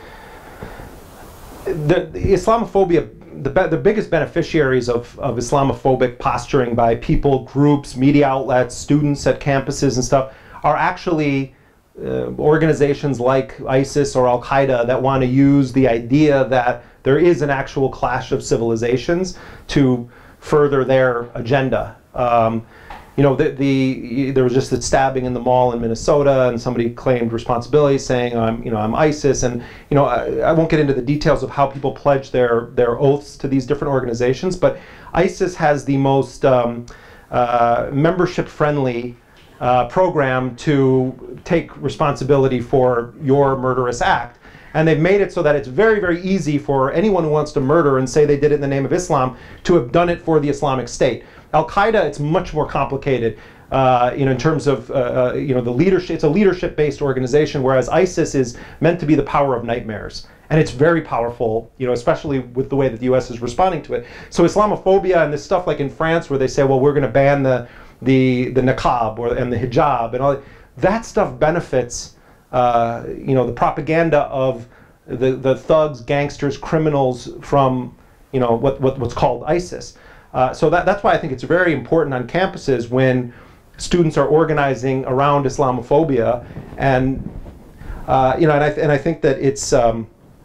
the, the Islamophobia. The, the biggest beneficiaries of, of Islamophobic posturing by people, groups, media outlets, students at campuses and stuff are actually uh, organizations like ISIS or Al-Qaeda that want to use the idea that there is an actual clash of civilizations to further their agenda. Um, you know, the, the there was just a stabbing in the mall in Minnesota, and somebody claimed responsibility, saying, "I'm, you know, I'm ISIS." And you know, I, I won't get into the details of how people pledge their their oaths to these different organizations, but ISIS has the most um, uh, membership-friendly uh, program to take responsibility for your murderous act. And they've made it so that it's very, very easy for anyone who wants to murder and say they did it in the name of Islam to have done it for the Islamic State. Al-Qaeda, it's much more complicated, uh, you know, in terms of, uh, uh, you know, the leadership. It's a leadership-based organization, whereas ISIS is meant to be the power of nightmares. And it's very powerful, you know, especially with the way that the U S is responding to it. So Islamophobia and this stuff like in France where they say, well, we're going to ban the, the, the niqab or, and the hijab and all that, that stuff benefits Uh, you know, the propaganda of the, the thugs, gangsters, criminals from, you know, what, what what's called ISIS. Uh, so that, that's why I think it's very important on campuses when students are organizing around Islamophobia, and uh, you know, and I th and I think that it's um,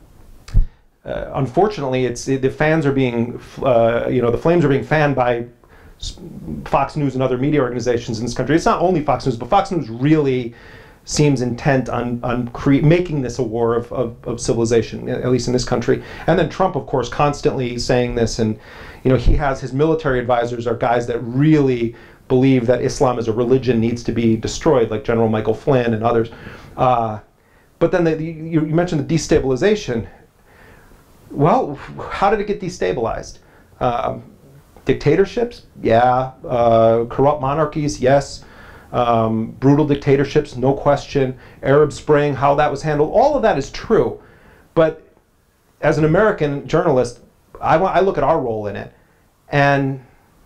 uh, unfortunately it's the fans are being, uh, you know, the flames are being fanned by Fox News and other media organizations in this country. It's not only Fox News, but Fox News really seems intent on, on cre making this a war of, of, of civilization, at least in this country. And then Trump, of course, constantly saying this, and you know, he has his military advisors are guys that really believe that Islam as a religion needs to be destroyed, like General Michael Flynn and others. Uh, but then the, you, you mentioned the destabilization. Well, how did it get destabilized? Um, dictatorships? Yeah. Uh, corrupt monarchies? Yes. um, brutal dictatorships, no question, Arab Spring, how that was handled, all of that is true. But as an American journalist, I, I look at our role in it, and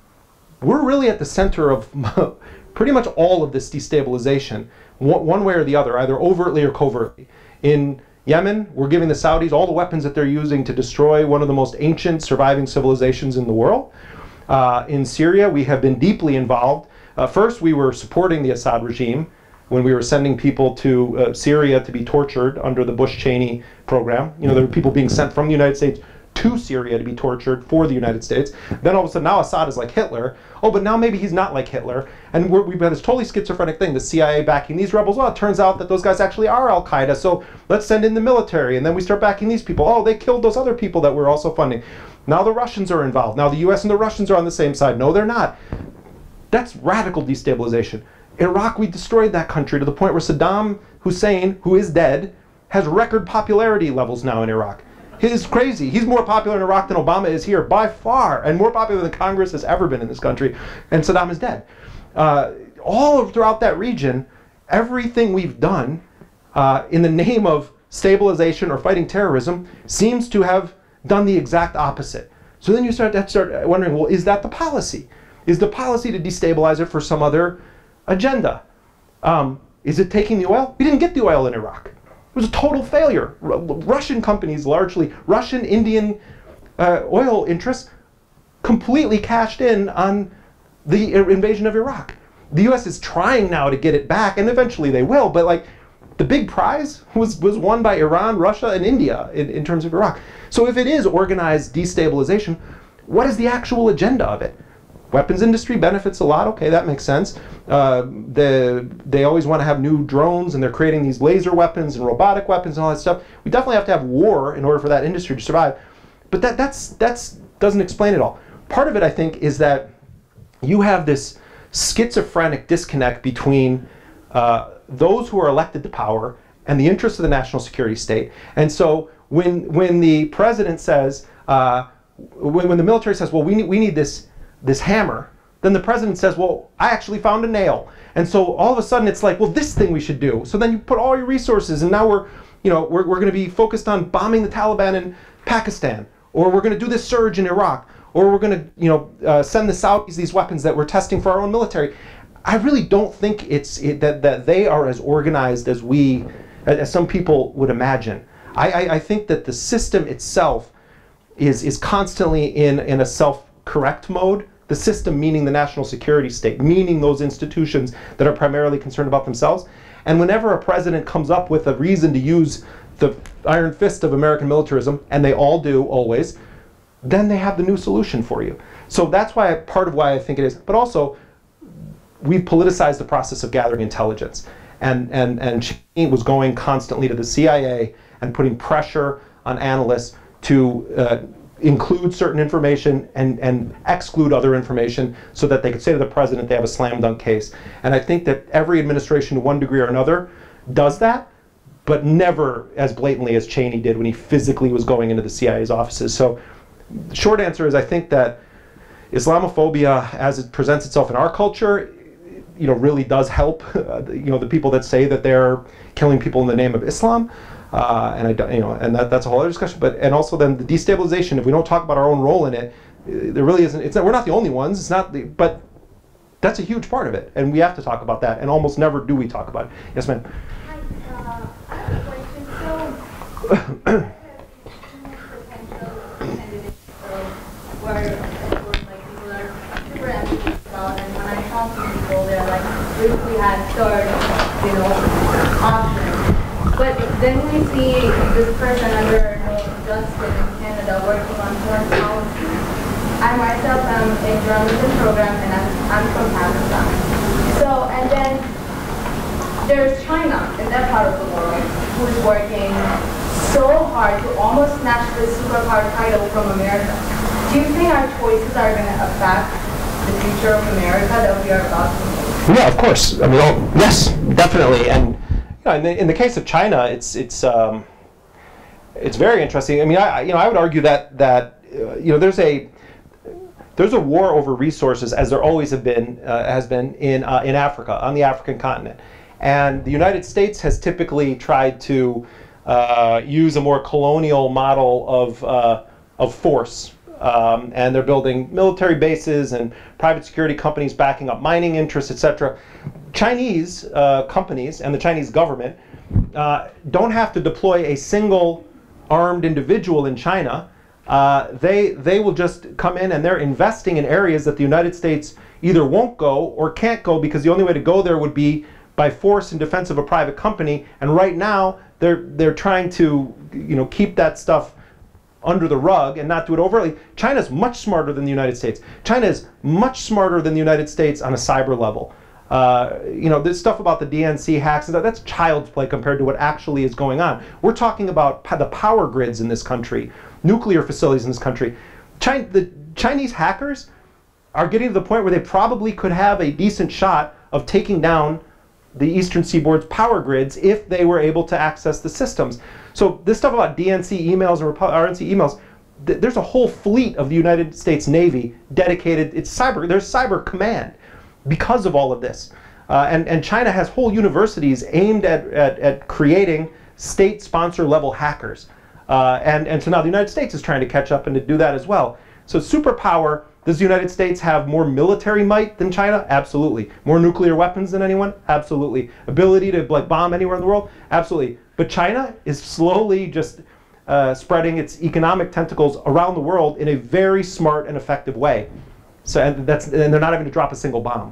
we're really at the center of pretty much all of this destabilization, one, one way or the other, either overtly or covertly. In Yemen, we're giving the Saudis all the weapons that they're using to destroy one of the most ancient surviving civilizations in the world. Uh, in Syria, we have been deeply involved. Uh, first, we were supporting the Assad regime when we were sending people to uh, Syria to be tortured under the Bush-Cheney program. You know, there were people being sent from the United States to Syria to be tortured for the United States. Then all of a sudden, now Assad is like Hitler. Oh, but now maybe he's not like Hitler. And we're, we've got this totally schizophrenic thing, the C I A backing these rebels. Well, it turns out that those guys actually are Al-Qaeda, so let's send in the military. And then we start backing these people. Oh, they killed those other people that we're also funding. Now the Russians are involved. Now the U S and the Russians are on the same side. No, they're not. That's radical destabilization. Iraq, we destroyed that country to the point where Saddam Hussein, who is dead, has record popularity levels now in Iraq. He's crazy. He's more popular in Iraq than Obama is here, by far, and more popular than Congress has ever been in this country, and Saddam is dead. Uh, all throughout that region, everything we've done uh, in the name of stabilization or fighting terrorism seems to have done the exact opposite. So then you start to start wondering, well, is that the policy? Is the policy to destabilize it for some other agenda? Um, is it taking the oil? We didn't get the oil in Iraq. It was a total failure. R Russian companies, largely Russian, Indian uh, oil interests, completely cashed in on the invasion of Iraq. The U S is trying now to get it back, and eventually they will, but like the big prize was, was won by Iran, Russia, and India in, in terms of Iraq. So if it is organized destabilization, what is the actual agenda of it? Weapons industry benefits a lot. Okay, that makes sense. Uh, the, they always want to have new drones, and they're creating these laser weapons and robotic weapons and all that stuff. We definitely have to have war in order for that industry to survive. But that that's, that's, doesn't explain it all. Part of it, I think, is that you have this schizophrenic disconnect between uh, those who are elected to power and the interests of the national security state. And so when, when the president says, uh, when, when the military says, well, we need, we need this this hammer, then the president says, well, I actually found a nail. And so all of a sudden it's like, well, this thing we should do. So then you put all your resources, and now we're, you know, we're, we're going to be focused on bombing the Taliban in Pakistan, or we're going to do this surge in Iraq, or we're going to, you know, uh, send the Saudis these weapons that we're testing for our own military. I really don't think it's it, that, that they are as organized as we, as some people would imagine. I, I, I think that the system itself is, is constantly in, in a self-correct mode. The system meaning the national security state, meaning those institutions that are primarily concerned about themselves. And whenever a president comes up with a reason to use the iron fist of American militarism, and they all do always, then they have the new solution for you. So that's why part of why I think it is. But also, we've politicized the process of gathering intelligence. And, and, and she was going constantly to the C I A and putting pressure on analysts to uh, include certain information and, and exclude other information so that they could say to the president they have a slam dunk case. And I think that every administration to one degree or another does that, but never as blatantly as Cheney did when he physically was going into the C I A's offices. So the short answer is I think that Islamophobia, as it presents itself in our culture, you know, really does help uh, you know, the people that say that they're killing people in the name of Islam. Uh, and I don't, you know, and that, that's a whole other discussion. But and also then the destabilization. If we don't talk about our own role in it, there really isn't. It's not, we're not the only ones. It's not. The, but that's a huge part of it, and we have to talk about that. And almost never do we talk about it. Yes, ma'am. Hi. Uh, I have a question. So, where like people are super anxious about, and when I talk to people, they're like, "If we had third, you know, options." But then we see this person under Justin in Canada working on foreign policy. I myself am in journalism program, and I'm, I'm from Pakistan. So, and then there's China in that part of the world who's working so hard to almost snatch the superpower title from America. Do you think our choices are going to affect the future of America that we are about to make? Yeah, of course. I mean, oh, yes, definitely. And you know, in, the, in the case of China, it's it's um, it's very interesting. I mean, I you know I would argue that that uh, you know there's a there's a war over resources, as there always have been, uh, has been in, uh, in Africa, on the African continent. And the United States has typically tried to uh, use a more colonial model of, uh, of force. Um, and they're building military bases and private security companies backing up mining interests, et cetera. Chinese uh, companies and the Chinese government uh, don't have to deploy a single armed individual in China. Uh, they, they will just come in and they're investing in areas that the United States either won't go or can't go, because the only way to go there would be by force in defense of a private company. And right now they're, they're trying to, you know, keep that stuff under the rug and not do it overtly. China's much smarter than the United States. China is much smarter than the United States on a cyber level. Uh, you know, this stuff about the D N C hacks, and that, that's child's play compared to what actually is going on. We're talking about the power grids in this country, nuclear facilities in this country. China, the Chinese hackers are getting to the point where they probably could have a decent shot of taking down the Eastern Seaboard's power grids if they were able to access the systems. So this stuff about D N C emails and R N C emails, th there's a whole fleet of the United States Navy dedicated. It's cyber. There's cyber command because of all of this, uh, and and China has whole universities aimed at at, at creating state-sponsor level hackers, uh, and and so now the United States is trying to catch up and to do that as well. So superpower. Does the United States have more military might than China? Absolutely. More nuclear weapons than anyone? Absolutely. Ability to like bomb anywhere in the world? Absolutely. But China is slowly just uh, spreading its economic tentacles around the world in a very smart and effective way. So and that's and they're not having to drop a single bomb.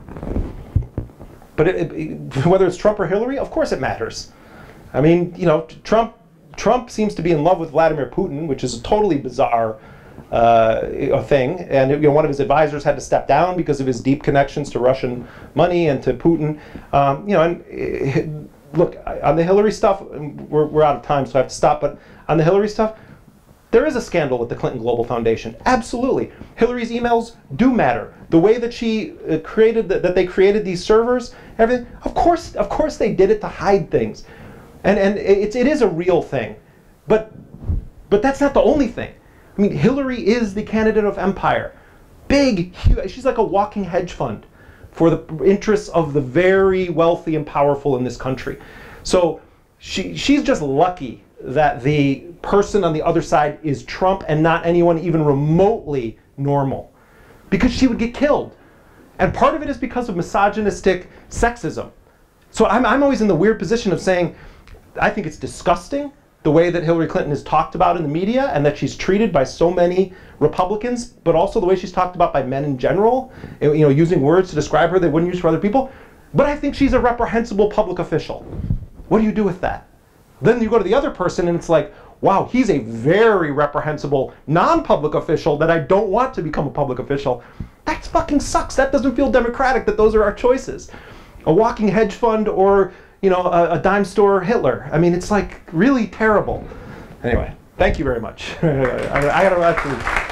But it, it, whether it's Trump or Hillary, of course it matters. I mean, you know, Trump Trump seems to be in love with Vladimir Putin, which is a totally bizarre Uh, a thing, and you know, one of his advisors had to step down because of his deep connections to Russian money and to Putin. Um, you know, and uh, look, on the Hillary stuff, we're, we're out of time, so I have to stop. But on the Hillary stuff, there is a scandal with the Clinton Global Foundation. Absolutely, Hillary's emails do matter. The way that she uh, created the, that they created these servers, everything. Of course, of course, they did it to hide things, and and it, it is a real thing, but but that's not the only thing. I mean, Hillary is the candidate of empire. Big, huge, she's like a walking hedge fund for the interests of the very wealthy and powerful in this country. So she, she's just lucky that the person on the other side is Trump and not anyone even remotely normal, because she would get killed. And part of it is because of misogynistic sexism. So I'm, I'm always in the weird position of saying, I think it's disgusting the way that Hillary Clinton is talked about in the media and that she's treated by so many Republicans, but also the way she's talked about by men in general, you know, using words to describe her they wouldn't use for other people. But I think she's a reprehensible public official. What do you do with that? Then you go to the other person and it's like, wow, he's a very reprehensible non-public official that I don't want to become a public official. That fucking sucks. That doesn't feel democratic that those are our choices. A walking hedge fund or you know, a, a dime store Hitler. I mean, it's like really terrible. Anyway, thank you very much. I, I gotta actually.